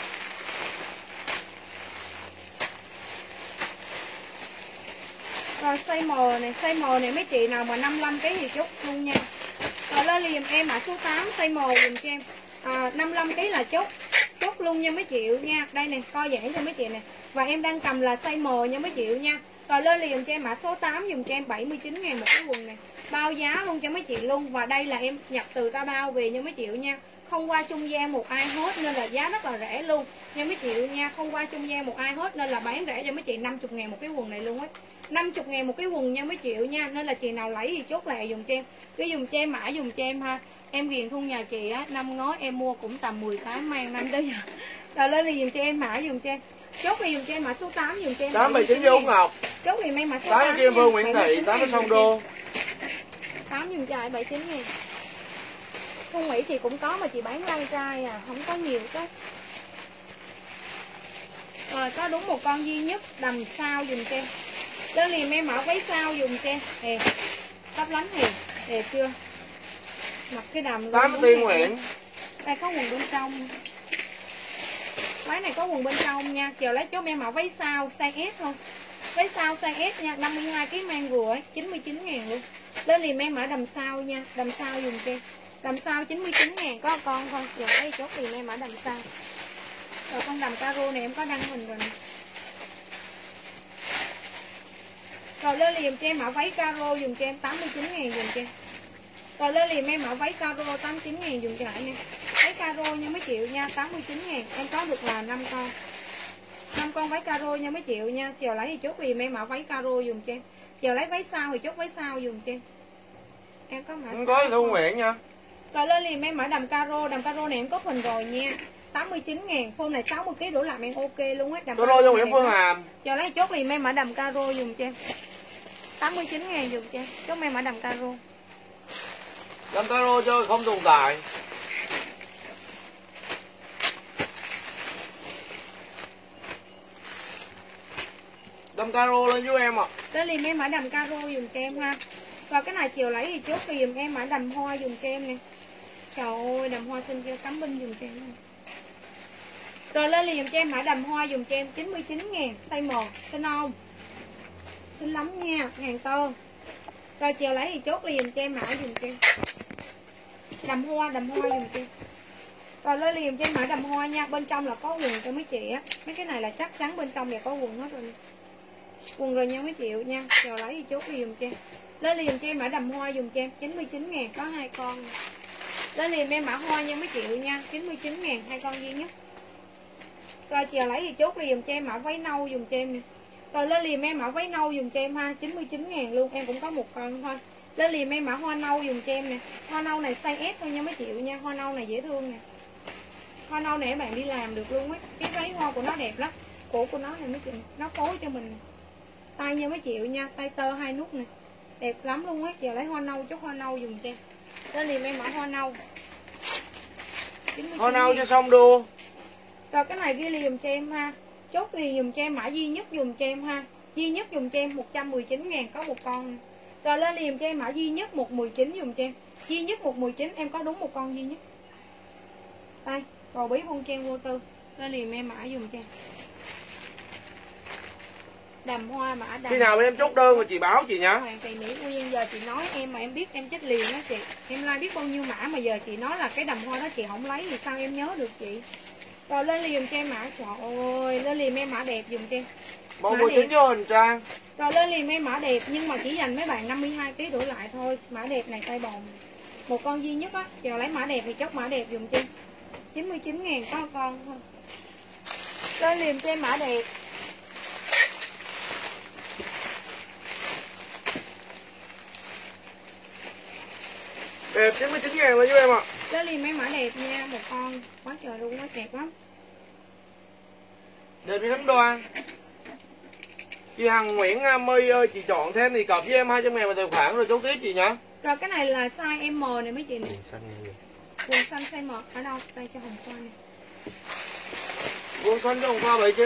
Rồi size M này, size M này mấy chị nào mà 55 kg thì chốt luôn nha. Rồi lên liền em mã số 8 size M dùm cho em. 55 kg là chốt luôn nha mấy chị nha. Đây nè, co giãn cho mấy chị nè. Và em đang cầm là size M nha mấy chị nha. Rồi lên liền cho em mã số 8 dùm cho em 79.000 một cái quần này. Bao giá luôn cho mấy chị luôn. Và đây là em nhập từ Ta Bao về nha mấy chị nha. Không qua trung gian một ai hết nên là giá rất là rẻ luôn nha mấy chị nha. Không qua trung gian một ai hết nên là bán rẻ cho mấy chị 50.000 một cái quần này luôn á. 50.000 một cái quần nha mấy chị nha. Nên là chị nào lấy thì chốt lẹ dùng cho em. Cứ dùng cho em, mã dùng cho em ha. Em ghiền thun nhà chị á, năm ngoái em mua cũng tầm 10 cái mang năm tới giờ. Rồi lên thì dùng cho em, mã dùng cho em. Chốt thì dùng cho em mã số 8 dùng cho em. 89 cho Út Ngọc. Chốt thì em mã số 8 cho Kim Phương Nguyễn Thị, 8 cho Sông Đô. 8 dùng cho ai 79.000. Thun Mỹ chị cũng có mà chị bán lai trai à, không có nhiều chứ. Rồi có đúng một con duy nhất đầm sao dùm cho em. Đơn liền em mã váy sao dùm cho em. Đẹp. Tóc lánh thì đẹp chưa? Mặc cái đầm 80 Tiên Nguyễn. Đây có quần bên trong. Váy này có quần bên trong nha. Chiều lấy chốt em mã váy sao size S thôi. Váy sao size S nha, 52 kg mang vừa ấy, 99.000 luôn. Đơn liền em mã đầm sao nha, đầm sao dùm cho em. Đầm sao 99.000 có con thôi. Chiều lấy chốt liền em mã đầm sao. Rồi con đầm caro này em có đăng hình rồi nè. Rồi lên liền cho em mã váy caro dùm cho em 89.000 dùm cho em. Rồi lên liền em mã váy caro 89.000 dùm cho Hải nè. Váy caro nha mấy triệu nha, 89.000. Em có được là 5 con. 5 con váy caro nha mấy triệu nha. Chiều lấy thì chốt liền em mã váy caro dùm cho em. Chiều lấy váy sao thì chốt váy sao dùm cho em. Em có mã. Không có Thu Nguyễn nha. Rồi lên liền em mã đầm caro này em có hình rồi nha. 89.000, phone này 60 kg đổ lại em ok luôn á. Caro cho Nguyễn Phương Hàm. Cho lấy chốt liền em mã đầm caro dùm cho em. 89.000 dùm cho em. Chốt em mã đầm caro. Đầm caro cho không tồn tại. Đầm caro lên với em ạ. Lên liền em mã đầm caro dùm cho em ha. Rồi cái này chiều lấy thì chốt liền em mã đầm hoa dùm cho em nè. Trời ơi đầm hoa xinh cho cắm binh dùm cho em nè. Rồi lên liền cho em mã đầm hoa dùm cho em 99.000 size 1 xinh không? Xinh lắm nha, hàng tơ. Rồi chiều lấy thì chốt liền cho em mã dùm cho em. Đầm hoa dùm cho em. Rồi lên liền cho em mã đầm hoa nha, bên trong là có quần cho mấy chị á. Mấy cái này là chắc chắn bên trong là có quần hết rồi. Quần rồi nha mấy triệu nha. Chiều lấy thì chốt liền cho em. Lên liền cho em mã đầm hoa dùm cho em 99.000 có 2 con. Lên liền em mã hoa nha mấy triệu nha, 99.000 2 con duy nhất. Rồi chiều lấy thì chốt liền cho em mã váy nâu dùm cho em nè. Rồi lên liền em mã váy nâu dùm cho em ha, 99.000 luôn, em cũng có một con thôi. Lên liền em mã hoa nâu dùm cho em nè. Hoa nâu này size S thôi nha mấy triệu nha, hoa nâu này dễ thương nè. Hoa nâu này bạn đi làm được luôn á. Cái váy hoa của nó đẹp lắm. Cổ của nó này mấy chị, nó phối cho mình nè. Tay nha mấy triệu nha, tay tơ 2 nút nè. Đẹp lắm luôn á, chiều lấy hoa nâu chốt hoa nâu dùm cho em. Lên liền em mã hoa nâu. Hoa nâu cho xong đua. Rồi cái này ghi liền cho em ha. Chốt liền dùm cho em mã duy nhất dùm cho em ha. Duy nhất dùm cho em 119.000 có một con. Rồi lên liền cho em mã duy nhất 119 dùm cho em. Duy nhất 119 em có đúng một con duy nhất. Đây, rồi bí bông chen vô tư. Lên liền em mã dùm cho em. Đầm hoa mã đầm. Khi nào bên em chốt đơn rồi chị báo chị nhá. Hoàng Thị Mỹ Nguyên giờ chị nói em mà em biết em chết liền đó chị. Em like biết bao nhiêu mã mà giờ chị nói là cái đầm hoa đó chị không lấy thì sao em nhớ được chị. Rồi lên liền cho em mã, trời ơi, lên liền em mã đẹp dùm cho em. 119 vô hình trang. Rồi lên liền em mã đẹp nhưng mà chỉ dành mấy bạn 52 kg đổi lại thôi. Mã đẹp này tay bòn. Một con duy nhất á, giờ lấy mã đẹp thì chốt mã đẹp dùm cho em. 99.000 có con thôi. Lên liền cho em mã đẹp. Đẹp 99.000 lên với em ạ. Lên liền mấy mã đẹp nha, một con quá trời luôn, quá đẹp lắm. Đẹp như Khánh Đoan. Chị Hằng Nguyễn My ơi, chị chọn thêm thì cọc với em 200.000 vào tài khoản rồi chốt tiếp chị nhá. Rồi cái này là size M này mấy chị này. Quần xanh này. Quần xanh size M ở đâu? Đây cho Hồng Khoa này. Quần xanh cho Hồng Khoa 79.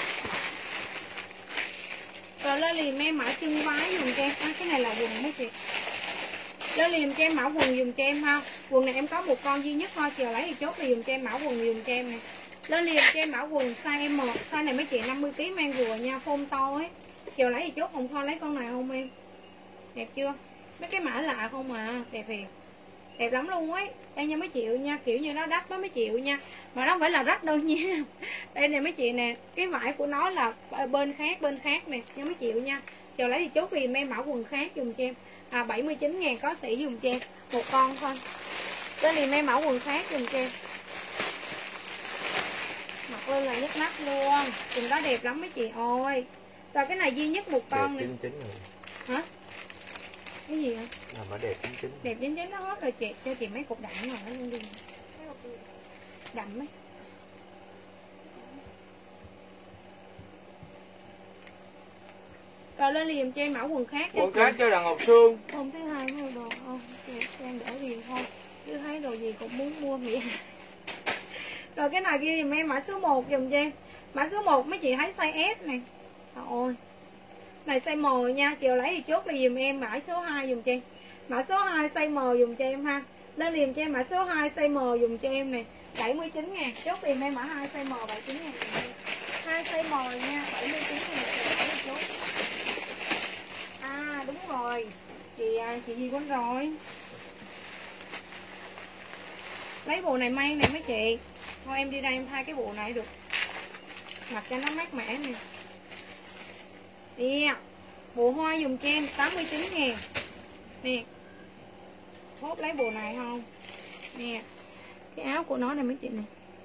Rồi lên liền em mã chân váy dùm cho em. Cái này là quần mấy chị. Lên liền cho em mã quần dùm cho em ha. Quần này em có một con duy nhất thôi, chiều lấy thì chốt liền cho em mã quần dùm cho em nè. Lên liền cho em mã quần size M, size này mấy chị 50 kg mang vừa nha, phông to ấy. Chiều lấy thì chốt Hồng Khoa lấy con này không em? Đẹp chưa? Mấy cái mã lạ không à, đẹp hiền. Đẹp lắm luôn ấy. Đây nha mấy triệu nha, kiểu như nó đắt đó mấy triệu nha. Mà nó không phải là rách đâu nha. Đây nè mấy chị nè, cái vải của nó là bên khác nè, nha mấy triệu nha. Chiều lấy thì chốt liền em mã quần khác dùm cho em. 79.000 có sỉ dùm cho em, một con thôi. Lên liền em mã quần khác dùm cho em. Mặc lên là nhức mắt luôn. Quần đó đẹp lắm mấy chị ơi. Rồi cái này duy nhất một con nè. Đẹp 99 rồi. Hả? Cái gì hả? Là mã đẹp 99. Đẹp 99 nó hết rồi chị. Cho chị mấy cục đậm rồi nó luôn đi. Đậm ấy. Rồi lên liền cho em mẫu quần khác. Quần khác cho Đặng Ngọc Sương. Hôm thứ hai mua đồ không? Đang để gì thôi. Chứ thấy đồ gì cũng muốn mua vậy. Rồi cái này kia dùm em mã số 1 dùm cho em. Mã số 1 mấy chị thấy size S này. Ôi. Này size M nha, chiều lấy thì chốt là dùm em mã số 2 dùm cho em. Mã số 2 size M dùm cho em ha. Lên liền cho em mã số 2 size M dùm cho em này. 79 ngàn, chốt liền em mã 2 size M 79 ngàn. 2 size M nha, 79 ngàn chốt. À đúng rồi. Chị gì quên rồi. Lấy bộ này may này mấy chị. Thôi em đi đây em thay cái bộ này được. Mặc cho nó mát mẻ nè. Nè, bộ hoa dùng cho em 89 ngàn. Nè. Hốt lấy bộ này không? Nè. Cái áo của nó này mấy chị này.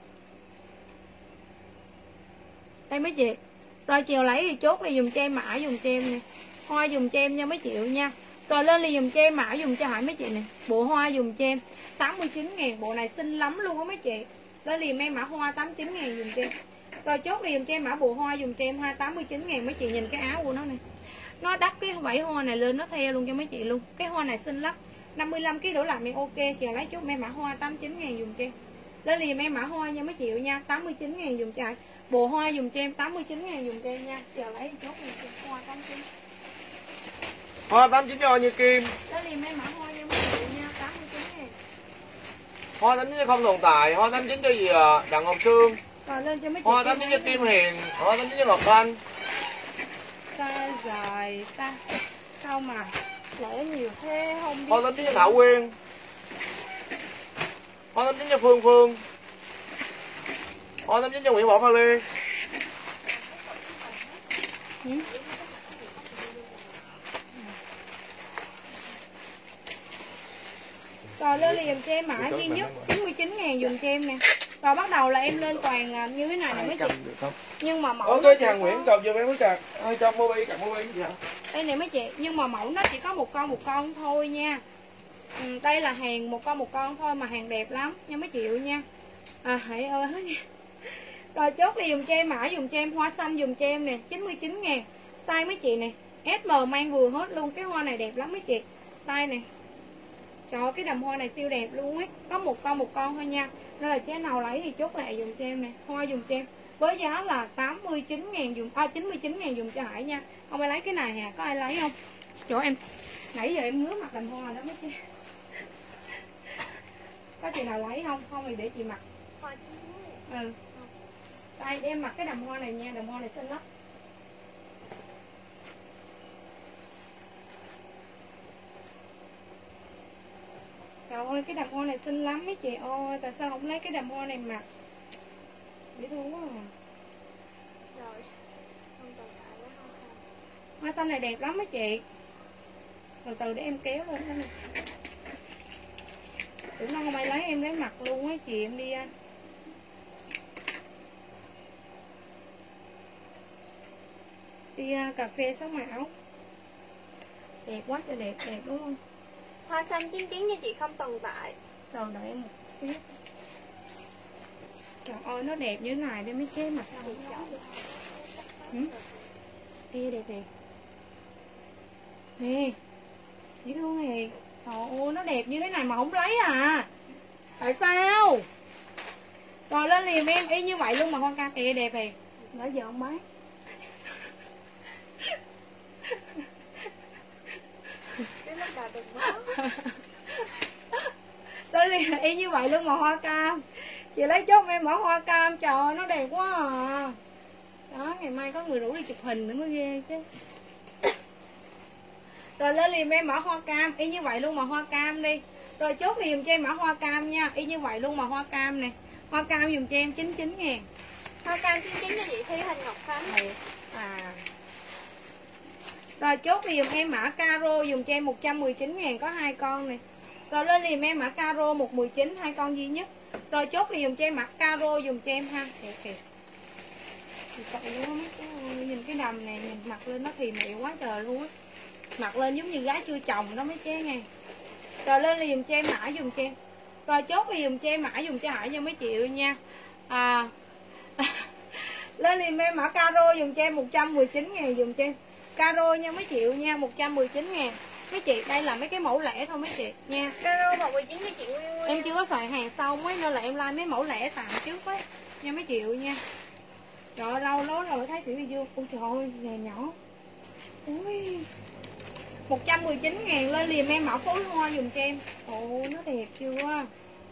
Đây mấy chị. Rồi chiều lấy thì chốt là dùng cho em mã dùng cho em nè. Hoa dùng cho em nha mấy chị nha. Rồi lên liền dùng cho em mã dùng cho Hải mấy chị này. Bộ hoa dùng cho em 89 ngàn. Bộ này xinh lắm luôn á mấy chị. Lên liền em mã hoa 89 ngàn dùng cho em. Rồi chốt liền cho em mã bộ hoa dùng cho em hoa 89 ngàn. Mấy chị nhìn cái áo của nó này. Nó đắp cái vảy hoa này lên nó theo luôn cho mấy chị luôn. Cái hoa này xinh lắm. 55 kg đổ làm em ok. Chị lấy chốt em mã hoa 89 ngàn dùng cho em. Lên liền em mã hoa nha mấy chị nha. 89 ngàn dùng cho Hải. Bộ hoa dùng cho em 89 ngàn dùng cho em nha. Chờ lấy chốt liền cho em hoa 89. Hoa 89 cho như kim. Lên liền em mã hoa nha mấy chị nha. 89 ngàn. Hoa 89 cho không tồn tại. Hoa 89 cho gì Đặng Ngọc Sương. Rồi lên cho mấy chị. Hoa 89 cho Kim Hiền. Hoa 89 cho Ngọc Thanh. Ta dài ta. Sao mà lẻ nhiều thế không biết. Hoa 89 cho Thảo Quyên. Hoa 89 cho Phương Phương. Hoa 89 cho Nguyễn Võ Pha Lê. Rồi lên liền cho em mã duy nhất 99 ngàn dùng cho em nè. Rồi bắt đầu là em lên toàn như thế này nè mấy chị. Nhưng mà mẫu Ok chàng Nguyễn cầm giùm em cái card 200 mobi card mobi dạ. Đây nè mấy chị, nhưng mà mẫu nó chỉ có một con thôi nha. Đây là hàng một con thôi mà hàng đẹp lắm nha mấy chị nha. Hãy ơi hết nha. Rồi chốt đi dùng cho em mã dùng cho em hoa xanh dùng cho em nè, 99 ngàn. Size mấy chị nè, SM mang vừa hết luôn, cái hoa này đẹp lắm mấy chị. Tay nè. Trời ơi, cái đầm hoa này siêu đẹp luôn ấy. Có một con thôi nha. Nên là chế nào lấy thì chốt lại dùng cho em nè. Hoa dùng cho em với giá là 89 ngàn dùng 99 ngàn dùng cho Hải nha. Không ai lấy cái này hả? Có ai lấy không? Chỗ em nãy giờ em ngứa mặt đầm hoa đó mấy chị. Có chị nào lấy không? Không thì để chị mặc. Đây em mặc cái đầm hoa này nha. Đầm hoa này xinh lắm. Trời ơi cái đầm hoa này xinh lắm mấy chị ơi. Tại sao không lấy cái đầm hoa này mặc? Dễ thương quá à. Rồi, không tồn tại quá không. Hoa xanh này đẹp lắm mấy chị. Từ từ để em kéo lên đó nè. Tưởng nó không ai lấy em lấy mặt luôn á chị, em đi anh. Đi cà phê sống ảo. Đẹp quá trời đẹp, đẹp đúng không? Hoa xanh 99 nha chị, không tồn tại. Rồi đợi em một xíu. Trời ơi nó đẹp như thế này để mấy chế mặt sao Ê đẹp thiệt. Nè dễ thương thiệt. Trời ơi nó đẹp như thế này mà không lấy à? Tại sao? Rồi lên liền em y như vậy luôn mà hoa cam kìa đẹp thiệt. Nãy giờ không bán. Cái lúc đầu đừng mất. Lên liền y như vậy luôn mà hoa cam. Chị lấy chốt em bỏ hoa cam. Trời ơi nó đẹp quá à. Đó ngày mai có người rủ đi chụp hình nữa mới ghê chứ. Rồi lên liền em mã hoa cam y như vậy luôn mà hoa cam đi. Rồi chốt liền cho em mã hoa cam nha. Y như vậy luôn mà hoa cam nè. Hoa cam dùng cho em 99 ngàn. Hoa cam 99 cho chị Thi Hình Ngọc Khánh. Rồi chốt liền em mã caro dùng cho em 119 ngàn có 2 con nè. Rồi lên liền em mã caro 119 2 con duy nhất. Rồi chốt liền dùng cho em mã caro dùng cho em ha. Đẹp kìa. Nhìn cái đầm này nhìn mặc lên nó thì mịu quá trời luôn á. Mặc lên giống như gái chưa chồng đó mấy chế nghe. Rồi lên liền cho em mã dùng cho em. Rồi chốt liền dùng cho em mã dùng cho Hải nha mấy triệu nha. Lên liền em mã caro dùng cho em 119 ngàn dùng cho em. Caro nha mấy triệu nha 119 ngàn. Mấy chị đây là mấy cái mẫu lẻ thôi mấy chị nha. Caro 119 cho chị Nguyên Nguyên. Em chưa có soạn hàng xong ấy nên là em like mấy mẫu lẻ tạm trước ấy nha mấy triệu nha. Rồi lâu lắm rồi thấy Thủy Bi Dương. Ôi trời ơi, nghề nhỏ. Ui 119.000 lên liền em mã phối hoa dùm cho em. Ồ nó đẹp chưa.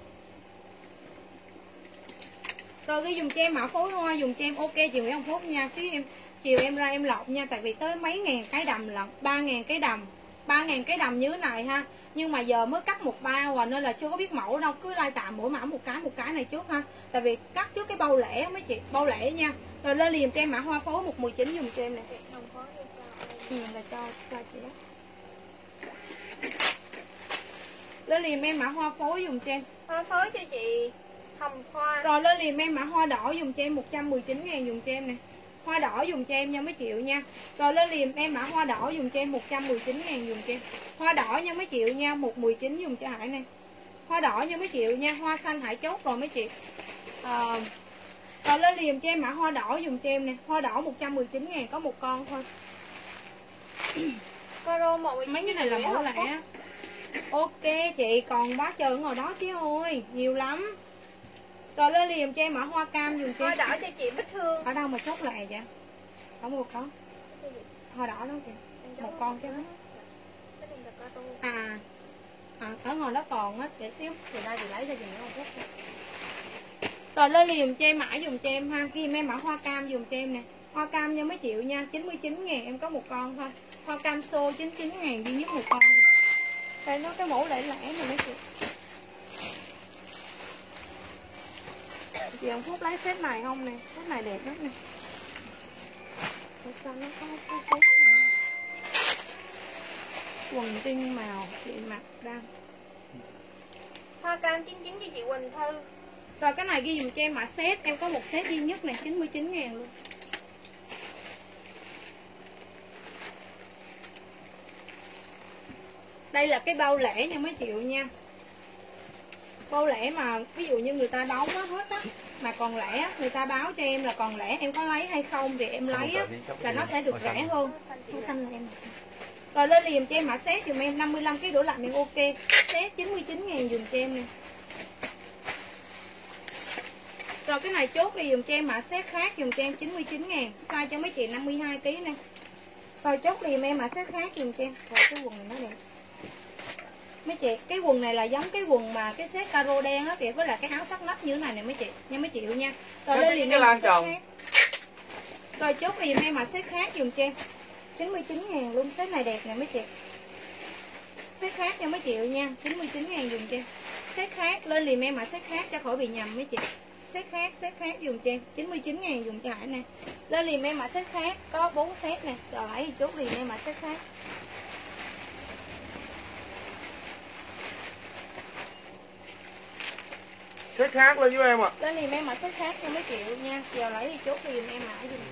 Rồi ghi dùm cho em mã phối hoa dùm cho em. Ok chiều Nguyễn Hồng Phúc nha. Xíu em chiều em ra em lọc nha. Tại vì tới mấy ngàn cái đầm lận. 3.000 cái đầm. 3.000 cái đầm như thế này ha. Nhưng mà giờ mới cắt một bao à, nên là chưa có biết mẫu đâu. Cứ lai tạm mỗi mã một cái này trước ha. Tại vì cắt trước cái bao lẻ mấy chị. Bao lẻ nha. Rồi lên liền cho em mã hoa phối 119 dùm cho em nè. Là cho chị đó. Lên liền em mã hoa phối dùm cho em. Hoa phối cho chị hồng hoa. Rồi lên liền em mã hoa đỏ dùm cho em 119.000 dùm cho em nè. Hoa đỏ dùm cho em nha mấy triệu nha. Rồi lên liền em mã hoa đỏ dùm cho em 119.000 dùm cho em. Hoa đỏ nha mấy triệu nha, 119 dùm cho Hải nè. Hoa đỏ nha mấy triệu nha, hoa xanh Hải chốt rồi mấy chị. Rồi lên liền cho em mã hoa đỏ dùm cho em nè. Hoa đỏ 119.000 có một con thôi. Mấy cái này là mẫu lẻ. Ok chị, còn quá trời ngồi đó chứ ơi, nhiều lắm. Rồi lên liền cho em mã hoa cam dùm cho Hoa em. đỏ cho chị Bích Hương. Ở đâu mà chốt lại vậy? Không một con. Hoa đỏ đó kìa. Một con chứ đó. Ở ngoài đó còn á, để xíu từ đây thì lấy ra dùm nó một phút. Rồi lên liền cho em mã dùm cho em ha. Ghi em mã hoa cam dùm cho em nè. Hoa cam nha mấy triệu nha, 99.000 em có một con thôi. Hoa cam xô 99.000 duy nhất một con. Đây nó cái mẫu lẻ lẻ này mấy chị. Chị Hồng Phúc lấy set này không nè. Set này đẹp lắm nè. Ủa sao nó có cái này. Quần tinh màu chị mặc đang. Hoa cam 99 cho chị Quỳnh Thư. Rồi cái này ghi dùm cho em mã set. Em có một set duy nhất này 99.000 luôn. Đây là cái bao lẻ nha mấy triệu nha. Bao lẻ mà ví dụ như người ta đóng hết á, mà còn lẻ người ta báo cho em là còn lẻ, em có lấy hay không thì em lấy á, là nó sẽ được rẻ hơn. Không xanh là em. Rồi lên liền cho em mã set dùm em 55 kg đổ lại miệng ok. Set 99.000 dùm cho em nè. Rồi cái này chốt đi dùm cho em mã set khác dùm cho em 99.000, size cho mấy chị 52 kg nè. Rồi chốt liền em mã set khác dùm cho em. Rồi cái quần này nó đẹp. Mấy chị, cái quần này là giống cái quần mà cái set caro đen á kìa, với lại cái áo sắc nách như thế này nè mấy chị, nha mấy chị nha. Rồi lên liền em set khác. Rồi chốt liền em mà set khác dùm cho em 99.000 luôn, set này đẹp nè mấy chị. Set khác nha mấy chị nha, 99.000 dùm cho em. Set khác lên liền em mà set khác cho khỏi bị nhầm mấy chị. Set khác dùm cho em 99.000 dùm cho Hải nè. Lên liền em mà set khác có 4 set nè. Rồi lấy thì chốt liền em mà set khác. Set khác lên với em ạ. Lên liền em mà set khác cho mấy triệu nha. Giờ lấy thì chốt liền em mã dùm.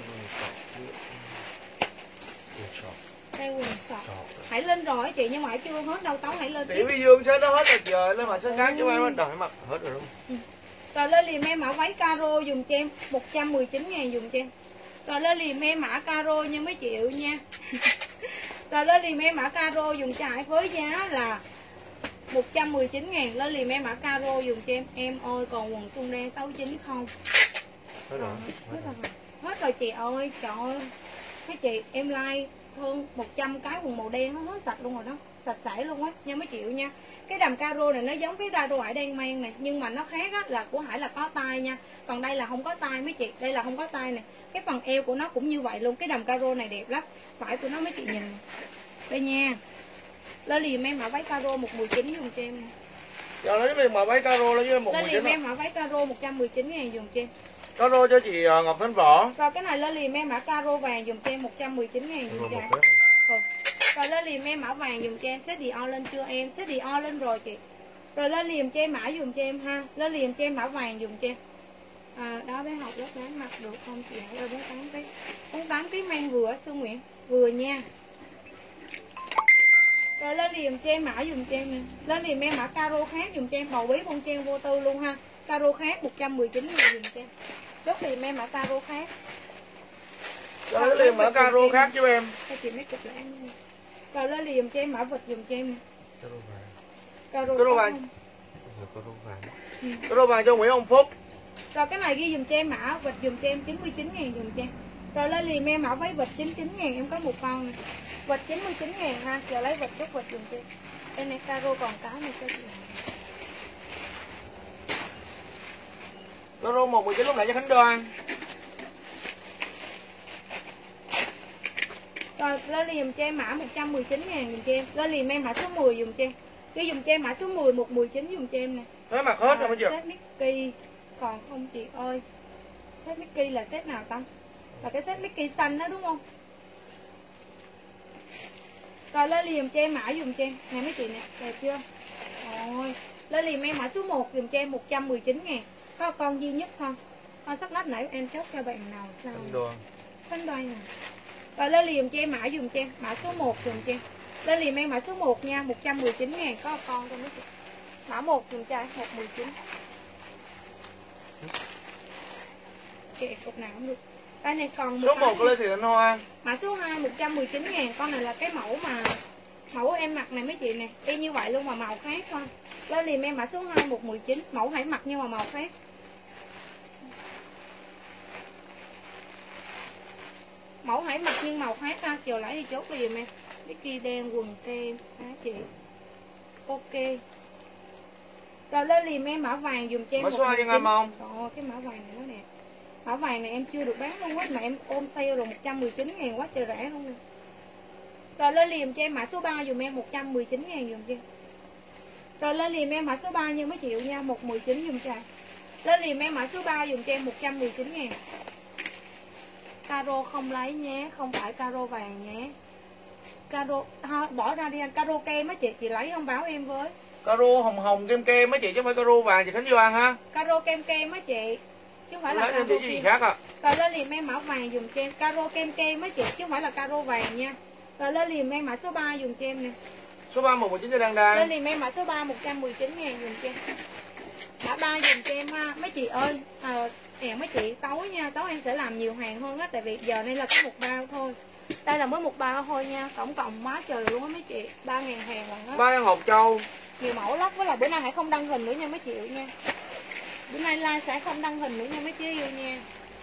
Đây quần sọt. Hãy lên rồi á chị, nhưng mà Hãy chưa hết đâu, Tấu hãy lên. Tiểu Vi Dương set nó hết rồi trời, lên mà set khác cho em đợi mặc hết rồi đúng không? Rồi lên liền em mã váy caro dùm cho em 119.000 dùm cho em. Rồi lên liền em mã caro nha mấy triệu nha. Rồi lên liền em mã caro dùng cho Hải với giá là 119.000. Lên liền em mã caro dùng cho em. Em ơi còn quần xuân đen 69 không? Hết rồi. Hết rồi chị ơi, trời ơi. Mấy chị em like hơn 100 cái quần màu đen nó hết sạch luôn rồi đó. Sạch sẽ luôn á nha mấy triệu nha. Cái đầm caro này nó giống cái caro Hải đang mang nè, nhưng mà nó khác á, là của Hải là có tay nha. Còn đây là không có tay mấy chị, đây là không có tay nè. Cái phần eo của nó cũng như vậy luôn. Cái đầm caro này đẹp lắm. Phải của nó mấy chị nhìn. Đây nha. Lên liền em mã váy caro 119 dùm cho em nè. Giờ lấy cái mà váy caro lên với 119. Lên liền em mã váy caro 119.000 dùm cho em. Caro cho chị Ngọc Thanh Võ. Rồi cái này lên liền em mã caro vàng dùm cho em 119.000 dùm cho em. Rồi lên liền em mã vàng dùm cho em. Set Dior lên chưa em? Set Dior lên rồi chị. Rồi lên liền cho em mã dùm cho em ha. Lên liền cho em mã vàng dùm cho em. Đó bé học lớp 8 mặc được không chị Hãy ơi 48 kg. 48 kg mang vừa Xuân Nguyễn. Vừa nha. Rồi lên liền cho em mã dùm cho em nè. Lên liền em mã caro khác dùm cho em. Bầu bí con treo vô tư luôn ha. Caro khác 119.000 dùm cho em. Chốt liền em mã caro khác. Rồi liền mã caro khác cho em. Cho chị mấy cục lại ăn. Rồi lên liền cho em mã vịt dùm cho em nè. Caro vàng. Caro Caro vàng. Caro vàng. Caro vàng cho Nguyễn Hồng Phúc. Rồi cái này ghi dùm cho em mã vịt dùm cho em 99.000 dùm cho em. Rồi lên liền em mã váy vịt 99.000, em có một con này. Vịt 99.000 ha, giờ lấy vịt chút vịt dùm cho em. Em này caro còn cái này cho chị. Caro 119 lúc nãy cho Khánh Đoan. Rồi lên liền cho em mã 119.000 dùm cho em. Lên liền em mã số 10 dùm cho em. Ghi dùm cho em mã số 10 119 dùm cho em nè. Thế mặc hết rồi bây giờ. Set Mickey còn không chị ơi. Set Mickey là set nào ta? Là cái set Mickey xanh đó đúng không? Rồi lên liền cho em mã dùm cho em. Nè mấy chị nè, đẹp chưa? Rồi, lên liền em mã số 1 dùm cho em 119.000. Có con duy nhất không? Con sắc nách nãy em chốt cho bạn nào sao? Khánh Đoan nè. Rồi lên liền cho em mã dùm cho em, mã số 1 dùm cho em. Lên liền em mã số 1 nha, 119.000 có con trong mấy chị. Mã 1 dùm cho 119. Kệ cục nào cũng được. Cái này còn Số 1 của Lê Thị Thanh Hoa. Mã số 2 119.000, con này là cái mẫu mà mẫu em mặc này mấy chị nè, y như vậy luôn mà màu khác thôi. Lên liền em mã số 2 119, mẫu hãy mặc nhưng mà màu khác. Mẫu hãy mặc nhưng màu khác ha, chiều lấy đi chốt liền em. Mickey đen quần kem hả chị. Ok. Rồi lên liền em mã vàng dùm cho em. Mã số 2 cho em không? Rồi cái mã vàng này nó đẹp. Mã vàng này em chưa được bán luôn á, mà em ôm sale rồi 119.000 quá trời rẻ luôn nè. Rồi lên liền cho em mã số 3 dùm em 119.000 dùm cho em. Rồi lên liền em mã số 3 như mấy triệu nha, 119 dùm cho. Lên liền em mã số 3 dùm cho em 119.000. Caro không lấy nhé, không phải caro vàng nhé. Caro thôi bỏ ra đi anh, caro kem á chị lấy không báo em với. Caro hồng hồng kem kem mấy chị chứ không phải caro vàng chị Khánh Doan ha. Caro kem kem á chị. Chứ không phải là caro kem. Gì khác à. Rồi lên liền em mã vàng dùm cho em, caro kem kem á chị chứ không phải là caro vàng nha. Rồi lên liền em mã số 3 dùm cho em nè. Số 3 119 cho đang đai. Lên liền em mã số 3 119.000 dùm cho em. Mã 3 dùm cho em ha. Mấy chị ơi, mấy chị tối nha, tối em sẽ làm nhiều hàng hơn á, tại vì giờ này là có một bao thôi. Đây là mới một bao thôi nha, tổng cộng quá trời luôn á mấy chị, 3.000 hàng lần á. 3 hộp châu. Nhiều mẫu lắm, với lại bữa nay hãy không đăng hình nữa nha mấy chị nha. Bữa nay live sẽ không đăng hình nữa nha mấy chị yêu nha.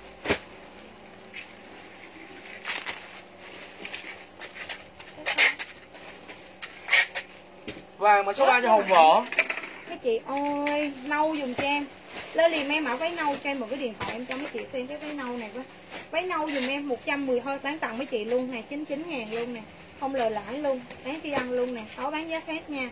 Vàng mà số 3 cho hồng võ. Mấy chị ơi, nâu dùm cho em. Lên liền em mã váy nâu cho em một cái điện thoại em cho mấy chị xem cái váy nâu này với. Váy nâu dùm em 110 thôi, bán tặng mấy chị luôn nè, 99.000 luôn nè. Không lời lãi luôn, bán đi ăn luôn nè, có bán giá khác nha.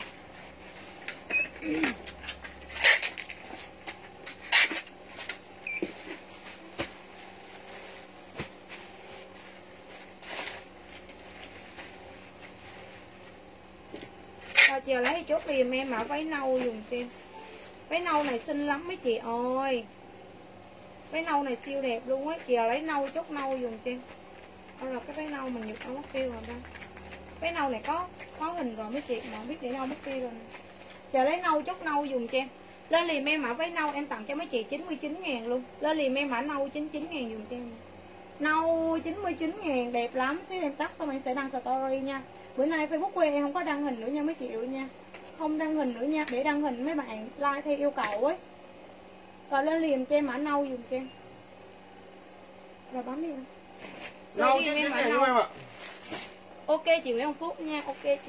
Rồi chiều lấy chốt liền em mã váy nâu dùm cho em. Váy nâu này xinh lắm mấy chị ơi. Váy nâu này siêu đẹp luôn á, chiều lấy nâu chốt nâu dùm cho em. Đây là cái váy nâu mình nhục áo mất tiêu rồi đó. Váy nâu này có hình rồi mấy chị, mà không biết để đâu mất tiêu rồi nè. Chiều lấy nâu chốt nâu dùm cho em. Lên liền em mã váy nâu em tặng cho mấy chị 99.000 luôn. Lên liền em mã nâu 99.000 dùm cho em. Nâu 99.000 đẹp lắm. Xíu em tắt xong em sẽ đăng story nha. Bữa nay Facebook của em không có đăng hình nữa nha mấy chị yêu nha. Không đăng hình nữa nha, để đăng hình mấy bạn like theo yêu cầu ấy. Rồi lên liền cho em mã nâu dùm cho em. Rồi bấm đi em. Nâu 99.000 giúp em ạ. Ok chị Nguyễn Phúc nha, ok chị.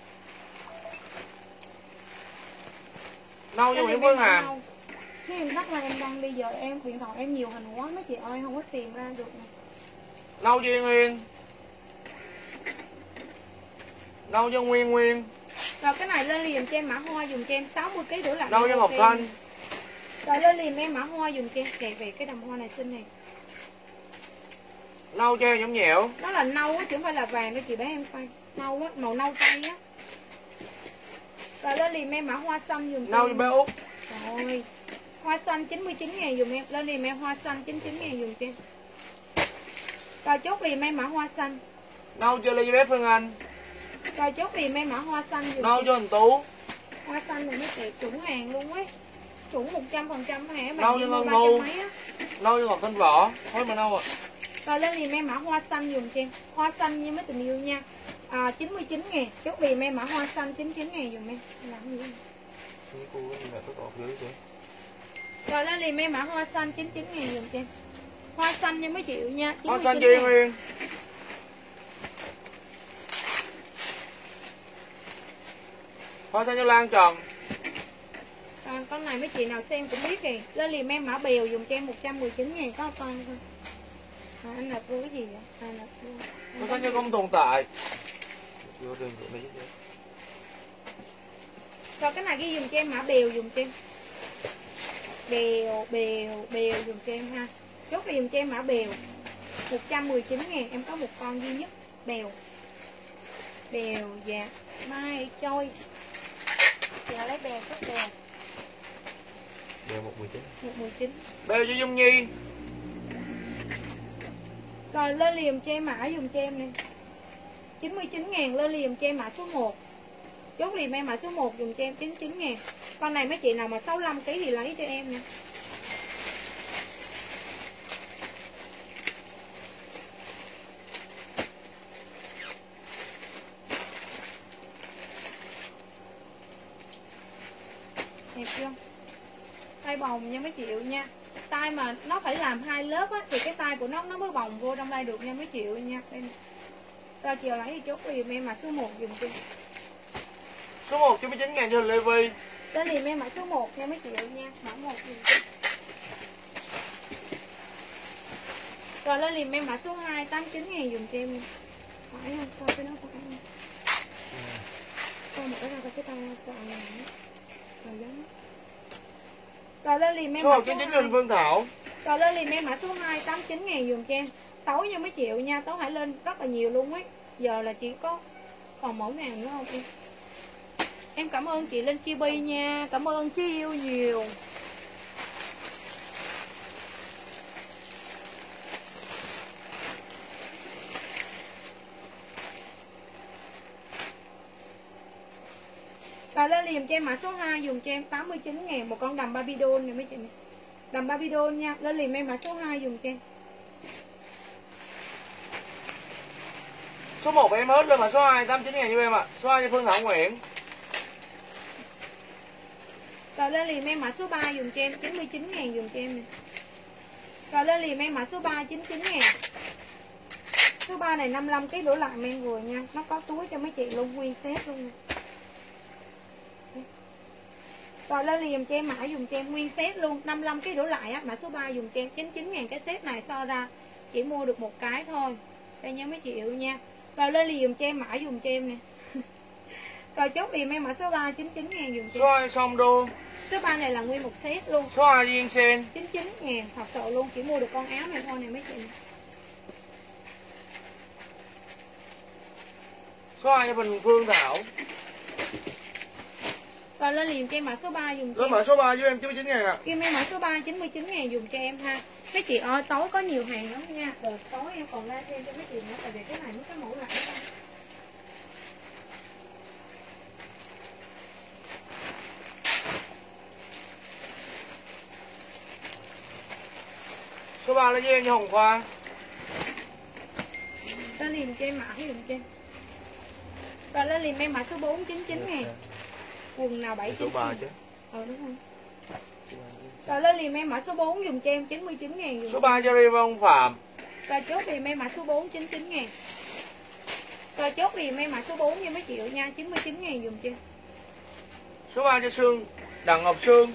Nâu cho Nguyễn Phương Hàm. Nếu em thắc là em đang đi, giờ em điện thoại em nhiều hình quá mấy chị ơi, không có tìm ra được nè. Nâu cho Nguyên. Nâu cho Nguyên. Rồi cái này lên liền cho em mã hoa dùm cho em 60kg đổ lại. Nâu cho Ngọc Thanh. Rồi lên liền em mã hoa dùm cho em, kệ về cái đầm hoa này xinh này. Nâu cho em nhõng nhẽo. Nó là nâu á chứ không phải là vàng đâu chị bé em khoan. Nâu á, màu nâu tây á. Rồi lên liền em mã hoa xanh dùm cho Nâu cho bé Út. Rồi. Hoa xanh 99.000 dùm em, lên liền em hoa xanh 99.000 dùm cho em. Rồi chốt liền em mã hoa xanh. Nâu cho Elizabeth Phương Anh. Rồi chốt liền em mã hoa xanh dùm Nâu cho Huỳnh Tú. Hoa xanh này nó đẹp chuẩn hàng luôn ấy. Chuẩn 100% hả? Nâu cho Ngân Thu. Nâu cho Ngọc Thanh Võ. Thôi mà nâu à. Rồi lên liền em mã hoa xanh dùm cho em. Hoa xanh như mấy tình yêu nha. 99.000. Chốt liền em mã hoa xanh 99.000 dùm em. Làm gì vậy? Cô là có cột dưới chứ. Rồi lên liền em mã hoa xanh 99.000 dùm cho em. Hoa xanh nha mấy triệu nha. Hoa xanh cho em Nguyên. Hoa xanh cho Lan Trần. Con này mấy chị nào xem cũng biết kìa. Lên liền em mã bèo dùng cho em 119.000 có con thôi. Anh nộp vô cái gì vậy? Anh nộp vô. Hoa xanh cho không tồn tại. Vô đường của Mỹ. Rồi cái này ghi dùng cho em mã bèo dùng cho em. Bèo dùng cho em ha. Chốt là dùng cho em mã bèo 119.000. Em có một con duy nhất bèo. Bèo dạ mai trôi. Giờ lấy bèo chút bèo. Bèo 119. 119. Bèo cho Dung Nhi. Rồi lên liềm cho em mã dùng cho em nè 99.000. Lên liềm cho em mã số 1. Chốt liềm em mã số 1 dùng cho em 99.000. Con này mấy chị nào mà 65kg thì lấy cho em nè. Đẹp chưa? Tay bồng nha mấy triệu nha. Tay mà nó phải làm 2 lớp á thì cái tay của nó mới bồng vô trong đây được nha mấy triệu nha. Đây nè. Rồi chiều lấy thì chốt liềm em mã số 1 dùng cho. Số 1 99.000 cho Lê Vi. Lên liềm em mã số 1 nha mấy triệu nha. Mã 1 dùng cho. Rồi lên liềm em mã số 2 89.000 dùng cho em. Phải không? Coi cái nó phải không? Coi một cái ra coi cái tay sao này. Rồi giống. Rồi lên liềm em Số mã 1 số 99 2. cho Phương Thảo. Rồi lên liềm em mã số 2 89.000 dùng cho em. Tối nha mấy triệu nha, tối hãy lên rất là nhiều luôn ấy. Giờ là chỉ có còn mẫu nào nữa không em? Em cảm ơn chị Linh Chibi nha. Cảm ơn chị yêu nhiều. Rồi lên liềm cho em mã số 2 dùng cho em 89.000. Một con đầm Babydol này mấy chị này. Đầm Babydol nha. Lên liềm em mã số 2 dùng cho em. Số 1 em hết luôn mà số 2 89.000 cho em ạ. Số 2 cho Phương Thảo Nguyễn. Rồi lên liềm em mã số 3 dùng cho em 99.000 dùng cho em nè. Rồi lên liềm em mã số 3 99.000. Số 3 này 55kg đổ lại men vừa nha. Nó có túi cho mấy chị luôn, nguyên set luôn nè. Rồi lên liềm cho em mã dùng cho em nguyên set luôn, 55kg đổ lại á, mã số 3 dùng cho em 99.000. Cái set này so ra chỉ mua được một cái thôi. Đây nha mấy chị yêu nha. Rồi lên liềm cho em mã dùng cho em nè. Rồi chốt liềm em mã số 3 99.000 dùng cho Số em. 2 Song Đô. Số 3 này là nguyên một set luôn. Số 2 Duyên Sen. 99.000 thật sự luôn, chỉ mua được con áo này thôi nè mấy chị. Số 2 cho Bình Phương Thảo. Rồi lên liềm cho em mã số 3 dùng cho Lớp em. mã số 3 với em 99.000 ạ. Kim em mã số 3 99.000 dùng cho em ha. Mấy chị ơi tối có nhiều hàng lắm nha. Rồi tối em còn ra thêm cho mấy chị nữa. Tại vì cái này mấy cái mẫu lạnh thôi. Số 3 là với em cho Hồng Khoa. Lên liềm cho em mã dùng cho em. Rồi lên liềm em mã số 4 99.000. Quần nào 79. Số 3 chứ. Đúng không? Rồi lên liềm em mã số 4 dùng cho em 99.000 dùng. Số 3 cho Rivon Phạm. Rồi chốt liềm em mã số 4 99.000. Rồi chốt liềm em mã số 4 cho mấy triệu nha, 99.000 dùng cho em. Số 3 cho Sương Đặng Ngọc Sương.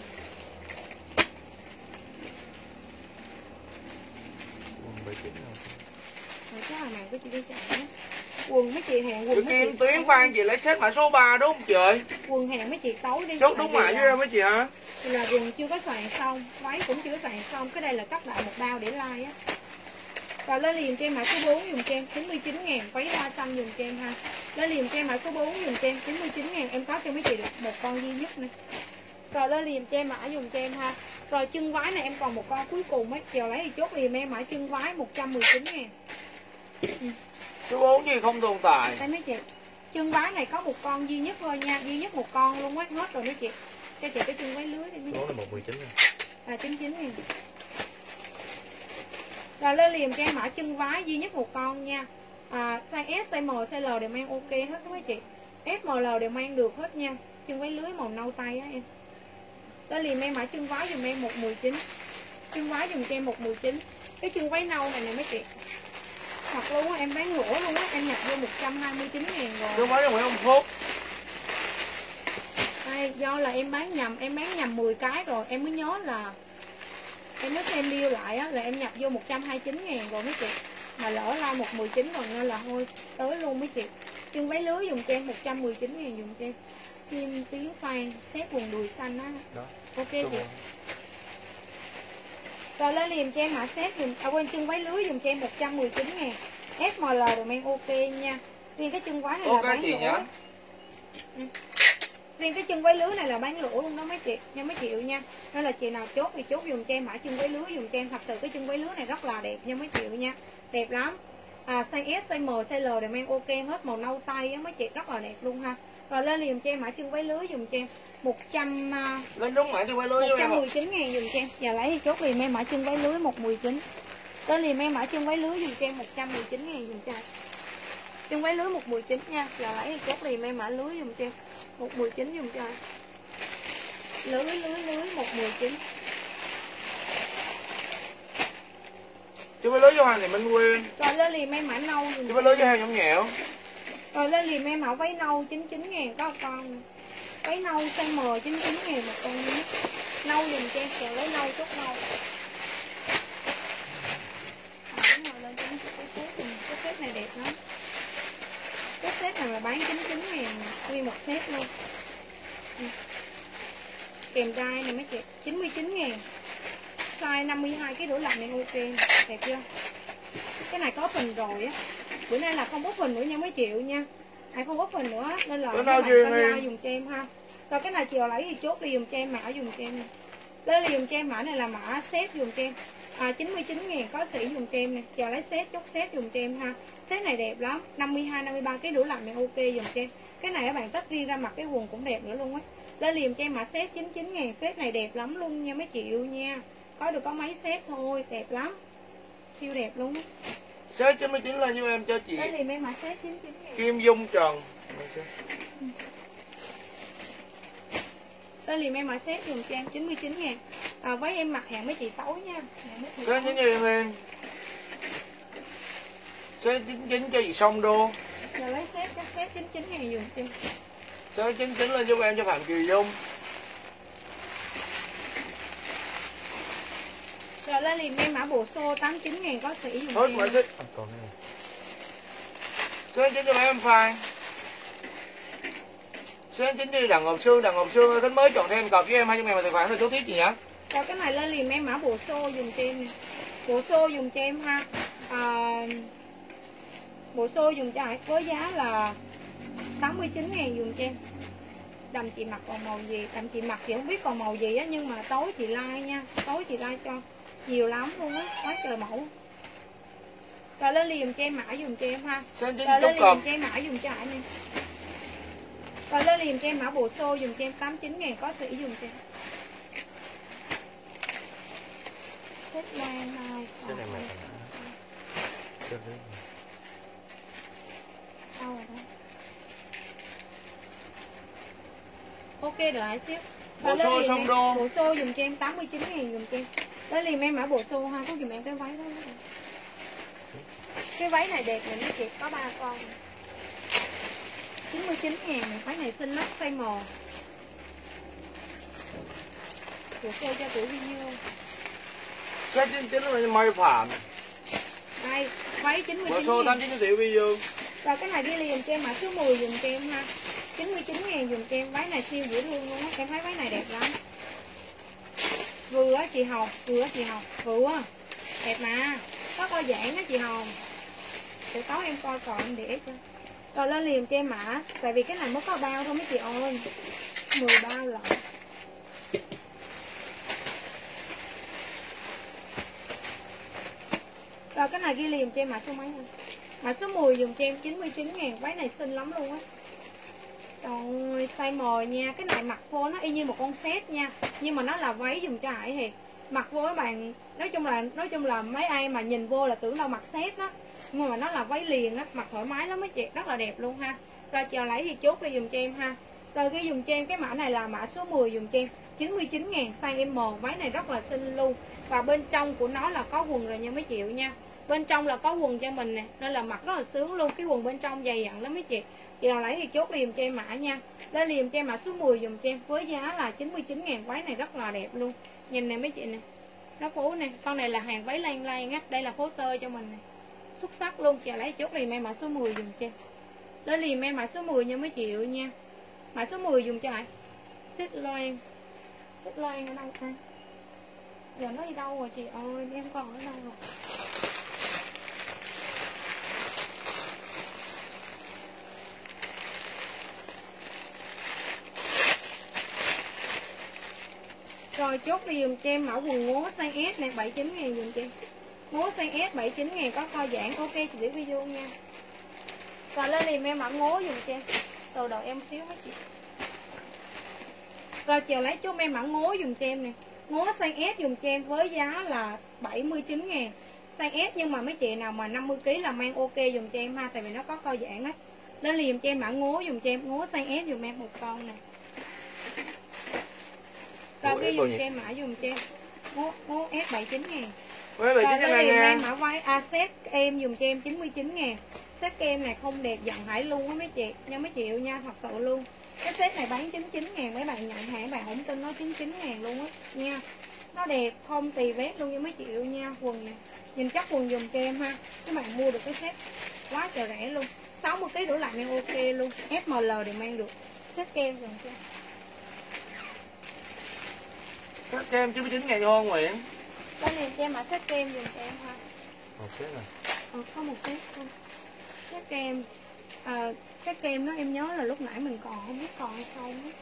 Quần 79 rồi. Rồi cái này của chị đi chạy. Quần mấy chị hàng Chị quần mấy Kim chị. Tuyến khoan chị lấy set mã số 3 đúng không chị ơi? Quần hàng mấy chị tối đi. Chốt đúng mã với em mấy chị hả? Là quần chưa có soạn xong, váy cũng chưa có soạn xong, cái đây là cắt lại một bao để like á. Rồi lên liềm cho em mã số 4 dùng cho em 99.000, váy hoa xanh dùng cho em ha. Lên liềm cho em mã số 4 dùng cho em 99.000, em có cho mấy chị được một con duy nhất nè. Rồi lên liềm cho em mã dùng cho em ha. Rồi chân váy này em còn một con cuối cùng ấy, chiều lấy thì chốt liềm em mã chân váy 119.000. Số 4 gì không tồn tại. Đây mấy chị. Chân váy này có một con duy nhất thôi nha, duy nhất một con luôn á, hết rồi mấy chị. Cho chị cái chân váy lưới đi mấy chị. Số là 119 rồi. 99.000. Rồi lên liềm cho em mã chân váy duy nhất một con nha. Size S, size M, size L đều mang ok hết đó mấy chị. S, M, L đều mang được hết nha. Chân váy lưới màu nâu tay á em. Lên liền em mã chân váy dùm em 119. Chân váy dùm cho em 119. Cái chân váy nâu này nè mấy chị. Thật luôn á, em bán lỗ luôn á, em nhập vô 129.000 rồi. Chân váy cho Nguyễn Hồng Phúc. Đây, do là em bán nhầm 10 cái rồi, em mới nhớ là em mới xem bill lại á, là em nhập vô 129.000 rồi mấy chị. Mà lỡ like 119 rồi nên là thôi tới luôn mấy chị. Chân váy lưới dùng cho em 119.000 dùng cho em. Chim tiếng phan, xét quần đùi xanh á. Đó. Ok chị. Rồi lên liền cho em mã set dùng, quên chân váy lưới dùng cho em 119.000. FML rồi men ok nha. Riêng cái chân váy này là bán lỗ. Riêng cái chân váy lưới này là bán lỗ luôn đó mấy chị, nha mấy triệu nha. Nên là chị nào chốt thì chốt dùng cho em mã chân váy lưới dùng cho em. Thật sự cái chân váy lưới này rất là đẹp nha mấy triệu nha. Đẹp lắm. Size S, size M, size L đều men ok hết, màu nâu tay á mấy chị, rất là đẹp luôn ha. Rồi lên liền cho em mã chân váy lưới dùng cho em 100 lên đúng mã chân váy lưới cho em. 119.000 dùng cho em. Giờ lấy thì chốt liền em mã chân váy lưới 119. Lên liền em mã chân váy lưới dùng cho em 119.000 dùng cho em. Chân váy lưới 119 nha. Giờ lấy thì chốt liền em mã lưới dùng cho em 119 dùng cho em. Lưới 119. Chân váy lưới cho hàng thì Minh Quyên. Rồi lên liền em mã nâu dùng Chân váy lưới cho hàng Nhõng Nhẽo. Rồi lên liền em mã váy nâu 99.000 có con. Váy nâu size M 99.000 một con nhé. Nâu dùng cho em, kèo lấy nâu chút nâu. Rồi lên cho em cái set này đẹp lắm. Cái set này là bán 99.000 nguyên một set luôn. Kèm đai này mấy chị, 99.000. Size 52 cái đũa lạnh này ok, đẹp chưa? Cái này có phần rồi á. Bữa nay là không có phần nữa nha mấy triệu nha. Ai không có phần nữa nên là các bạn like dùng cho em ha. Rồi cái này chiều lấy thì chốt đi dùng cho em, mã dùng cho em. Đây là dùng cho em, mã này là mã set dùng cho em. 99.000 có sĩ dùng cho em nè. Chiều lấy set, chốt set dùng cho em ha. Set này đẹp lắm, 52 53 cái đũa lạnh này ok dùng cho em. Cái này các bạn tách riêng ra mặc cái quần cũng đẹp nữa luôn á. Lên liền cho em mã set 99.000, set này đẹp lắm luôn nha mấy triệu nha. Có được có mấy set thôi, đẹp lắm. Siêu đẹp luôn á. Set 99 lên cho em cho chị. Lên liền em mã set 99.000. Kim Dung Trần. Lên liền em mã set dùng cho em 99.000. Với em mặc hẹn mấy chị xấu nha. Set 99 lên. Set 99 cho chị Song Đô. Giờ lấy set chắc set 99.000 dùng cho em. Set 99 lên giúp em cho Phạm Kiều Dung. Rồi lên liền em mã bộ xô 89.000 có sĩ dùng Hết cho mã em. set. Set 99 cho em Phan. Set 99 đi Đặng Ngọc Sương ơi, Khánh mới chọn thêm cọc với em 200.000 vào tài khoản rồi chốt tiếp chị nhá. Rồi cái này lên liền em mã bộ xô dùng cho em. Bộ xô dùng cho em ha. Bộ xô dùng cho Hải với giá là 89.000 dùng cho em. Đầm chị mặc còn màu gì, đầm chị mặc chị không biết còn màu gì á, nhưng mà tối chị like nha, tối chị like cho nhiều lắm luôn á, quá trời mẫu. Rồi lên liền cho em mã dùng cho em ha. Rồi lên liền cho em mã dùng cho Hải nè. Rồi lên liền cho em mã bộ xô dùng cho em 89.000 có sĩ dùng cho em. Set lan này. Set này mày cho đấy. Đâu rồi đó. Ok đợi Hải xíu. Bộ xô Song Đô. Bộ xô dùng cho em 89.000 dùng cho em. Lấy liền em mã bộ xô ha, có dùm em cái váy đó. Cái váy này đẹp này mấy chị, có 3 con. 99.000, váy này xinh lắm, size M. Bộ xô cho tuổi video. Set 99 là Mai Phạm. Đây, váy 99.000. Bộ xô 89 cho tiểu video. Rồi cái này đi liền cho em mã số 10 dùng cho em ha. 99.000 dùng cho em, váy này siêu dễ thương luôn á, em thấy váy này đẹp lắm. Vừa á chị Hồng, vừa đẹp mà, có co giãn á chị Hồng. Để tối em coi còn em để cho. Rồi lên liền cho em mã, tại vì cái này mới có bao thôi mấy chị ơi, 10 bao lận. Rồi cái này ghi liền cho em mã số mấy thôi. Mã số 10 dùng cho em 99.000, váy này xinh lắm luôn á. Rồi size M nha, cái này mặc vô nó y như một con set nha, nhưng mà nó là váy dùng cho Hải thì mặc vô các bạn, nói chung là mấy ai mà nhìn vô là tưởng đâu mặc set đó, nhưng mà nó là váy liền á, mặc thoải mái lắm mấy chị, rất là đẹp luôn ha. Rồi chờ lấy thì chốt đi dùng cho em ha. Rồi ghi dùm cho em cái mã này là mã số 10 dùm cho em 99.000 size M. Váy này rất là xinh luôn. Và bên trong của nó là có quần rồi nha mấy chị nha. Bên trong là có quần cho mình nè, nên là mặc rất là sướng luôn. Cái quần bên trong dày dặn lắm mấy chị. Chị nào lấy thì chốt liền cho em mã nha. Lên liền cho em mã số 10 dùm cho em với giá là 99.000. Váy này rất là đẹp luôn. Nhìn nè mấy chị nè. Nó phối nè, con này là hàng váy lan lan á, đây là phối tơ cho mình nè. Xuất sắc luôn, chị lấy chốt liền em mã số 10 dùm cho em. Lên liền em mã số 10 nha mấy chị nha. Mã số 10 dùng cho ai? Xích loan. Xích loan ở đâu ta? Giờ nó đi đâu rồi chị ơi, em còn ở đâu rồi? Rồi chốt đi dùm cho em mẫu quần ngố size S này 79.000 dùm cho em. Ngố size S 79.000 có co giãn, ok chị để video nha. Rồi lên liền em mẫu ngố dùm cho em. Từ đợi em xíu mấy chị. Rồi chiều lấy chốt em mã ngố dùm cho em nè. Ngố size S dùm cho em với giá là 79.000. Size S nhưng mà mấy chị nào mà 50kg là mang ok dùm cho em ha. Tại vì nó có co giãn á. Lên liền cho em mã ngố dùm cho em. Ngố size S dùm em một con nè. Rồi ghi dùm cho em mã dùm cho em. Ngố S 79.000. Rồi lên liền em mã váy set em dùm cho em 99.000. Set kem này không đẹp dặn hải luôn á mấy chị. Nha mấy chị nha, thật sự luôn. Cái set này bán 99.000, mấy bạn nhận hàng bạn không tin nó 99.000 luôn á nha. Nó đẹp không tì vết luôn nha mấy chị yêu nha. Quần này nhìn chắc quần dùm cho em ha. Các bạn mua được cái set quá trời rẻ luôn. 60kg đổ lại mang ok luôn. SML thì mang được. Set kem dùm cho em. Set kem 99.000 cho Hoa Nguyễn. Cái này cho em mà set kem dùm cho em ha. Một set này. Có một set thôi. Set kem. Cái kem đó em nhớ là lúc nãy mình còn không biết còn hay không á.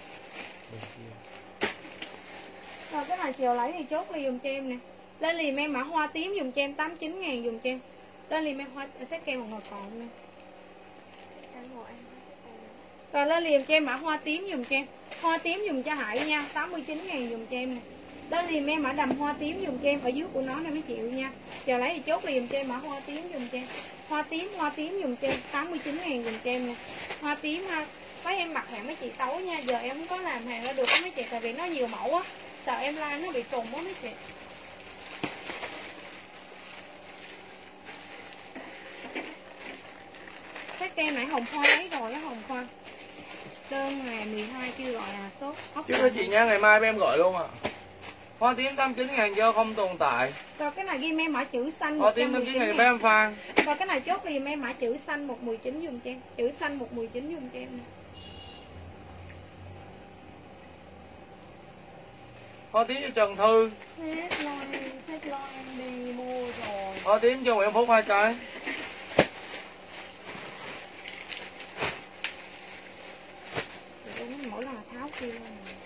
Rồi cái này chiều lấy thì chốt liền dùm cho em nè. Lên liền em mã hoa tím dùm cho em 89.000 dùm cho em. Lên liền em hoa set kem một ngồi còn nè. Rồi lên liền cho em mã hoa tím dùm cho em. Hoa tím dùm cho Hải nha, 89.000 dùm cho em nè. Lên liền em mã đầm hoa tím dùm cho em, ở dưới của nó nè mấy triệu nha. Chiều lấy thì chốt liền cho em mã hoa tím dùm cho em. Hoa tím dùm cho em 89.000 dùm cho em nè. Hoa tím ha. Mấy em mặc hàng mấy chị tối nha. Giờ em không có làm hàng ra được mấy chị. Tại vì nó nhiều mẫu á. Sợ em like nó bị trùng á mấy chị. Cái kem này hồng hoa lấy rồi á hồng hoa. Đơn ngày 12 chưa gọi là sốt. Chứ thưa chị nha, ngày mai em gọi luôn à. Hoa tím 89.000 do không tồn tại. Rồi cái này ghi em mã chữ xanh. Hoa tím 89.000 bé em Phan. Rồi cái này chốt liền em mã chữ xanh 119 dùm cho em. Chữ xanh 119 dùm cho em nè. Hoa tím cho Trần Thư. Hết lo em đi mua rồi. Hoa tím cho Nguyễn Phúc 2 cái. Mỗi lần tháo kia luôn.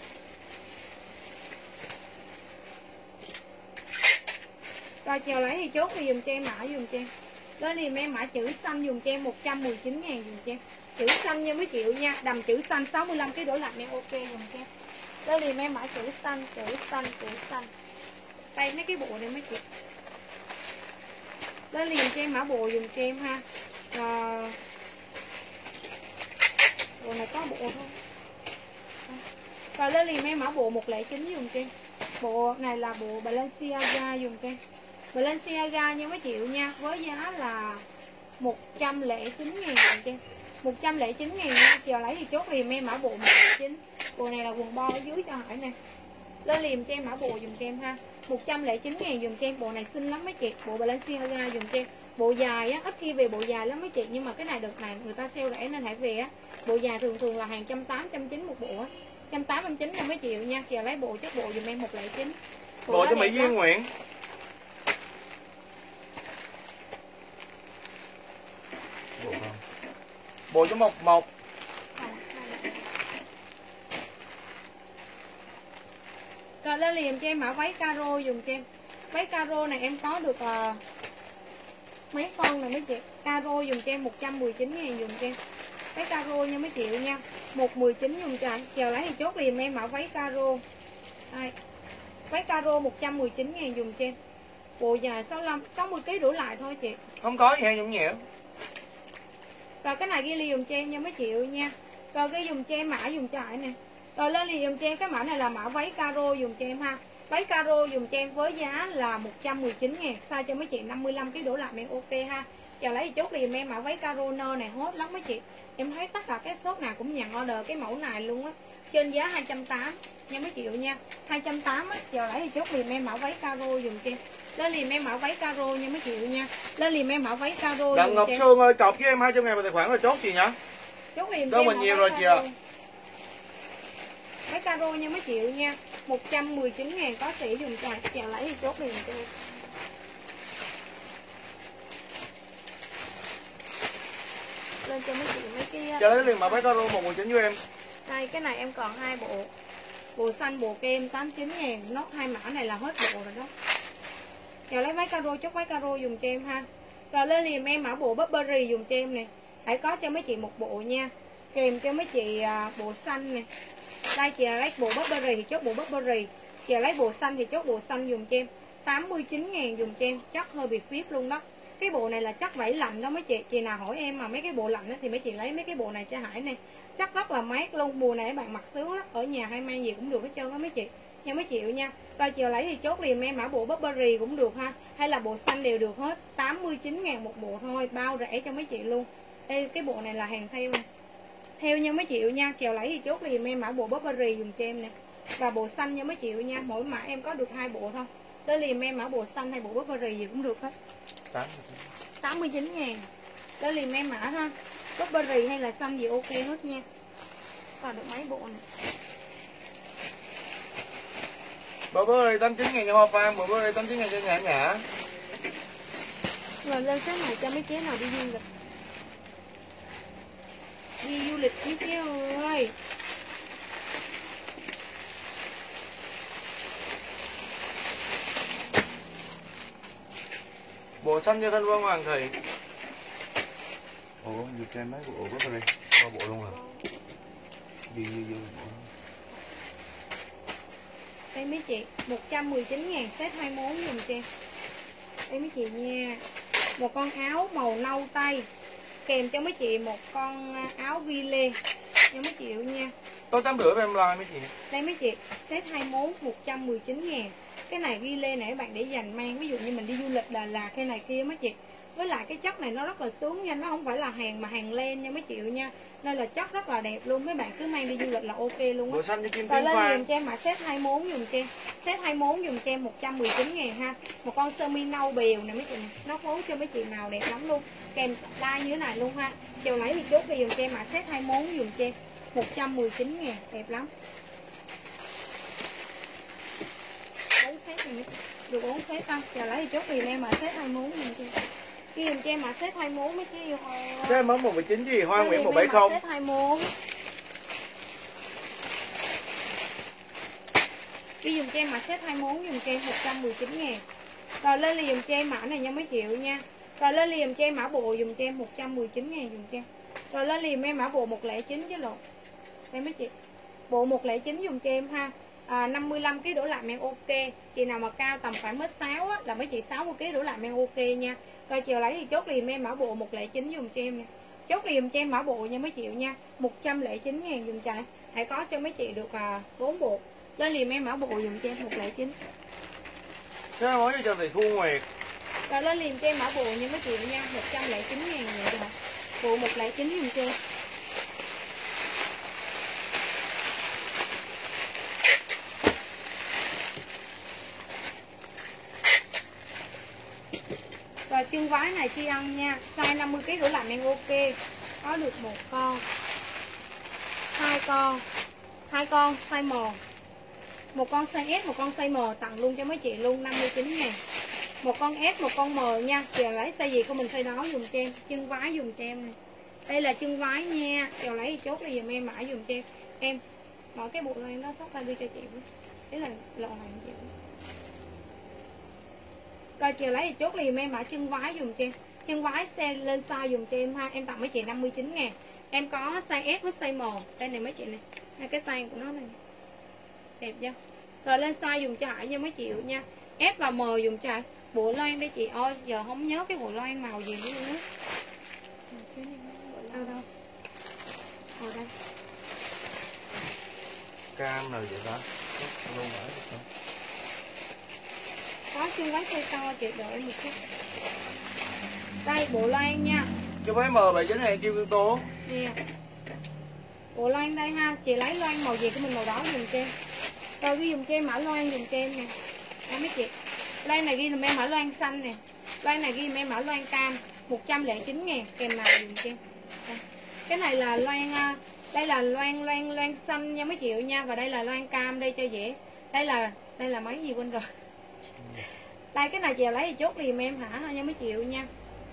Rồi chiều lấy thì chốt thì dùm cho em mã dùm cho em. Đó liền em mã chữ xanh dùm cho em 119.000 dùm cho em. Chữ xanh nha mấy triệu nha. Đầm chữ xanh 65kg đổ lại em ok dùm cho em. Đó liền em mã chữ xanh. Đây mấy cái bộ đây mấy chị. Đó liền cho em mã bộ dùm cho em ha. Bộ này có bộ thôi. Rồi lên liền em mã bộ 109 dùm cho em. Bộ này là bộ Balenciaga dùm cho em. Balenciaga nha mấy triệu nha. Với giá là 109.000 dùm cho em. 109.000 nha. Chiều lấy thì chốt liền em mã bộ 109. Bộ này là quần bo ở dưới cho Hải nè. Lên liền cho em mã bộ dùm cho em ha. 109.000 dùm cho em. Bộ này xinh lắm mấy chị. Bộ Balenciaga dùm cho em. Bộ dài á, ít khi về bộ dài lắm mấy chị. Nhưng mà cái này đợt này người ta sale rẻ nên Hải về á. Bộ dài thường là hàng 180, 190 một bộ á. 189 là mấy triệu nha. Giờ lấy bộ chất bộ dùm em 109. Bộ cho Mỹ Duyên Nguyễn. Bộ cho Mộc. Rồi lên liền cho em mã váy caro dùm cho em. Váy caro này em có được mấy con này mấy chị. Caro dùm cho em 119.000 dùm cho em. Váy caro nha mấy triệu nha. 119 dùm cho anh. Chờ lấy thì chốt liền em mã váy caro. Đây. Váy caro 119.000 dùm cho em. Bộ dài 65, 60kg đổ lại thôi chị. Không có gì hay nhũng nhẽo. Rồi cái này ghi liền dùm cho em nha mấy triệu nha. Rồi cái dùng cho em mã dùng cho Hải nè. Rồi lên liền dùng cho em cái mã này là mã váy caro dùng cho em ha. Váy caro dùng cho em với giá là 119.000, size cho mấy chị 55 kg đổ lại em ok ha. Giờ lấy thì chốt liền em mã váy caro nơ này hot lắm mấy chị. Em thấy tất cả các shop nào cũng nhận order cái mẫu này luôn á. Trên giá 280 nha mấy triệu nha. 280 á, giờ lấy thì chốt liền em mã váy caro dùng cho em. Lên liền em mã váy caro nha mấy triệu nha. Lên liền em mã váy caro. Đặng Ngọc Sương ơi, cọc với em 200.000 vào tài khoản rồi chốt chị nhá. Chốt liền Đâu mà nhiều rồi chị ạ. Váy caro nha mấy triệu nha. 119.000 có sĩ dùng cho chèo lấy thì chốt liền cho em. Lên cho mấy chị mấy cái Cho lấy liền mà váy caro 119 cho em. đây cái này em còn 2 bộ. Bộ xanh bộ kem 89.000, nốt 2 mã này là hết bộ rồi đó. Chèo lấy váy caro, chốt váy caro dùng cho em ha. Rồi lên liền em mã bộ Burberry dùng cho em nè. Hãy có cho mấy chị một bộ nha. Kèm cho mấy chị bộ xanh nè. Đây chị lấy bộ Burberry thì chốt bộ Burberry. Chị lấy bộ xanh thì chốt bộ xanh dùng cho em. 89.000 dùng cho em, chắc hơi bị phíp luôn đó. Cái bộ này là chắc vải lạnh đó mấy chị. Chị nào hỏi em mà mấy cái bộ lạnh đó, thì mấy chị lấy mấy cái bộ này cho Hải nè. Chắc rất là mát luôn, mùa này bạn mặc sướng lắm. Ở nhà hay mang gì cũng được hết trơn á mấy chị. Nha mấy triệu nha. Rồi chiều lấy thì chốt liền em mã bộ Burberry cũng được ha. Hay là bộ xanh đều được hết. 89.000 một bộ thôi, bao rẻ cho mấy chị luôn. Đây cái bộ này là hàng theo nè. Theo nha mấy triệu nha. Chiều lấy thì chốt liền em mã bộ Burberry dùng cho em nè. Và bộ xanh nha mấy triệu nha. Mỗi mã em có được 2 bộ thôi. Tới liền em mã bộ xanh hay bộ Burberry gì cũng được hết. 89.000. Tới liền em mã ha. Burberry hay là xanh gì ok hết nha. Còn được mấy bộ này. Bộ Burberry 89.000 cho Hoa Phan, bộ Burberry 89.000 cho Nhã Nhã. Rồi lên set này cho mấy chế nào đi du lịch. Đi du lịch mấy chế ơi. Bộ xanh cho Thanh Vân Hoàng Thị. Ủa, vừa trên mấy bộ Burberry, 3 bộ luôn à? Gì. Đây mấy chị, 119.000 set 21 dùm cho em. Đây mấy chị nha. Một con áo màu nâu tây kèm cho mấy chị một con áo vi lê nha mấy chị nha. Tôi 8,5 em like mấy chị. Đây mấy chị, set 21 119.000. Cái này ghi lê này các bạn để dành mang, ví dụ như mình đi du lịch Đà Lạt hay này kia mấy chị. Với lại cái chất này nó rất là sướng nha, nó không phải là hàng mà hàng len nha mấy chị nha. Nên là chất rất là đẹp luôn, mấy bạn cứ mang đi du lịch là ok luôn á. Bộ xanh cho Kim Rồi Tuyến lên Phan. liền cho em mã set 21 dùng cho em. Set 21 dùng cho em 119.000 ha. Một con sơ mi nâu bèo này mấy chị này, nó phối cho mấy chị màu đẹp lắm luôn. Kèm đai như thế này luôn ha. Chiều lấy thì chốt thì dùng cho em mã set 21 dùng cho em 119.000, đẹp lắm. 4 set này được 4 set tăng. Chiều lấy thì chốt thì em mã set 21 dùng cho em. Khi dùng cho em mã set 21 mấy chứ yêu hoa. Set mới 119 gì? Hoa Nguyễn 170. Set 21. Đi dùng cho em mã set 21 dùng cho em 119.000. Rồi lên liền cho em mã này nha mấy triệu nha. Rồi lên liền cho em mã bộ dùng cho em 119.000 dùng cho em. Rồi lên liền em mã bộ 109 chứ lộn. Đây mấy chị. Bộ 109 dùng cho em ha. 55 kg đổ lại men ok. Chị nào mà cao tầm khoảng mét 6 á là mấy chị 60 kg đổ lại men ok nha. Rồi chiều lấy thì chốt liền em mã bộ 109 dùng cho em nè. Chốt liền cho em mã bộ nha mấy triệu nha. 109.000 dùng cho em. Hãy có cho mấy chị được 4 bộ. Lên liền em mã bộ dùng cho em 109. Set 21 cho Trần Thị Thu Nguyệt. Rồi lên liền cho em mã bộ nha mấy triệu nha. 109.000 vậy rồi. Bộ 109 dùng cho em. Rồi chân váy này chi ăn nha. Size 50 kg đổ lại men ok. Có được một con, 2 con, 2 con size M. Một con size S, một con size M tặng luôn cho mấy chị luôn 59.000. Một con S, một con M nha. Chiều lấy size gì của mình size đó dùng cho em. Chân váy dùng cho em này. Đây là chân váy nha. Chiều lấy thì chốt là dùm em mãi dùng cho em. Em mở cái bộ này nó sóc ra đưa cho chị. Đấy là lọ này chị. Rồi chiều lấy thì chốt liền em mã chân váy dùng cho em. Chân váy xe lên size dùng cho em ha. Em tặng mấy chị 59.000. Em có size S với size M. Đây này mấy chị này. Đây cái tay của nó này. Đẹp chưa? Rồi lên size dùng cho Hải nha mấy chị nha. S và M dùng cho Hải. Bộ loan đây chị ơi. Giờ không nhớ cái bộ loan màu gì nữa. Đâu đâu. Ở đây. cam nào vậy đó luôn ở Có xương váy size to chị, đợi một chút. Đây bộ loan nha. Cái váy M79 này kêu Cương Tố. Nè. Bộ loan đây ha, chị lấy loan màu gì của mình màu đỏ dùm cho em. Rồi ghi dùm cho em mã loan dùm cho em nè. Đó mấy chị. Loan này ghi dùm em mã loan xanh nè. Loan này ghi dùm em mã loan cam 109.000 kèm màu dùm cho em. Đây. Cái này là loan, đây là loan xanh nha mấy triệu nha, và đây là loan cam đây cho dễ. Đây là mấy gì quên rồi. Đây cái này chị lấy thì chốt liền em hả nha mấy triệu nha.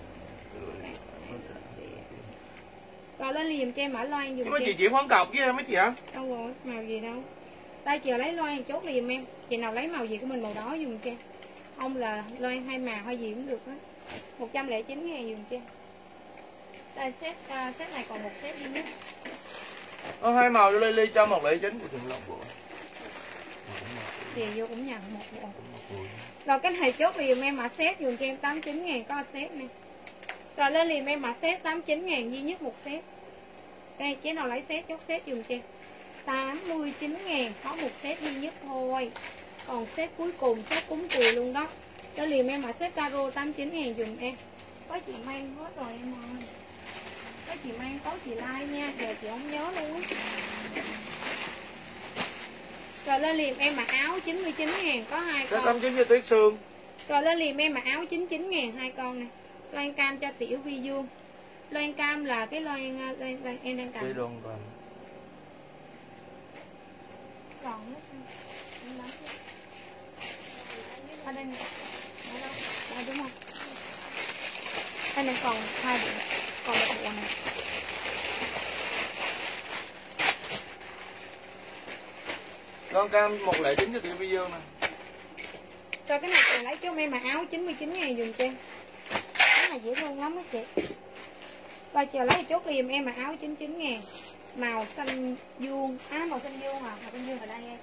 Rồi lên liền cho em mã loan dùng Mấy chị chỉ khoáng cọc với mấy chị hả? đâu rồi, màu gì đâu. Đây chị lấy loan thì chốt liền em. Chị nào lấy màu gì của mình màu đó dùng cho em. Ông là loan hay màu hay gì cũng được á. 109.000 dùng cho em. Đây set này còn một set duy nhất. Hai màu cho Lily cho 109. của Trường Long bộ. Chị vô cũng nhận một bộ. Rồi cái này chốt liền em mã set dùng cho em 89.000 có set nè. Rồi lên liền em mã set 89.000 duy nhất một set. Đây chế nào lấy set chốt set dùng cho em 89.000 có một set duy nhất thôi. Còn set cuối cùng set cúng cùi luôn đó. Lên liền em mã set caro 89.000 dùng em. Có chị mang hết rồi em ơi. Có chị mang có chị like nha, giờ chị không nhớ luôn á. Rồi lên liền em mặc áo 99.000 có 2 Cái con. 89 cho Tuyết Sương. Rồi lên liền em mặc áo 99.000 2 con nè. Loan cam cho Tiểu Vi Dương. Loan cam là cái loan em đang cầm. Cái đôn còn. Còn hết. Em bấm. Ở đây nè. Ở đâu? Đây đúng không? Đây này còn 2 bộ. Còn một bộ này. Con cam 109 cho Tiểu Vi Dương nè. Rồi cái này chị lấy cho em mặc áo 99.000 dùng cho em. Cái này dễ thương lắm á chị. Rồi chị lấy chốt liền em mặc áo 99.000 màu xanh dương. Màu xanh dương à, màu xanh dương ở đây em.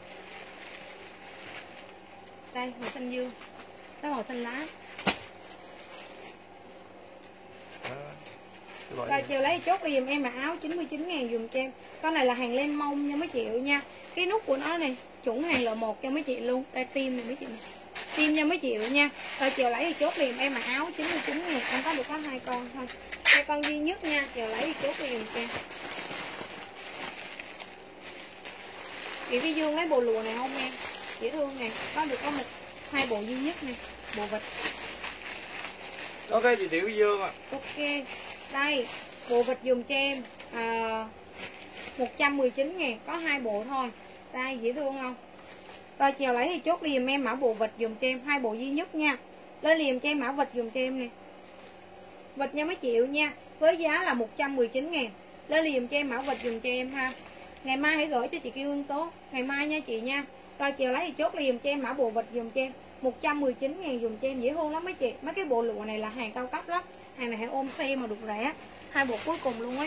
Đây màu xanh dương. Cái màu xanh lá. Rồi chiều lấy chốt liền em mặc áo 99.000 dùng cho em. Con này là hàng len mông nha mấy chị nha. Cái nút của nó này chuẩn hàng L1 cho mấy chị luôn. Đây tim này mấy chị này. Tim nha mấy chị nha. Rồi chiều lấy thì chốt liền em mặc áo 99.000. Em có được có 2 con thôi. 2 con duy nhất nha. Chiều lấy thì chốt liền cho em. Chị Vi Dương lấy bộ lùa này không em? Dễ thương nè. Có được có 2 bộ duy nhất nè. Bộ vịt. Ok chị Tiểu Vi Dương ạ. Ok. Đây, bộ vịt dùng cho em 119.000 có 2 bộ thôi. Đây, dễ thương không? Rồi chiều lấy thì chốt liền em mã bộ vịt dùng cho em 2 bộ duy nhất nha. Lên liền cho em mã vịt dùng cho em nè. Vịt nha mấy triệu nha. Với giá là 119.000. Lên liền cho em mã vịt dùng cho em ha. Ngày mai hãy gửi cho chị Kiều Hương Tố. Ngày mai nha chị nha. Rồi chiều lấy thì chốt liền cho em mã bộ vịt dùng cho em 119.000 dùng cho em, dễ thương lắm mấy chị. Mấy cái bộ lụa này là hàng cao cấp lắm. Hàng này hàng ôm xe mà được rẻ. 2 bộ cuối cùng luôn ấy.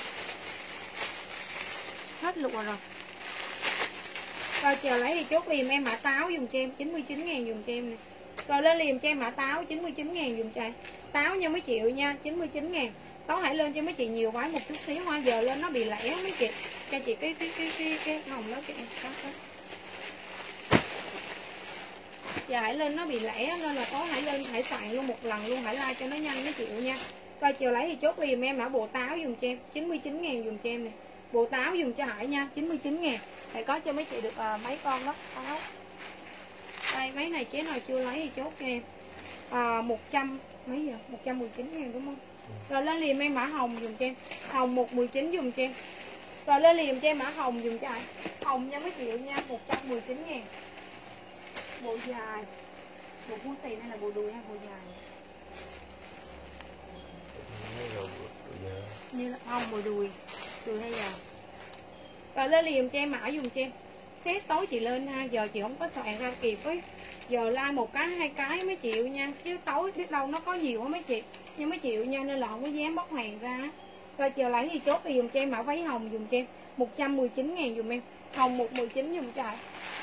Hết lụa rồi. Rồi chiều lấy thì chốt liền em mã táo dùng cho em 99.000 dùng cho em nè. Rồi lên liền cho em mã táo 99.000 dùng cho em. Táo nha mấy triệu nha, 99.000. Táo hãy lên cho mấy chị nhiều váy một chút xíu hoa, giờ lên nó bị lẻ mấy chị. Cho chị cái hồng đó kìa. Đó. Giờ hãy lên nó bị lẻ nên là có hãy lên hãy soạn luôn một lần luôn, hãy like cho nó nhanh mấy triệu nha. Rồi chiều lấy thì chốt liền em mã bộ táo dùng cho em 99.000 dùng cho em nè. Bộ táo dùng cho Hải nha 99.000. Để có cho mấy chị được mấy con đó táo. Đây mấy này chế nào chưa lấy thì chốt cho em 100 mấy giờ 119.000 đúng không? Rồi lên liền em mã hồng dùng cho em. Hồng 119 dùng cho em. Rồi lên liền cho em mã hồng dùng cho Hải. Hồng nha mấy triệu nha 119.000. Bộ dài. Bộ cuốn xì này là bộ đùi hay bộ dài? Như là không, bộ đùi. Đùi hay dài. Rồi lên liền cho em mã dùng cho em. Xét tối chị lên ha, giờ chị không có soạn ra kịp ấy. Giờ like một cái 2 cái mấy triệu nha. Chứ tối biết đâu nó có nhiều quá mấy chị. Nhưng mấy triệu nha nên là không có dám bóc hàng ra. Rồi chiều lấy thì chốt thì dùng cho em mã váy hồng dùng cho em 119.000 dùng em. Hồng 119 dùng cho em.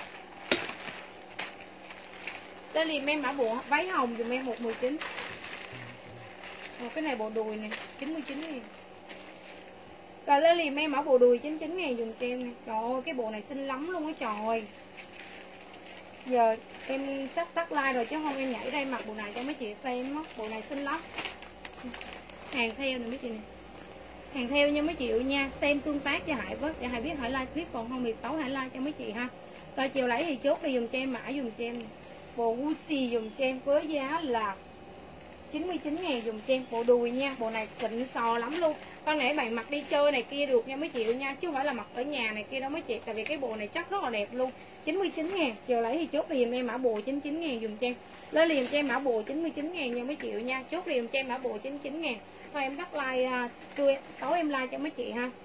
Lên liền em mã bộ váy hồng dùm em 119. Cái này bộ đùi nè 99.000. Rồi lên liền em mã bộ đùi 99.000 dùm cho em nè. Trời ơi cái bộ này xinh lắm luôn á trời. Giờ em sắp tắt like rồi chứ không em nhảy đây mặc bộ này cho mấy chị xem á. Bộ này xinh lắm. Hàng theo nè mấy chị nè. Hàng theo nha mấy chị nha. Xem tương tác cho Hải với, để Hải biết Hải like clip, còn không thì tối Hải like cho mấy chị ha. Rồi chiều lấy thì chốt đi dùm cho em, mã dùm cho em. Bộ Gucci dùm cho em với giá là 99.000 dùm cho em. Bộ đùi nha, bộ này xịn sò lắm luôn. Con này bạn mặc đi chơi này kia được nha mấy chị nha, chứ không phải là mặc ở nhà này kia đâu mấy chị. Tại vì cái bộ này chắc rất là đẹp luôn. 99.000, chiều lấy thì chốt đi dùm em mã bộ 99.000 dùm cho em. Lấy liền cho em mã bộ 99.000 nha mấy chị nha. Chốt liền cho em mã bộ 99.000. Thôi em tắt like trưa tối em like cho mấy chị ha.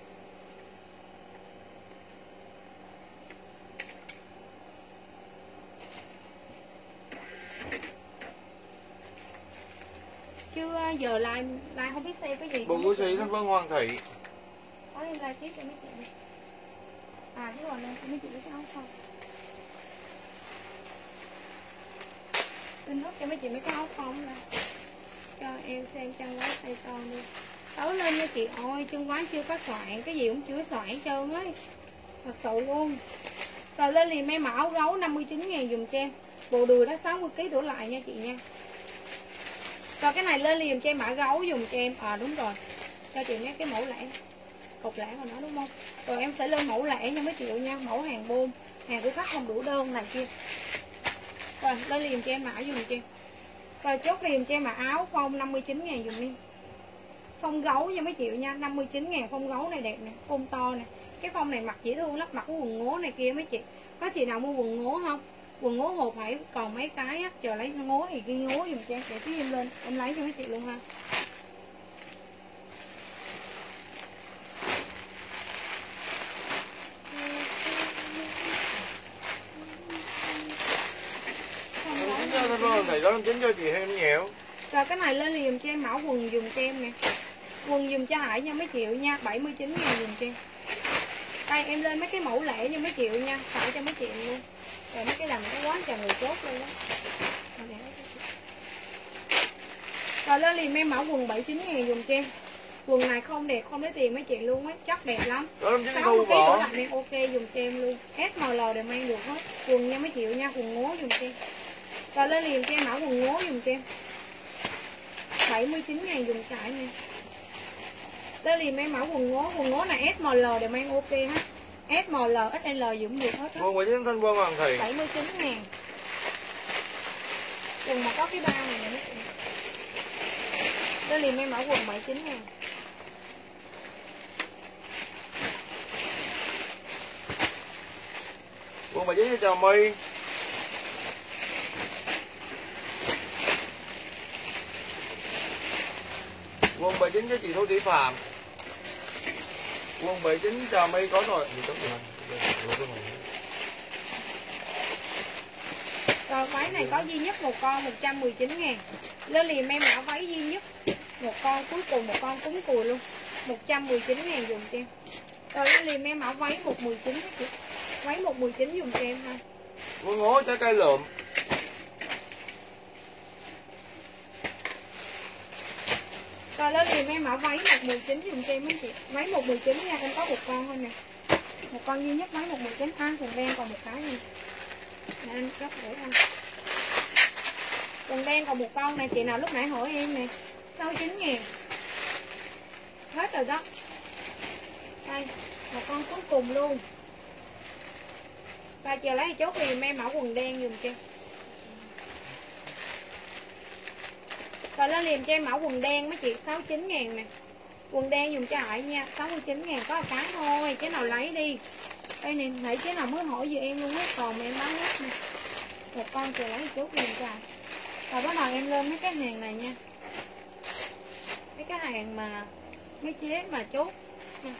Chứ giờ like không biết xem cái gì. Bộ Gucci Thanh Vân Hoàng Thị. Tối em like tiếp cho mấy chị. À chứ còn mấy chị biết áo không? Xin nút cho mấy chị mấy cái áo phông nè. Cho em xem chân váy tay con đi. Tối lên nha chị ơi, chân váy chưa có soạn, cái gì cũng chưa soạn hết trơn ấy. Thật sự luôn. Rồi lên liền em áo gấu 59.000 dùm cho em. Bộ đùi đó 60kg đổ lại nha chị nha. Rồi cái này lên liền cho em mã gấu dùm cho em. À đúng rồi. Cho chị nhé cái mẫu lẻ. Cột lẻ của nó đúng không? Rồi em sẽ lên mẫu lẻ nha mấy chị nha, mẫu hàng bôn, hàng của khách không đủ đơn này kia. Rồi lên liền cho em mã dùm cho em. Rồi chốt liền cho em mã áo phông 59.000 dùm em. Phông gấu nha mấy chị nha, 59.000 phông gấu này đẹp nè, phông to nè. Cái phông này mặc dễ thương lắm, mặc cái quần ngố này kia mấy chị. Có chị nào mua quần ngố không? Quần ngố hộp phải còn mấy cái á, chờ lấy ngố thì ghi ngố dùm cho em, để tí em lên, em lấy cho mấy chị luôn ha. Thanh Vân Hoàng Thị đó em chính cho chị em nhẹo. Rồi cái này lên liền cho em mẫu quần dùm cho em nè. Quần dùm cho Hải nha mấy chị nha, 79.000 dùm cho em. Đây em lên mấy cái mẫu lẻ nha mấy chị nha, xả cho mấy chị luôn. Rồi mấy cái làm cái quán chờ người chốt luôn á. Rồi lên liền em mẫu quần 79.000 dùm cho em. Quần này không đẹp, không lấy tiền mấy chị luôn á, chắc đẹp lắm. 60kg đổ lại nên ok dùm cho em luôn. SML đều mang được hết. Quần nha mấy chị nha, quần ngố dùm cho em. Rồi lên liền cho em mẫu quần ngố dùm cho em. 79.000 dùm trải nha. Lên liền em mẫu quần ngố này SML đều mang ok hết. SML, XL dùm được hết á. Quần của Thanh Vân Hoàng Thị. 79.000. Quần mà có cái bao này nè. Lên liền em mẫu quần 79.000. Quần 79 cho Trà My. Quần 79 cho chị Thu Thị Phạm. Quần 79 Trà My có rồi. Rồi váy này có duy nhất một con 119.000. Lên liền em mã váy duy nhất một con, cuối cùng một con cúng cùi luôn, 119.000 dùm cho em. Rồi lên liền em mã váy 119 chị. Váy 119 dùm cho em ha. Quần ngố trái cây lượm. Rồi lên liền em mã váy 119 dùm cho em mấy chị. Váy 119 nha, em có một con thôi nè. Một con duy nhất váy 119. À quần đen còn một cái nè. Nè em gấp để ăn. Quần đen còn một con này, chị nào lúc nãy hỏi em nè. 69.000. Hết rồi đó. Đây, một con cuối cùng luôn. Rồi chờ lấy chốt liền em mẫu quần đen dùm cho em. Rồi lên liền cho em mẫu quần đen mấy chị, 69.000 nè. Quần đen dùng cho Hải nha, 69.000 có một cái thôi, chế nào lấy đi. Đây nè, nãy chế nào mới hỏi về em luôn á, còn mà em bán hết nè. Một con chờ lấy chốt liền cho Hải. Rồi bắt đầu em lên mấy cái hàng này nha. Mấy cái hàng mà mấy chế mà chốt nha.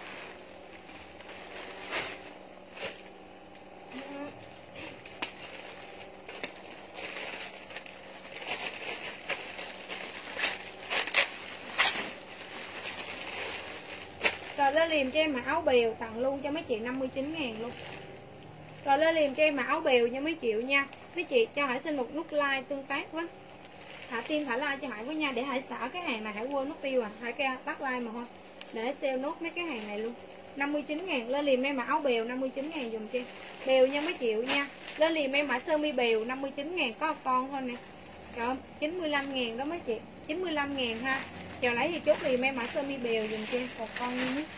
Rồi lên liền cho em mặc áo bèo tặng luôn cho mấy chị 59.000 luôn. Rồi lên liền cho em mặc áo bèo nha mấy chị nha. Mấy chị cho Hải xin một nút like tương tác với. Thả tim thả like cho Hải với nha, để Hải xả cái hàng này Hải quên nút tiêu à. Hải kêu tắt like mà thôi. Để sale nốt mấy cái hàng này luôn. 59.000 lên liền em mã áo bèo 59.000 dùm cho em. Bèo nha mấy triệu nha. Lên liền em mã sơ mi bèo 59.000 có một con thôi nè. Trời ơi, 95.000 đó mấy chị. 95.000 ha. Chờ lấy thì chốt liền em mã sơ mi bèo dùm cho em một con như nhất.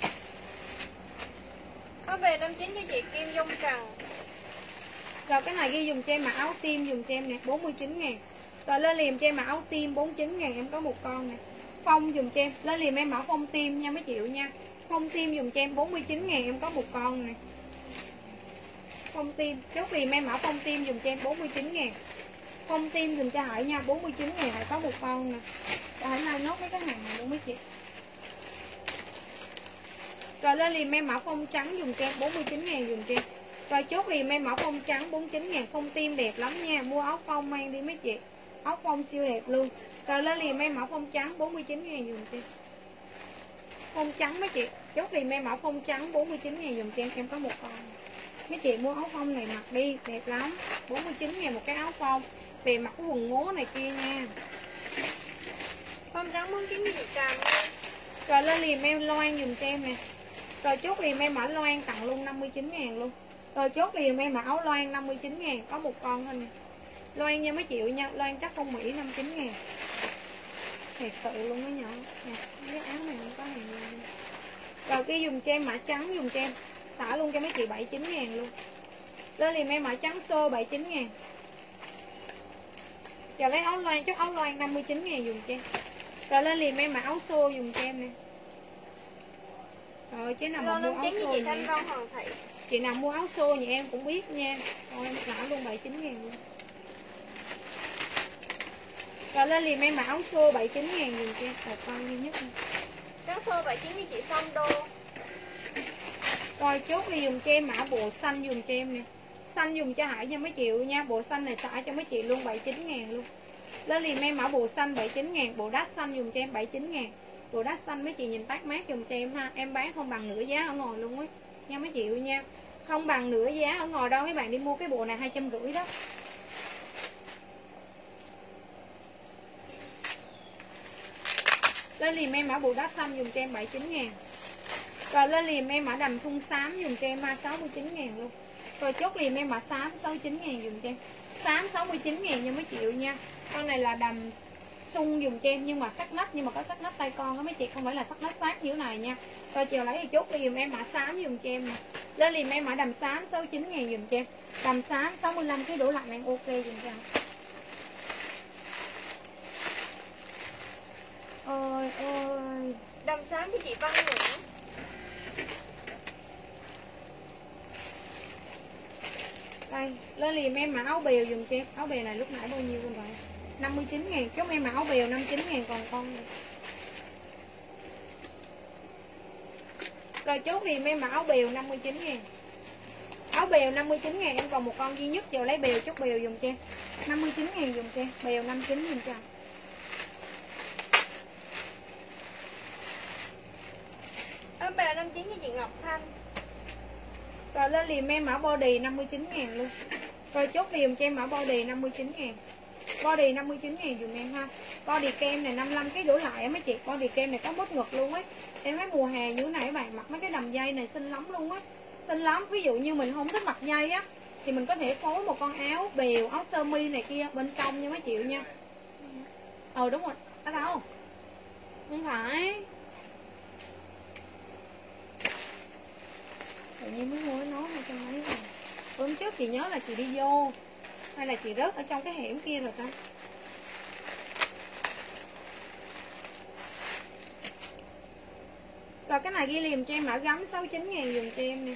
Có về 59 cho chị Kim Dung Trần. Rồi cái này ghi dùm cho em mã áo tim dùm cho em nè 49.000. Rồi lên liền cho em mã áo tim 49.000 em có một con nè. Phong dùm cho em. Lên liền em mã phong tim nha mấy triệu nha. Phong tim dùm cho em 49.000 em có một con nè. Phong tim. Chốt liền em mã phong tim dùm cho em 49.000. Phong tim dùm cho Hải nha 49.000 Hải có một con nè. Cho Hải lai nốt mấy cái hàng này luôn mấy chị. Rồi lên liền em mã phong trắng dùm cho em 49.000 dùm cho em. Rồi chốt liền em mã phong trắng 49.000. Phong tim đẹp lắm nha. Mua áo phong mang đi mấy chị. Áo phong siêu đẹp luôn. Rồi lên liền em mã phong trắng 49.000 dùm cho em. Phong trắng mấy chị. Chốt liền em mã phong trắng 49.000 dùm cho em có một con. Mấy chị mua áo phong này mặc đi, đẹp lắm. 49.000 một cái áo phong. Về mặc cái quần ngố này kia nha. Phong trắng 49 cho chị Tràm. Rồi lên liền em loan dùm cho em nè. Rồi chốt liền em mã loan tặng luôn 59.000 luôn. Rồi chốt liền em mã áo loan 59.000 có một con thôi nè. Loan nha mấy triệu nha, loan chắc không Mỹ 59.000. Thiệt sự luôn đó nhỏ. Nè, cái áo này không có hàng loan. Rồi kia dùng cho em mã trắng dùng cho em. Xả luôn cho mấy chị 79.000 luôn. Lên liền em mã trắng xô 79.000. Giờ lấy áo loan, chốt áo loan 59.000 dùng cho em. Rồi lên liền em mã áo xô dùng cho em nè. Rồi chứ nào mà mua áo xô chị nha. Thanh Vân Hoàng Thị. Chị nào mua áo xô nhà em cũng biết nha. Rồi em xả luôn 79.000 luôn. Rồi lên liền em mã áo xô 79.000 dùng cho em. Một con duy nhất. Trắng xô 79 cho chị Song Đô. Rồi chốt đi dùng cho em mã bộ xanh dùng cho em nè. Xanh dùng cho Hải nha mấy triệu nha. Bộ xanh này xả cho mấy chị luôn 79.000 luôn. Lên liền em mã bộ xanh 79.000. Bộ đắt xanh dùng cho em 79.000. Bộ đắt xanh mấy chị nhìn tag mát dùng cho em ha. Em bán không bằng nửa giá ở ngoài luôn á nha mấy triệu nha. Không bằng nửa giá ở ngoài đâu. Mấy bạn đi mua cái bộ này 250 đó. Lên liền em mã bộ đắt xanh dùng cho em 79.000. Rồi lên liền em mã đầm thun xám dùng cho em 69.000 luôn. Rồi chốt liền em mã xám 69.000 dùng cho em. Xám 69.000 nha mấy triệu nha. Con này là đầm sung dùng cho em nhưng mà sắc nách, nhưng mà có sắc nách tay con đó mấy chị, không phải là sắc nách sát như thế này nha. Rồi chiều lấy thì chốt liền em mã xám dùng cho em nè. Lên liền em mã đầm xám 69.000 dùng cho em. Đầm xám 65 cái đổ lạnh em ok dùng cho em. Ôi ôi. Đầm xám cho chị Văn Nguyễn. Đây, lên liền em mã áo bèo dùm cho em. Áo bèo này lúc nãy bao nhiêu con rồi? 59.000, chốt em mã áo bèo 59.000 còn con này. Rồi chốt liền em mã áo bèo 59.000. Áo bèo 59.000 em còn một con duy nhất, giờ lấy bèo chốt bèo dùm cho em. 59.000 dùm cho em, bèo 59 dùm cho em. Áo bèo 59 cho chị Ngọc Thanh. Rồi lên liền em mã body 59.000 luôn. Rồi chốt liền cho em mã body 59.000. Body 59.000 dùm em ha. Body kem này 55 cái đổ lại á mấy chị. Body kem này có bốt ngực luôn á. Em thấy mùa hè như thế này các bạn mặc mấy cái đầm dây này xinh lắm luôn á. Xinh lắm. Ví dụ như mình không thích mặc dây á thì mình có thể phối một con áo bèo, áo sơ mi này kia bên trong nha mấy chị nha. Đúng rồi. Ở đâu? Không phải. Tự nhiên mới mua nó ở trong mấy rồi. Hôm trước chị nhớ là chị đi vô hay là chị rớt ở trong cái hẻm kia rồi ta. Rồi cái này ghi liềm cho em mã gấm 69.000 dùm cho em nè.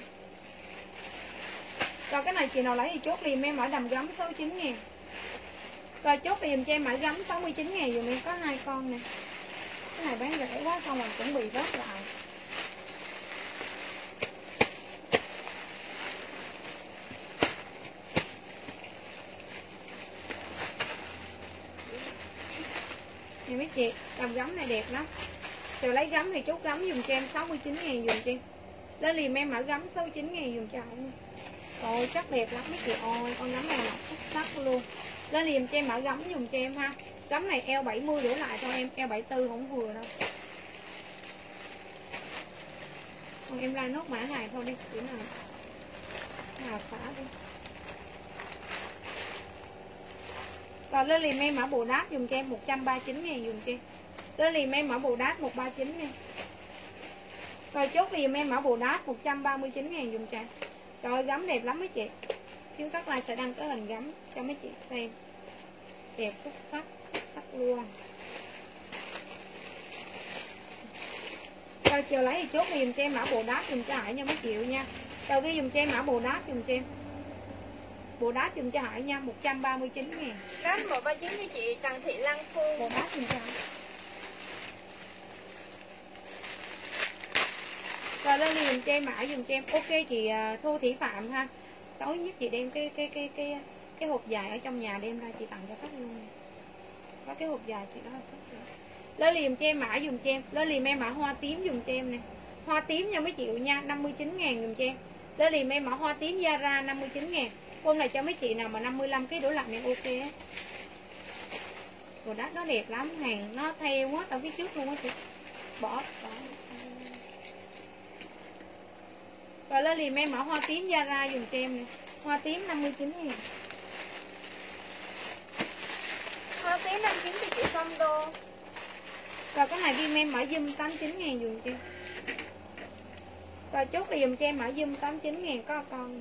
Rồi cái này chị nào lấy thì chốt liềm em mã đầm gấm 69.000. Rồi chốt liềm cho em mã gấm 69.000 dùm em có 2 con nè. Cái này bán rẻ quá không là cũng bị rớt lại. Nè mấy chị, đầm gấm này đẹp lắm. Rồi lấy gấm thì chốt gấm dùm cho em 69.000 dùm cho em. Lên liềm em mã gấm 69.000 dùm cho em. Ôi chắc đẹp lắm mấy chị ơi, con gấm này là xuất sắc luôn. Lên liềm cho em mã gấm dùm cho em ha. Gấm này eo 70 đổ lại cho em, eo 74 không vừa đâu. Còn em like nốt mã này thôi đi, chỉ nào xả đi. Rồi lên liền em mã Bồ Đát dùng cho em 139.000 dùng cho em. Lên liền em mã Bồ Đát 139 nha. Rồi chốt liền em mã Bồ Đát 139.000 dùng cho em. Trời ơi, gấm đẹp lắm mấy chị. Xíu tắt like sẽ đăng cái hình gấm cho mấy chị xem. Đẹp xuất sắc luôn. Rồi chiều lấy thì chốt liền cho em mã Bồ Đát dùng cho Hải nha mấy triệu nha. Rồi ghi dùng cho em mã Bồ Đát dùng cho em. Bồ Đát dùng cho Hải nha, 139.000. Đát 139 cho chị Trần Thị Lan Phương. Bồ Đát dùng cho Hải. Rồi lên liền cho em mã dùng cho em. Ok chị Thu Thị Phạm ha. Tối nhất chị đem cái hộp dài ở trong nhà đem ra chị tặng cho khách luôn. Có cái hộp dài chị đó là khách rồi. Lên liền cho em mã dùng cho em. Lên liền em mã hoa tím dùng cho em nè. Hoa tím nha mấy triệu nha, 59.000 dùng cho em. Lên liền em mã hoa tím Zara 59.000. Hôm này cho mấy chị nào mà 55 kg đổ lạnh này ok á. Đồ đắt nó đẹp lắm, hàng nó theo quá ở phía trước luôn á chị. Bỏ. Rồi lên liền em mã hoa tím Zara dùng cho em nè. Hoa tím 59.000. Hoa tím 59 cho chị Sâm Đô. Rồi cái này ghi em mã Zoom 89.000 dùng cho em. Rồi chốt là dùm cho em mã Zoom 89.000 có con.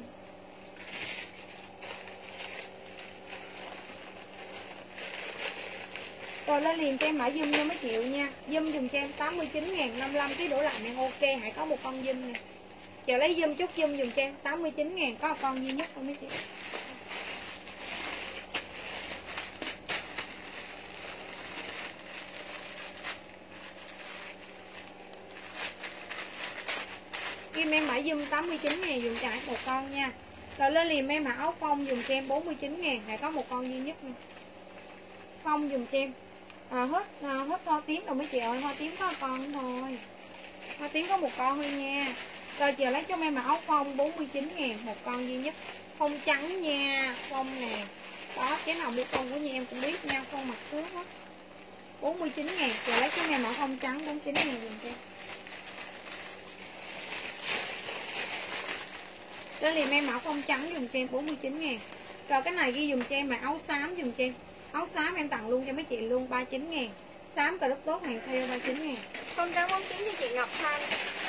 Rồi lên liền cho em mã Zoom nha mấy triệu nha. Zoom dùm cho em 89.000, 55 kg đổ lạnh này ok, hãy có một con Zoom nè. Chờ lấy Zoom chút Zoom dùm cho em 89.000 có con duy nhất thôi mấy chị. Kim em mã Zoom 89.000 dùng cho một con nha. Rồi lên liền em mã áo phông dùng cho em 49.000, hãy có một con duy nhất nè. Phông dùng cho em hết hoa tím rồi mấy chị ơi, hoa tím có con thôi. Hoa tím có một con thôi nha. Rồi chờ lấy cho em mã áo phông 49.000 một con duy nhất. Phông trắng nha, phông nè. Đó, cái nào mua con của nhà em cũng biết nha, phông mặt sướng hết. 49.000, chờ lấy cho em mã phông trắng 49.000 dùng cho em. Lên liền em mã phông trắng dùng cho em 49.000. Rồi cái này ghi dùng cho em mà áo xám dùng cho em. Áo xám em tặng luôn cho mấy chị luôn 39.000. Xám cà rất tốt hàng theo 39.000. Không trắng 49 cho chị Ngọc Thanh.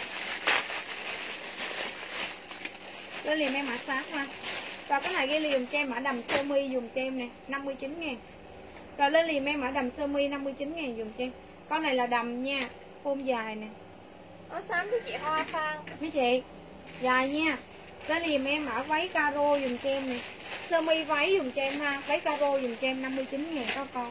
Lên liền em mã xám ha. Rồi cái này ghi liền cho em mã đầm sơ mi dùng cho em nè 59.000. Rồi lên liền em mã đầm sơ mi 59.000 dùng cho em. Con này là đầm nha, phông dài nè. Áo xám cho chị Hoa Phan. Mấy chị dài nha. Lên liền em mã váy caro dùng cho em nè. Sơ mi váy dùng cho em ha. Váy caro dùng cho em 59.000 có con.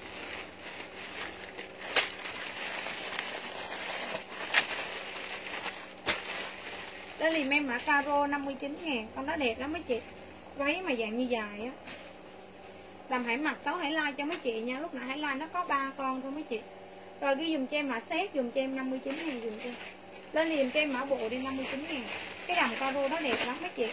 Lên liền em mã caro 59.000. Con đó đẹp lắm mấy chị. Váy mà dạng như dài á. Làm hãy mặc tấu hãy like cho mấy chị nha. Lúc nãy hãy like nó có 3 con thôi mấy chị. Rồi ghi dùng cho em mã set dùng cho em 59.000 dùng cho em. Lên liền cho em mã bộ đi 59.000. Cái đầm caro đó đẹp lắm mấy chị.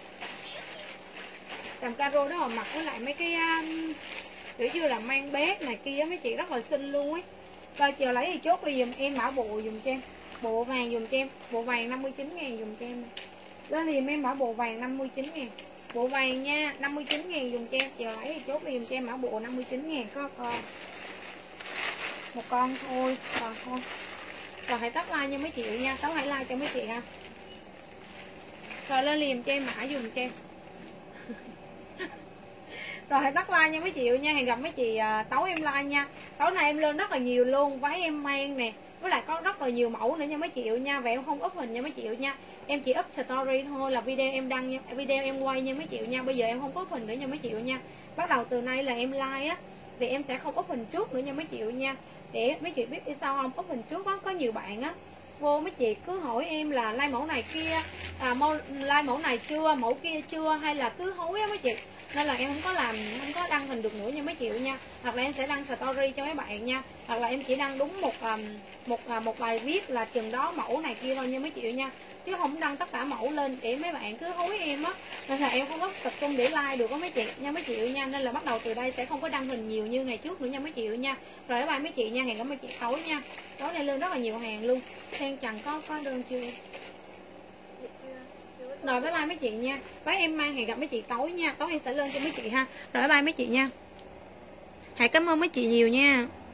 Đầm caro đó mà mặc với lại mấy cái kiểu như là mang bếp này kia mấy chị rất là xinh luôn ấy. Rồi chờ lấy thì chốt đi dùm em mã bộ dùng cho em. Bộ vàng dùng cho em. Bộ vàng 59.000 dùng cho em. Lên liền em mã bộ vàng 59.000. Bộ vàng nha 59.000 dùng cho em. Chờ lấy thì chốt đi dùm cho em mã bộ 59.000 có con. Một con thôi. Còn thôi. Rồi hãy tắt like nha mấy chị nha. Tấu hãy like cho mấy chị ha. Rồi lên liền cho em mã dùng cho em. Rồi hãy tắt like nha mấy chị nha. Hẹn gặp mấy chị tối em like nha. Tối nay em lên rất là nhiều luôn. Váy em mang nè. Với lại có rất là nhiều mẫu nữa nha mấy chị nha. Vậy em không up hình nha mấy chị nha. Em chỉ up story thôi là video em đăng nha. Video em quay nha mấy chị nha. Bây giờ em không có up hình nữa nha mấy chị nha. Bắt đầu từ nay là em like á thì em sẽ không up hình trước nữa nha mấy chị nha. Để mấy chị biết đi sao không, up hình trước đó có nhiều bạn á vô mấy chị cứ hỏi em là like mẫu này kia like mẫu này chưa, mẫu kia chưa, hay là cứ hối á mấy chị, nên là em không có đăng hình được nữa nha mấy chị nha. Hoặc là em sẽ đăng story cho mấy bạn nha, hoặc là em chỉ đăng đúng một bài viết là chừng đó mẫu này kia thôi nha mấy chị nha, chứ không đăng tất cả mẫu lên để mấy bạn cứ hối em á, nên là em không có tập trung để like được có mấy chị nha mấy chị nha. Nên là bắt đầu từ đây sẽ không có đăng hình nhiều như ngày trước nữa nha mấy chị nha. Rồi bye mấy chị nha, hẹn gặp mấy chị tối nha. Tối nay lên rất là nhiều hàng luôn. Sen Trần có đơn chưa? Rồi bye bye mấy chị nha. Bye em mang hẹn gặp mấy chị tối nha. Tối em sẽ lên cho mấy chị ha. Rồi bye bye mấy chị nha. Hãy cảm ơn mấy chị nhiều nha.